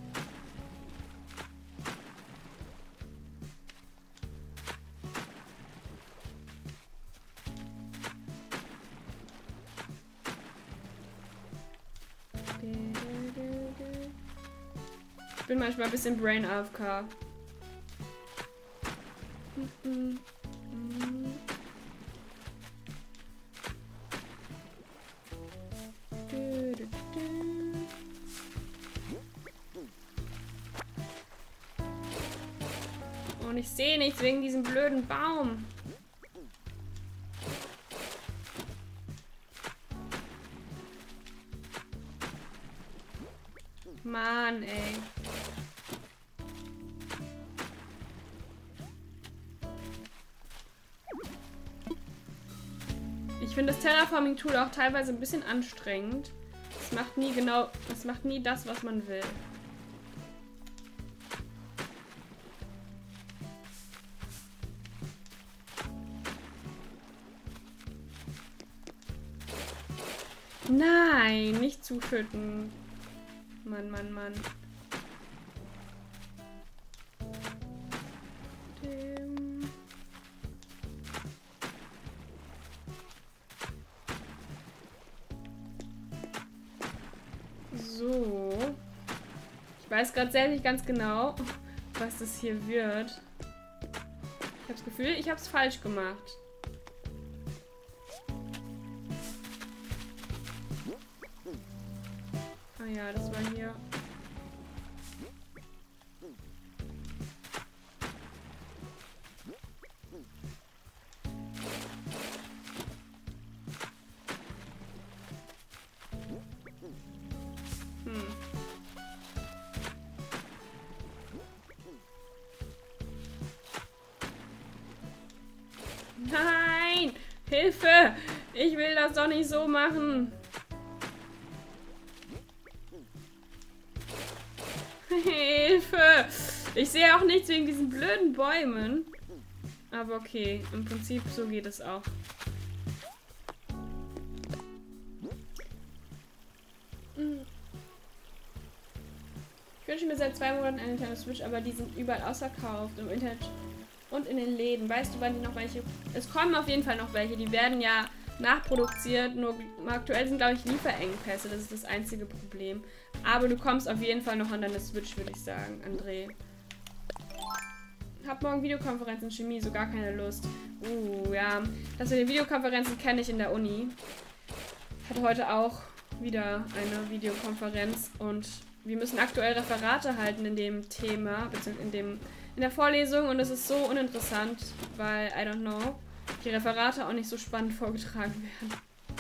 Ich bin manchmal ein bisschen Brain A F K. Und ich sehe nichts wegen diesem blöden Baum. Mann, ey. Ich finde das Terraforming-Tool auch teilweise ein bisschen anstrengend. Es macht nie genau, es macht nie das, was man will. Nein, nicht zuschütten. Mann, Mann, Mann. So. Ich weiß gerade selbst nicht ganz genau, was das hier wird. Ich habe das Gefühl, ich habe es falsch gemacht. Ah ja, das war hier. Hm. Nein! Hilfe! Ich will das doch nicht so machen. Hilfe! Ich sehe auch nichts wegen diesen blöden Bäumen. Aber okay, im Prinzip so geht es auch. Ich wünsche mir seit zwei Monaten eine Nintendo Switch, aber die sind überall ausverkauft im Internet und in den Läden. Weißt du, wann die noch welche... Es kommen auf jeden Fall noch welche. Die werden ja nachproduziert. Nur aktuell sind, glaube ich, Lieferengpässe. Das ist das einzige Problem. Aber du kommst auf jeden Fall noch an deine Switch, würde ich sagen, André. Hab morgen Videokonferenz in Chemie, so gar keine Lust. Uh, ja. Das mit den Videokonferenzen kenne ich in der Uni. Hatte heute auch wieder eine Videokonferenz und wir müssen aktuell Referate halten in dem Thema, beziehungsweise in dem in der Vorlesung und es ist so uninteressant, weil, I don't know, die Referate auch nicht so spannend vorgetragen werden.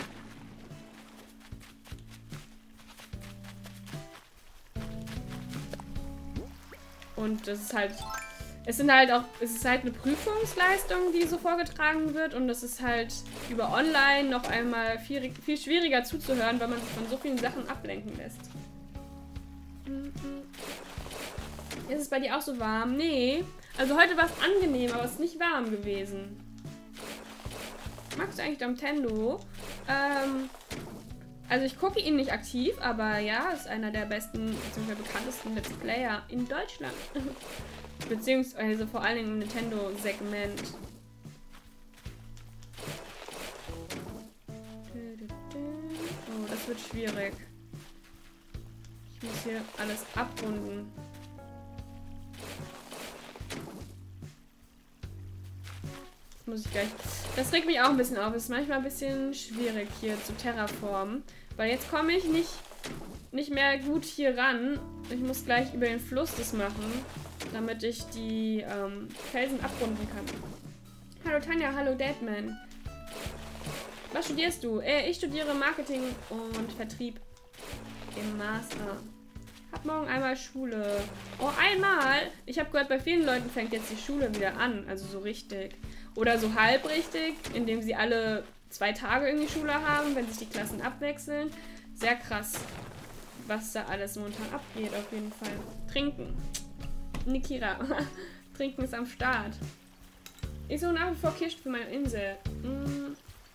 Und das ist halt, es sind halt auch, es ist halt eine Prüfungsleistung, die so vorgetragen wird und es ist halt über online noch einmal viel, viel schwieriger zuzuhören, weil man sich von so vielen Sachen ablenken lässt. Ist es bei dir auch so warm? Nee. Also heute war es angenehm, aber es ist nicht warm gewesen. Magst du eigentlich Nintendo? Ähm, also ich gucke ihn nicht aktiv, aber ja, ist einer der besten, beziehungsweise bekanntesten Let's Player in Deutschland. Beziehungsweise vor allen Dingen im Nintendo-Segment. Oh, das wird schwierig. Ich muss hier alles abrunden. Das muss ich gleich... Das regt mich auch ein bisschen auf. Es ist manchmal ein bisschen schwierig hier zu terraformen. Weil jetzt komme ich nicht, nicht mehr gut hier ran. Ich muss gleich über den Fluss das machen, damit ich die ähm, Felsen abrunden kann. Hallo Tanja, hallo Deadman. Was studierst du? Äh, ich studiere Marketing und Vertrieb im Master. Hab morgen einmal Schule. Oh, einmal? Ich habe gehört, bei vielen Leuten fängt jetzt die Schule wieder an. Also so richtig. Oder so halbrichtig, indem sie alle zwei Tage irgendwie Schule haben, wenn sich die Klassen abwechseln. Sehr krass, was da alles momentan abgeht, auf jeden Fall. Trinken. Nikira. Trinken ist am Start. Ich suche nach wie vor Kirschen für meine Insel. Mm.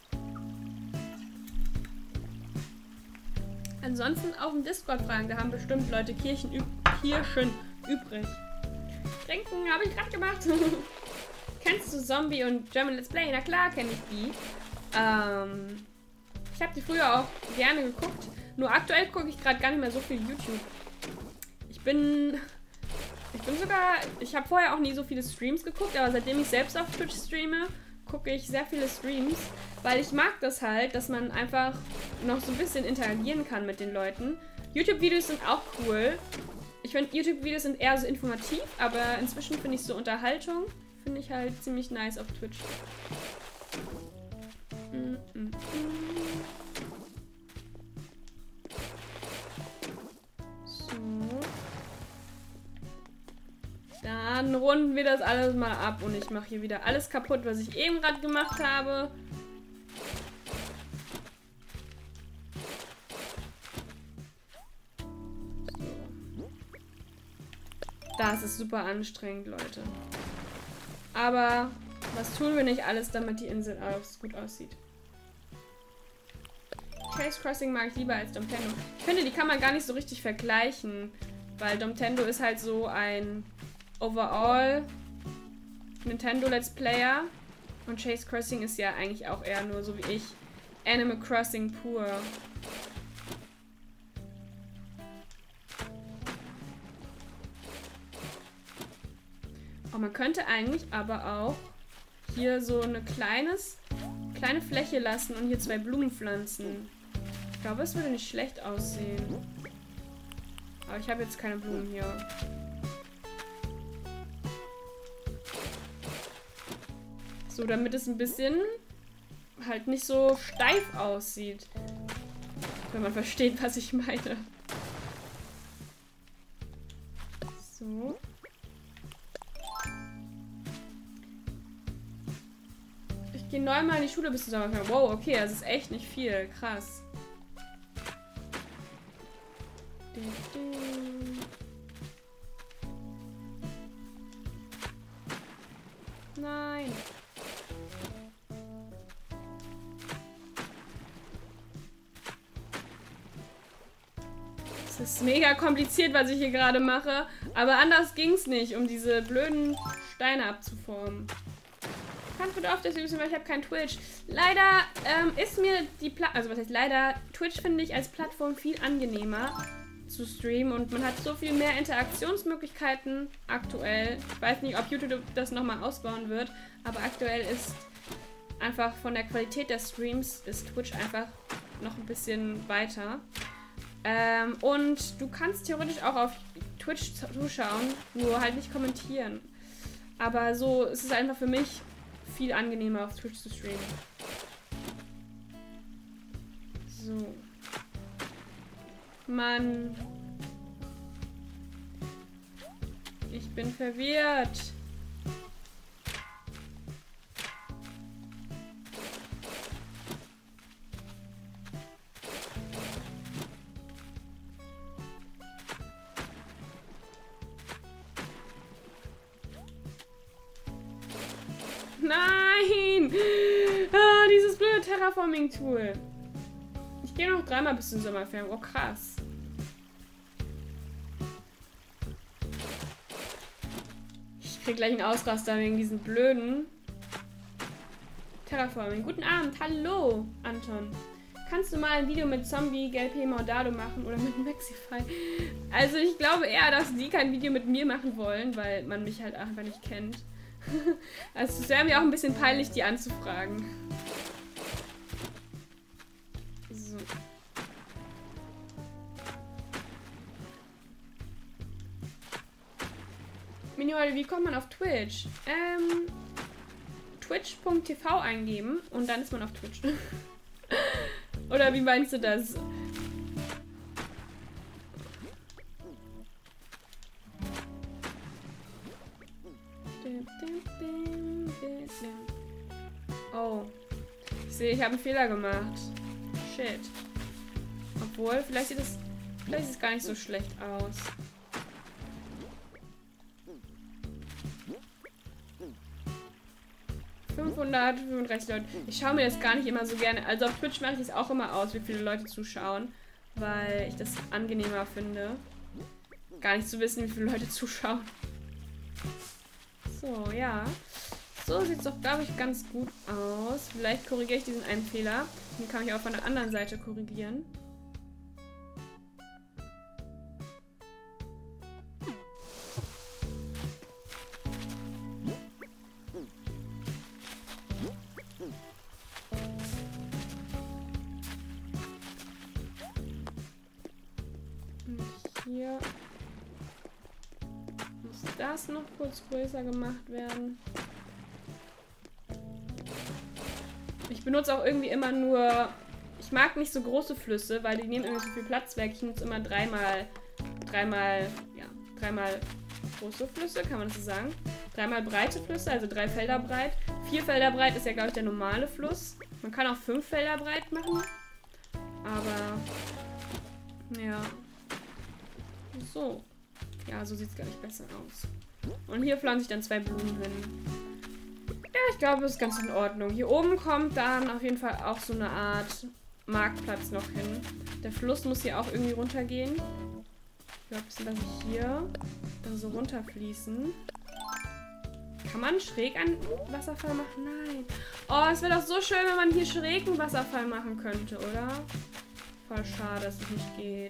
Ansonsten auf dem Discord fragen, da haben bestimmt Leute Kirchen, üb Kirschen übrig. Trinken habe ich gerade gemacht. Kennst du Zombie und German Let's Play? Na klar kenne ich die. Ähm, ich habe die früher auch gerne geguckt. Nur aktuell gucke ich gerade gar nicht mehr so viel YouTube. Ich bin... Ich bin sogar... Ich habe vorher auch nie so viele Streams geguckt, aber seitdem ich selbst auf Twitch streame, gucke ich sehr viele Streams, weil ich mag das halt, dass man einfach noch so ein bisschen interagieren kann mit den Leuten. YouTube-Videos sind auch cool. Ich finde, YouTube-Videos sind eher so informativ, aber inzwischen finde ich so Unterhaltung, finde ich halt ziemlich nice auf Twitch. Mm -mm -mm. So. Dann runden wir das alles mal ab und ich mache hier wieder alles kaputt, was ich eben gerade gemacht habe. So. Das ist super anstrengend, Leute. Aber was tun wir nicht alles, damit die Insel alles gut aussieht? Chase Crossing mag ich lieber als Domtendo. Ich finde, die kann man gar nicht so richtig vergleichen, weil Domtendo ist halt so ein Overall Nintendo Let's Player und Chase Crossing ist ja eigentlich auch eher nur so wie ich Animal Crossing pur. Oh, man könnte eigentlich aber auch hier so eine kleines, kleine Fläche lassen und hier zwei Blumen pflanzen. Ich glaube, es würde nicht schlecht aussehen. Aber ich habe jetzt keine Blumen hier. So, damit es ein bisschen halt nicht so steif aussieht. Wenn man versteht, was ich meine. So. Ich gehe neunmal in die Schule bis zum Sommerferien. Wow, okay, das ist echt nicht viel. Krass. Nein. Es ist mega kompliziert, was ich hier gerade mache. Aber anders ging es nicht, um diese blöden Steine abzuformen. Kannst bitte auf das üben, weil ich habe kein Twitch. Leider ähm, ist mir die Plattform, also was heißt leider, Twitch finde ich als Plattform viel angenehmer zu streamen und man hat so viel mehr Interaktionsmöglichkeiten aktuell. Ich weiß nicht, ob YouTube das nochmal ausbauen wird, aber aktuell ist einfach von der Qualität der Streams ist Twitch einfach noch ein bisschen weiter. Ähm, und du kannst theoretisch auch auf Twitch zuschauen, nur halt nicht kommentieren. Aber so ist es einfach für mich viel angenehmer, auf Twitch zu streamen. So. Mann. Ich bin verwirrt. Nein! Ah, dieses blöde Terraforming-Tool. Ich gehe noch dreimal bis zum Sommerferien. Oh, krass. Ich krieg gleich einen Ausraster wegen diesen blöden Terraforming. Guten Abend. Hallo, Anton. Kannst du mal ein Video mit Zombie, G L P, Maudado machen oder mit Maxify? Also ich glaube eher, dass die kein Video mit mir machen wollen, weil man mich halt einfach nicht kennt. Also es wäre mir auch ein bisschen peinlich, die anzufragen. So. Minimal, wie kommt man auf Twitch? Ähm, twitch punkt t v eingeben und dann ist man auf Twitch. Oder wie meinst du das? Oh. Ich sehe, ich habe einen Fehler gemacht. Shit. Obwohl, vielleicht sieht es, vielleicht sieht es gar nicht so schlecht aus. fünfhundertfünfunddreißig Leute. Ich schaue mir das gar nicht immer so gerne. Also auf Twitch mache ich es auch immer aus, wie viele Leute zuschauen. Weil ich das angenehmer finde. Gar nicht zu wissen, wie viele Leute zuschauen. So, ja. So sieht es doch, glaube ich, ganz gut aus. Vielleicht korrigiere ich diesen einen Fehler. Den kann ich auch von der anderen Seite korrigieren. Hier muss das noch kurz größer gemacht werden. Ich benutze auch irgendwie immer nur... Ich mag nicht so große Flüsse, weil die nehmen irgendwie so viel Platz weg. Ich nutze immer dreimal... Dreimal... Ja, dreimal große Flüsse, kann man das so sagen? Dreimal breite Flüsse, also drei Felder breit. Vier Felder breit ist ja, glaube ich, der normale Fluss. Man kann auch fünf Felder breit machen. Aber... Ja... So. Ja, so sieht es, glaube ich, besser aus. Und hier pflanze ich dann zwei Blumen hin. Ja, ich glaube, das ist ganz in Ordnung. Hier oben kommt dann auf jeden Fall auch so eine Art Marktplatz noch hin. Der Fluss muss hier auch irgendwie runtergehen. Ich glaube, das lasse ich hier dann so runterfließen. Kann man schräg einen Wasserfall machen? Nein. Oh, es wäre doch so schön, wenn man hier schräg einen Wasserfall machen könnte, oder? Voll schade, dass es nicht geht.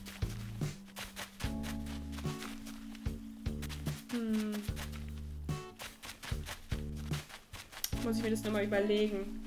Hm. Muss ich mir das nochmal überlegen.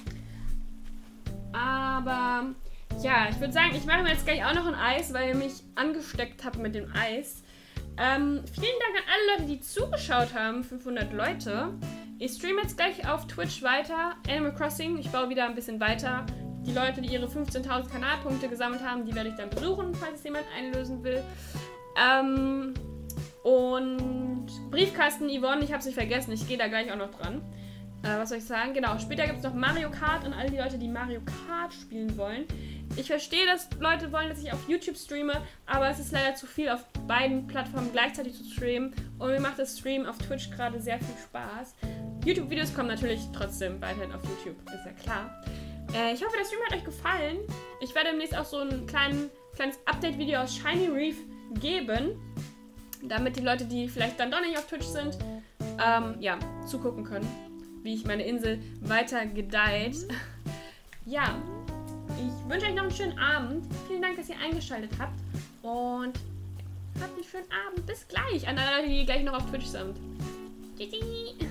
Aber ja, ich würde sagen, ich mache mir jetzt gleich auch noch ein Eis, weil ihr mich angesteckt habt mit dem Eis. Ähm, vielen Dank an alle Leute, die zugeschaut haben. fünfhundert Leute. Ich streame jetzt gleich auf Twitch weiter. Animal Crossing. Ich baue wieder ein bisschen weiter. Die Leute, die ihre fünfzehntausend Kanalpunkte gesammelt haben, die werde ich dann besuchen, falls es jemand einlösen will. Ähm... Und Briefkasten Yvonne, ich habe es nicht vergessen, ich gehe da gleich auch noch dran. Äh, was soll ich sagen? Genau, später gibt es noch Mario Kart und all die Leute, die Mario Kart spielen wollen. Ich verstehe, dass Leute wollen, dass ich auf YouTube streame, aber es ist leider zu viel, auf beiden Plattformen gleichzeitig zu streamen. Und mir macht das Stream auf Twitch gerade sehr viel Spaß. YouTube-Videos kommen natürlich trotzdem weiterhin auf YouTube, ist ja klar. Äh, ich hoffe, der Stream hat euch gefallen. Ich werde demnächst auch so ein klein, kleines Update-Video aus Shiny Reef geben. Damit die Leute, die vielleicht dann doch nicht auf Twitch sind, ähm, ja, zugucken können, wie ich meine Insel weiter gedeiht. Ja, ich wünsche euch noch einen schönen Abend. Vielen Dank, dass ihr eingeschaltet habt. Und habt einen schönen Abend. Bis gleich an alle Leute, die gleich noch auf Twitch sind. Tschüssi!